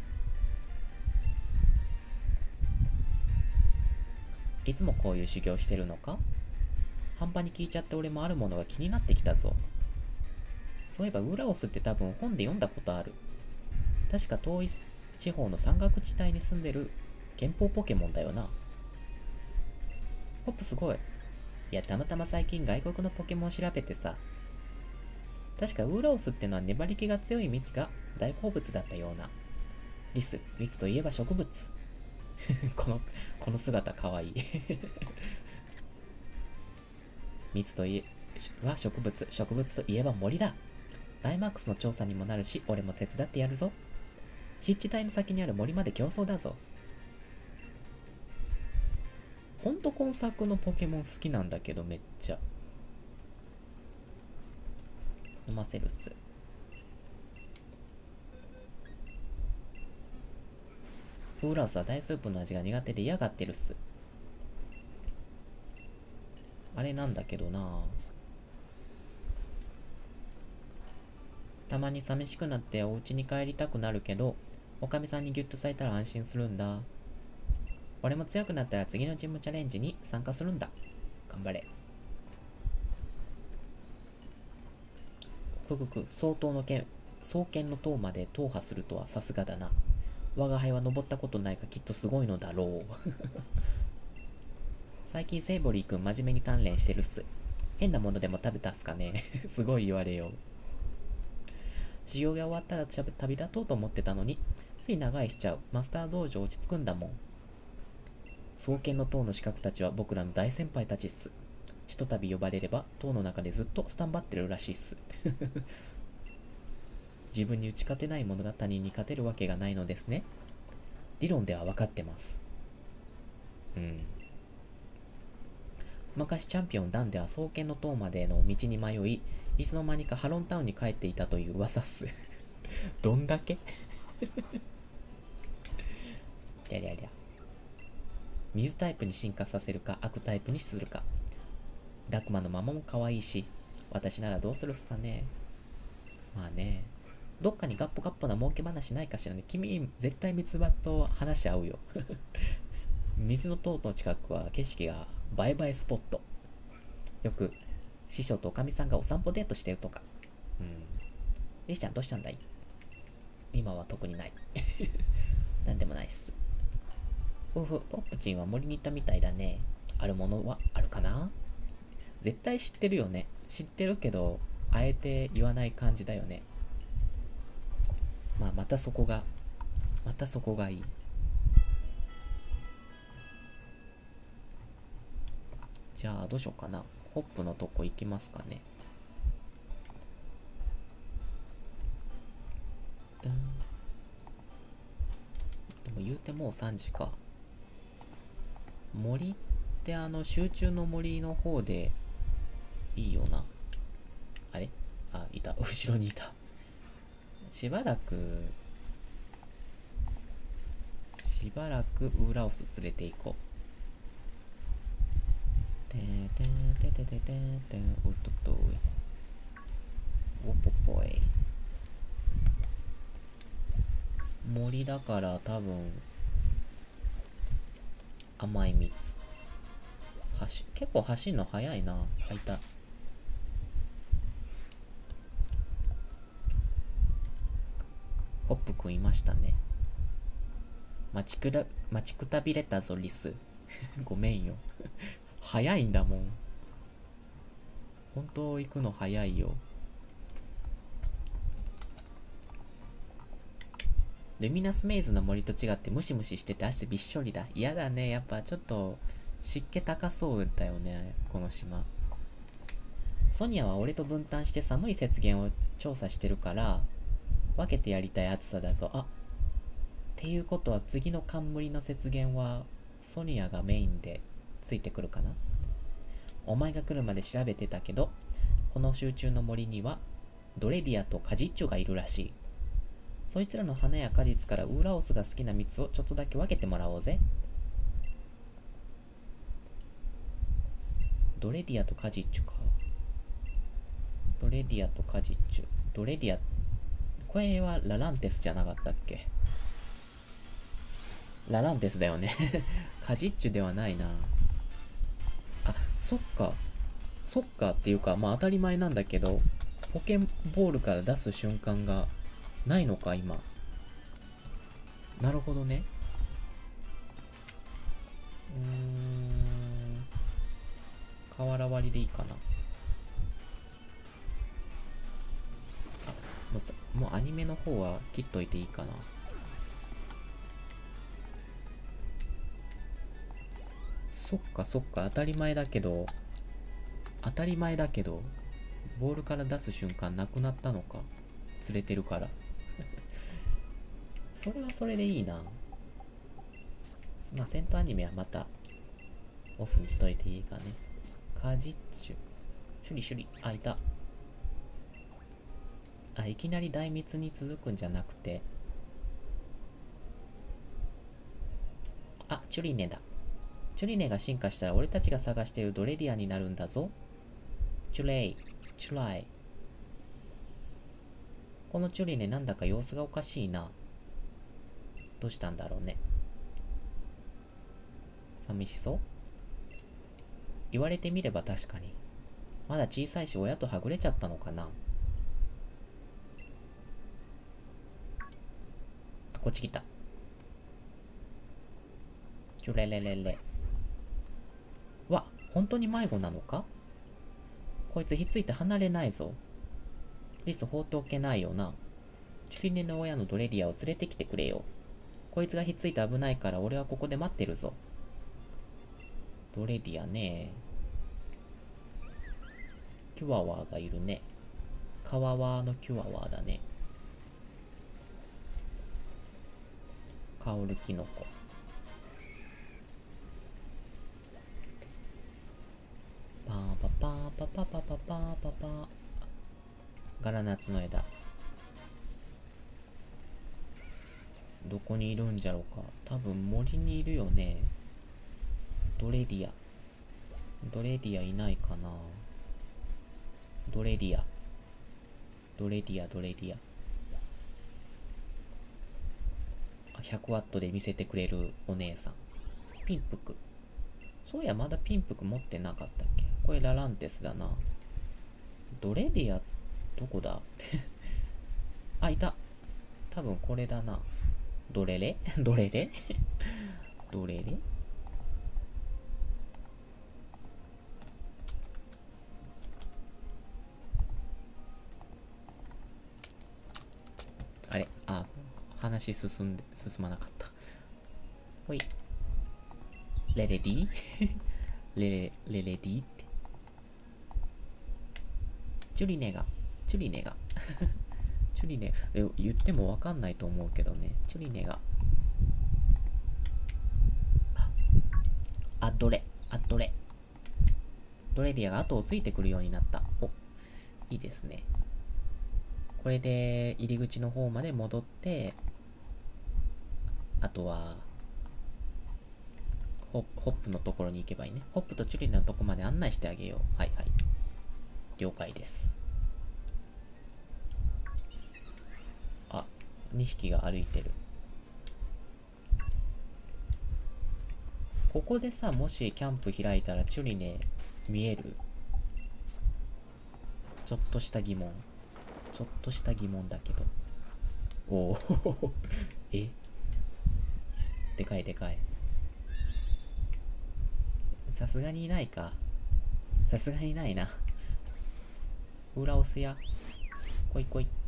いつもこういう修行してるのか？半端に聞いちゃって俺もあるものが気になってきたぞ。そういえばウーラオスって多分本で読んだことある。確か遠い地方の山岳地帯に住んでる憲法ポケモンだよな。ホップすごい。いや、たまたま最近外国のポケモン調べてさ。確かウーラオスってのは粘り気が強い蜜が大好物だったような。蜜といえば植物。この姿かわいい。蜜といえば植物といえば森だ。ダイマックスの調査にもなるし、俺も手伝ってやるぞ。湿地帯の先にある森まで競争だぞ。ほんと今作のポケモン好きなんだけど、めっちゃ。飲ませるっす。ウーラウスは大スープの味が苦手で嫌がってるっす。あれなんだけどな。たまに寂しくなってお家に帰りたくなるけど、おかみさんにギュッとされたら安心するんだ。俺も強くなったら次のジムチャレンジに参加するんだ。頑張れ。双剣の塔まで踏破するとはさすがだな。我が輩は登ったことないがきっとすごいのだろう。最近セイボリーくん真面目に鍛錬してるっす。変なものでも食べたっすかね。すごい言われよう。修行が終わったら旅立とうと思ってたのに、つい長居しちゃう。マスター道場落ち着くんだもん。双剣の塔の資格たちは僕らの大先輩たちっす。ひとたび呼ばれれば塔の中でずっとスタンバってるらしいっす。自分に打ち勝てないものが他人に勝てるわけがないのですね。理論では分かってます。昔チャンピオンダンでは双剣の塔までの道に迷い、いつの間にかハロンタウンに帰っていたという噂っす。どんだけりゃりゃりゃ。水タイプに進化させるか悪タイプにするか。ダクマのママも可愛いし、私ならどうするっすかね。まあね、どっかにガッポガッポな儲け話ないかしらね。君絶対ミツバと話し合うよ。水の塔の近くは景色が映え映えスポット。よく師匠とおかみさんがお散歩デートしてるとか。リシちゃんどうしたんだい？今は特にない。なんでもないっす。ポップチンは森に行ったみたいだね。あるものはあるかな？絶対知ってるよね。知ってるけど、あえて言わない感じだよね。またそこがいい。じゃあどうしようかな。ホップのとこ行きますかね。でも言うてもう3時か。森って集中の森の方でいいよな。あれ？いた。後ろにいた。しばらくウーラオス連れて行こう。てんてんてんてんてんてんてん、おっとっとい。おっぽっぽい。森だから多分、甘い蜜。結構走るの早いな。あ、いた。ホップくんいましたね。待ちくたびれたぞ、リス。ごめんよ。早いんだもん。本当行くの早いよ。ルミナスメイズの森と違ってムシムシしてて足びっしょりだ。嫌だね。やっぱちょっと湿気高そうだよね、この島。ソニアは俺と分担して寒い雪原を調査してるから分けてやりたい暑さだぞ。っていうことは次の冠の雪原はソニアがメインでついてくるかな。 お前が来るまで調べてたけど、この集中の森にはドレディアとカジッチョがいるらしい。そいつらの花や果実からウーラオスが好きな蜜をちょっとだけ分けてもらおうぜ。ドレディアとカジッチュか。ドレディアとカジッチュ。ドレディア、これはラランテスじゃなかったっけ？ラランテスだよね。カジッチュではないな。あ、そっか。そっかっていうか、まあ当たり前なんだけど、ポケボールから出す瞬間がないのか、今。なるほどね。瓦割りでいいかな。もうアニメの方は切っといていいかな。そっかそっか、当たり前だけど、ボールから出す瞬間なくなったのか。釣れてるから。それはそれでいいな。まあ、戦闘アニメはまたオフにしといていいかね。カジッチュ。シュリシュリ。あ、いた。あ、いきなり大密に続くんじゃなくて。あ、チュリネだ。チュリネが進化したら俺たちが探しているドレディアになるんだぞ。チュレイ。チュライ。このチュリネなんだか様子がおかしいな。どうしたんだろうね。寂しそう？言われてみれば確かに。まだ小さいし親とはぐれちゃったのかな。あ、こっち来た。チュレレレレ。わ、本当に迷子なのか？こいつひっついて離れないぞ。リス放っておけないよな。チュリネの親のドレディアを連れてきてくれよ。こいつがひっついて危ないから俺はここで待ってるぞ。ドレディアね。キュワワーがいるね。カワワーのキュワワーだね。カオルキノコ。パーパパーパパパパパーパパー。ガラナツの枝。どこにいるんじゃろうか。多分森にいるよね。ドレディア。ドレディアいないかな。ドレディア。ドレディア、ドレディア。100ワットで見せてくれるお姉さん。ピンプク。そういや、まだピンプク持ってなかったっけ？これラランテスだな。ドレディア、どこだ？あ、いた。多分これだな。どれれどれれどれれあれ、あ、話進まなかった。ほい。レレディレレディって。チュリネが。チュリネ、言ってもわかんないと思うけどね。チュリネが。あ、ドレディアが後をついてくるようになった。お、いいですね。これで入り口の方まで戻って、あとは、ホップのところに行けばいいね。ホップとチュリネのとこまで案内してあげよう。はいはい。了解です。あ、2匹が歩いてる。ここでさ、もしキャンプ開いたらチュリネ見える？ちょっとした疑問だけど。おおえ、でかいでかい。さすがにいないか。さすがにいないな。裏押すや。こいこい。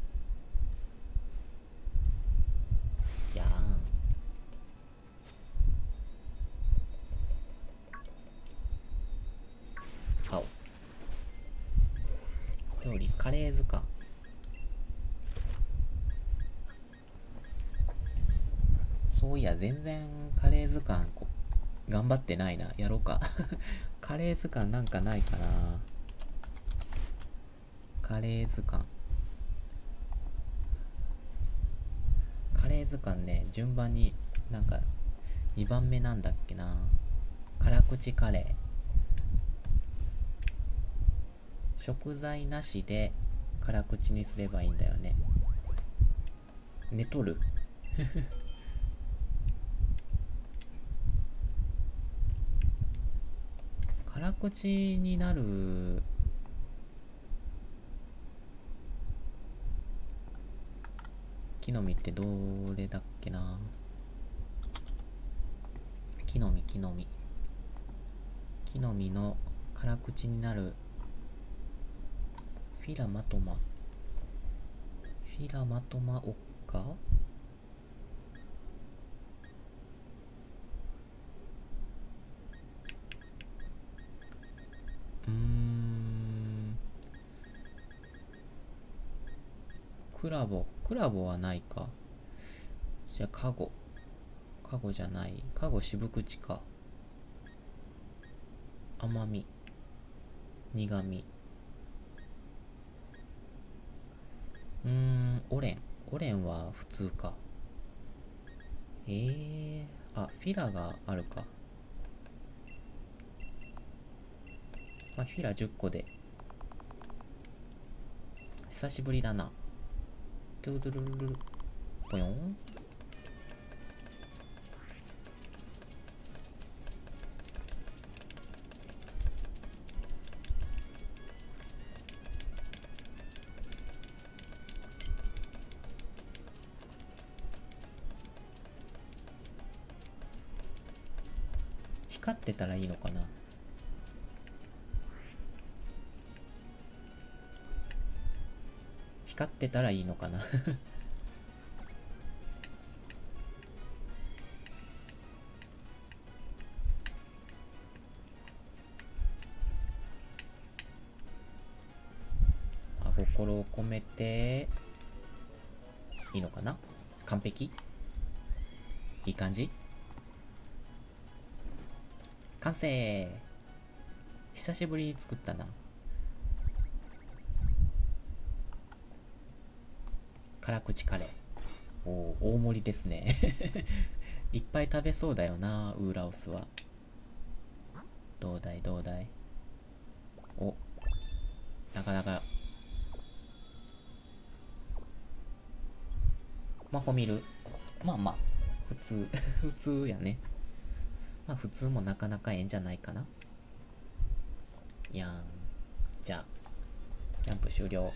やーん。青。料理、カレー図鑑。そういや、全然カレー図鑑頑張ってないな。やろうか。カレー図鑑なんかないかな。カレー図鑑。カレー図鑑ね、順番になんか2番目なんだっけな。辛口カレー。食材なしで辛口にすればいいんだよね。寝とる辛口になる木の実ってどれだっけな。木の実の辛口になるフィラマトマオッカ。クラボはないか。じゃあカゴじゃない。カゴ渋口か。甘み、苦み。オレンは普通か。あ、フィラがあるか。まあ、フィラ10個で。久しぶりだな。トゥードゥルルルぽよん。光ってたらいいのかな。光ってたらいいのかなあ、心を込めていいのかな。完璧。いい感じ。完成。久しぶりに作ったな。辛口カレー。おー、大盛りですねいっぱい食べそうだよな、ウーラオスは。どうだいお、なかなか。マホミル。まあまあ、普通普通やね。まあ普通もなかなかええんじゃないかな。いやん。じゃあ、キャンプ終了。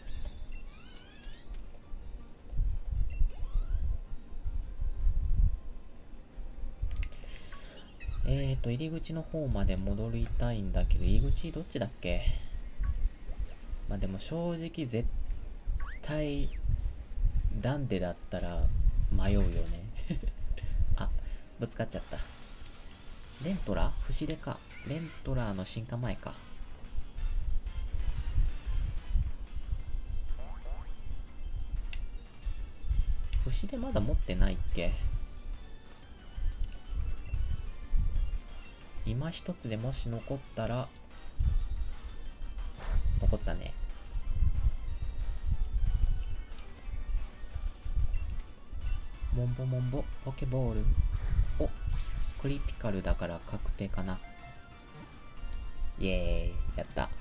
入り口の方まで戻りたいんだけど、入り口どっちだっけ。まあでも正直絶対、ダンデだったら迷うよねあ、ぶつかっちゃった。レントラフシデか。レントラの進化前か。フシデまだ持ってないっけ。今一つでもし残ったら、残ったね。モンボポケボール。お、クリティカルだから確定かな。イエーイ、やった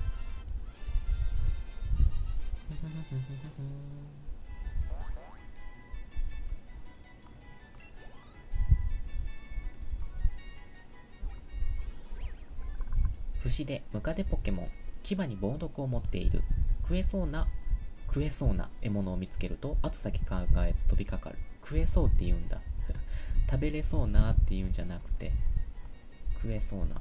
不死でムカデポケモン。牙に猛毒を持っている。食えそうな獲物を見つけると後先考えず飛びかかる。食えそうって言うんだ食べれそうなって言うんじゃなくて食えそうな。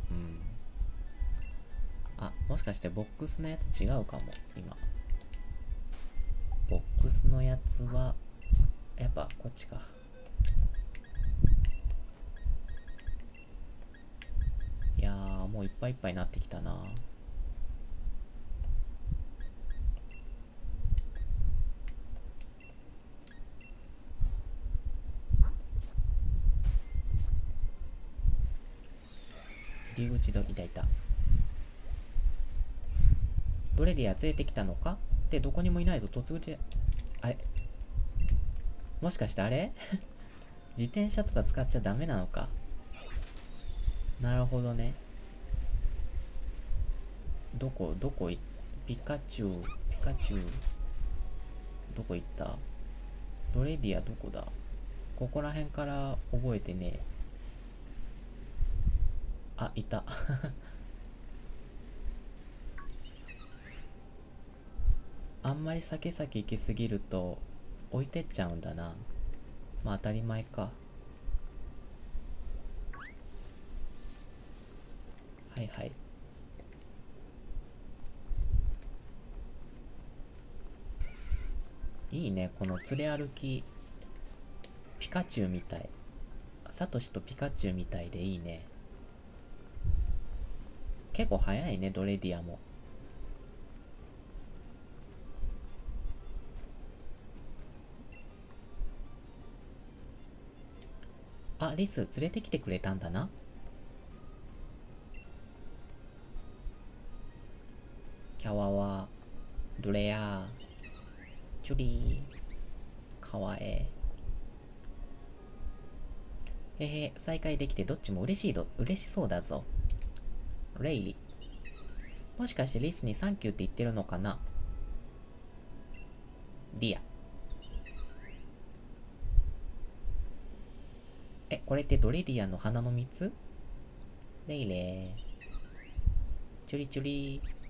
あ、もしかしてボックスのやつ違うかも。今ボックスのやつはやっぱこっちか。いやー、もういっぱいいっぱいになってきたな。 うちどいたいた。ドレディア連れてきたのかってどこにもいないぞ。突然。あれもしかしてあれ自転車とか使っちゃダメなのか。なるほどね。どこピカチュウ。どこ行った？ドレディアどこだ？ここら辺から覚えてね。あ、いた。あんまり先行きすぎると置いてっちゃうんだな。まあ当たり前か。はいはい。いいね、この連れ歩き。ピカチュウみたい。サトシとピカチュウみたいでいいね。結構早いね、ドレディアも。あ、リス連れてきてくれたんだな。キャワワ、ドレア、チュリー、かわえ。へへ、再会できてどっちも嬉しそうだぞ。レイリ。もしかしてリスにサンキューって言ってるのかな？ディア。これってドレディアの花の蜜？レイレー。チュリチュリー。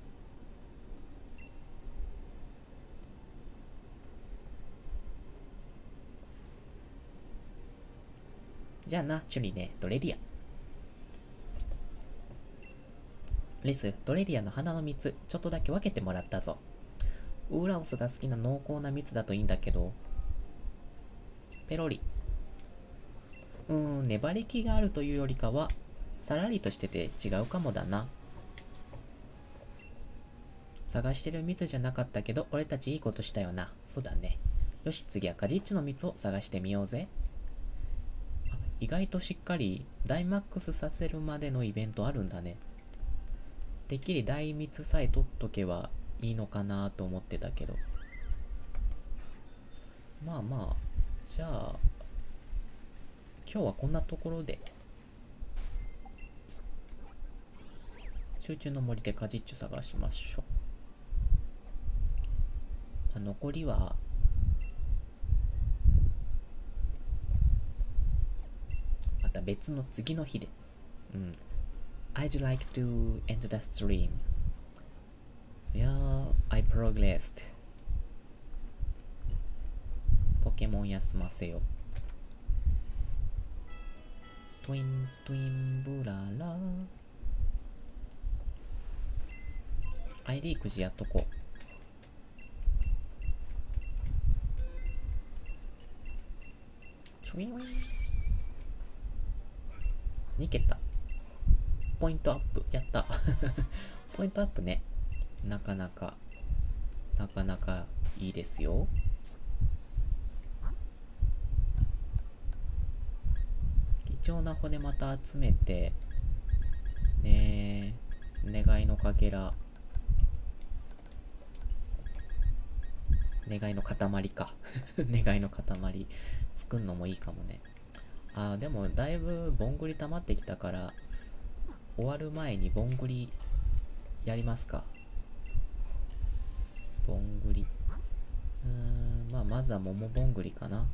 じゃあな、チュリね、ドレディア。リス、ドレディアの花の蜜、ちょっとだけ分けてもらったぞ。ウーラオスが好きな濃厚な蜜だといいんだけど。ペロリ。粘り気があるというよりかは、さらりとしてて違うかもだな。探してる蜜じゃなかったけど、俺たちいいことしたよな。そうだね。よし、次はカジッチの蜜を探してみようぜ。意外としっかりダイマックスさせるまでのイベントあるんだね。てっきり大蜜さえ取っとけばいいのかなと思ってたけど。まあまあ、じゃあ、今日はこんなところで。集中の森でカジッチュ探しましょう。残りは、また別の次の日で。I'd like to end the stream. Yeah, I progressed. ポケモン休ませよ。トゥイントゥインブララ。ID くじやっとこう。ちょいん。2桁。ポイントアップ。やった。ポイントアップね。なかなかいいですよ。貴重な骨また集めて、ねえ、願いのかけら。願いの塊か。願いの塊。作んのもいいかもね。でもだいぶぼんぐり溜まってきたから、終わる前にぼんぐりやりますか。ぼんぐり。まあまずは桃ぼんぐりかな。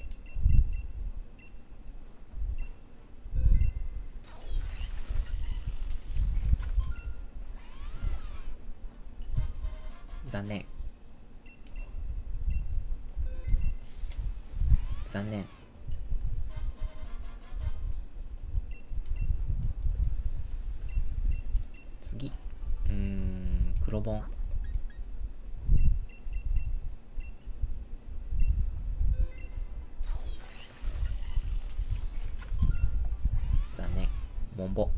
残念。残念。次。黒本。残念。モンボ。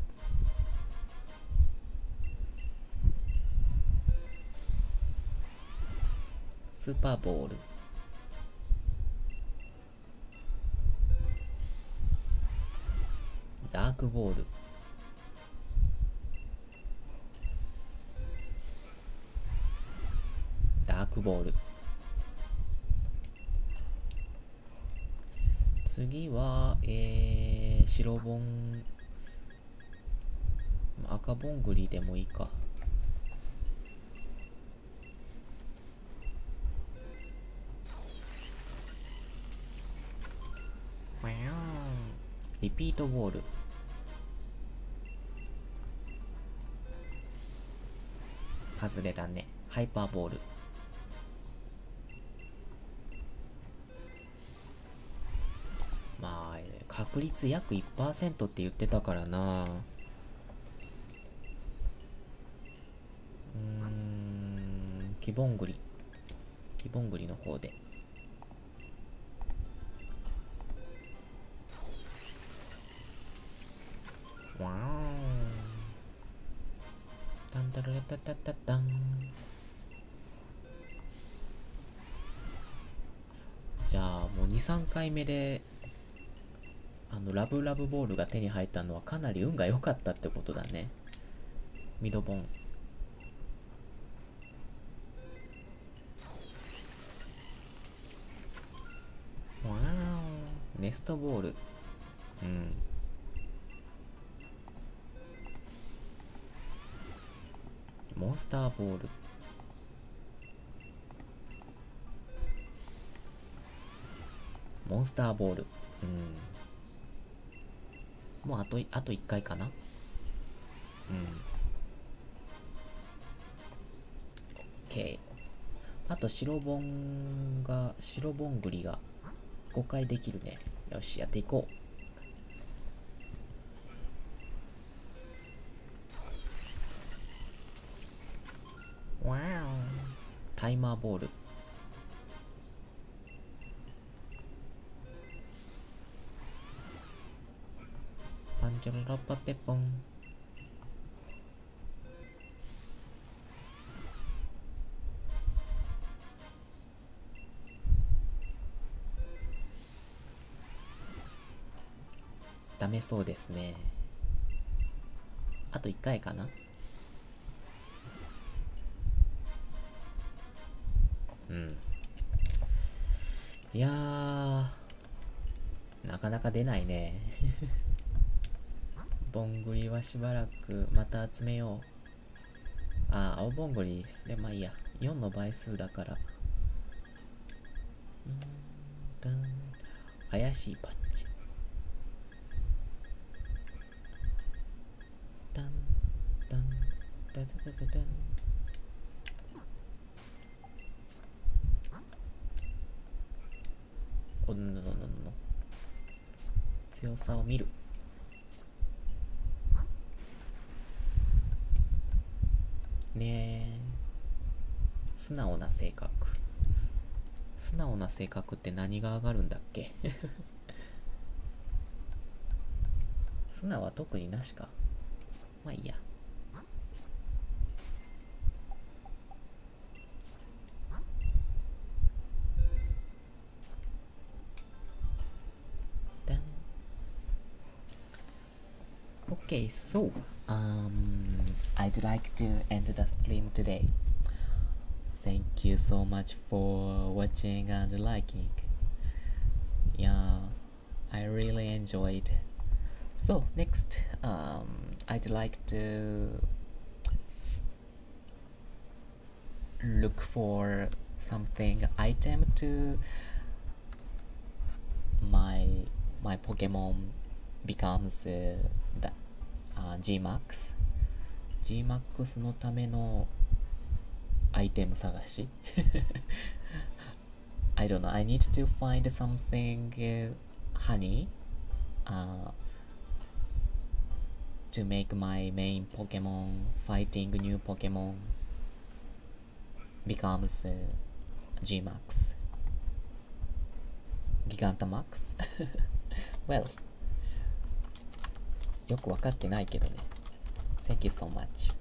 スーパーボール。ダークボール。 クボール。次は、白ボン、赤ボングリでもいいか。リピートボール。外れだね。ハイパーボール。まあ確率約 1% って言ってたからな。キボングリの方で。わーん。タンタララタタタタン。じゃあもう 2,3 回目でラブラブボールが手に入ったのはかなり運が良かったってことだね。ミドボン。わー、ネストボール。モンスターボール。モンスターボール。もうあと1回かな。OK。あと白ボングリが5回できるね。よし、やっていこう。わー、タイマーボール。パンチョロロパペポン。ダメそうですね。あと1回かな。いやー、なかなか出ないね。ボングリはしばらくまた集めよう。青ボングリですね。まあいいや。4の倍数だから。怪しいパッチ。タンタンタタタタタン。強さを見る。ねえ。素直な性格。素直な性格って何が上がるんだっけ。素直は特になしか。まあいいや。Okay, so I'd like to end the stream today. Thank you so much for watching and liking. Yeah, I really enjoyed. So next, I'd like to look for something item to my Pokemon becomes the Gmax のためのアイテム探し。I don't know. I need to find something honey to make my main Pokemon fighting new Pokemon becomes Gmax Gigantamax. Well, よくわかってないけどね。Thank you so much.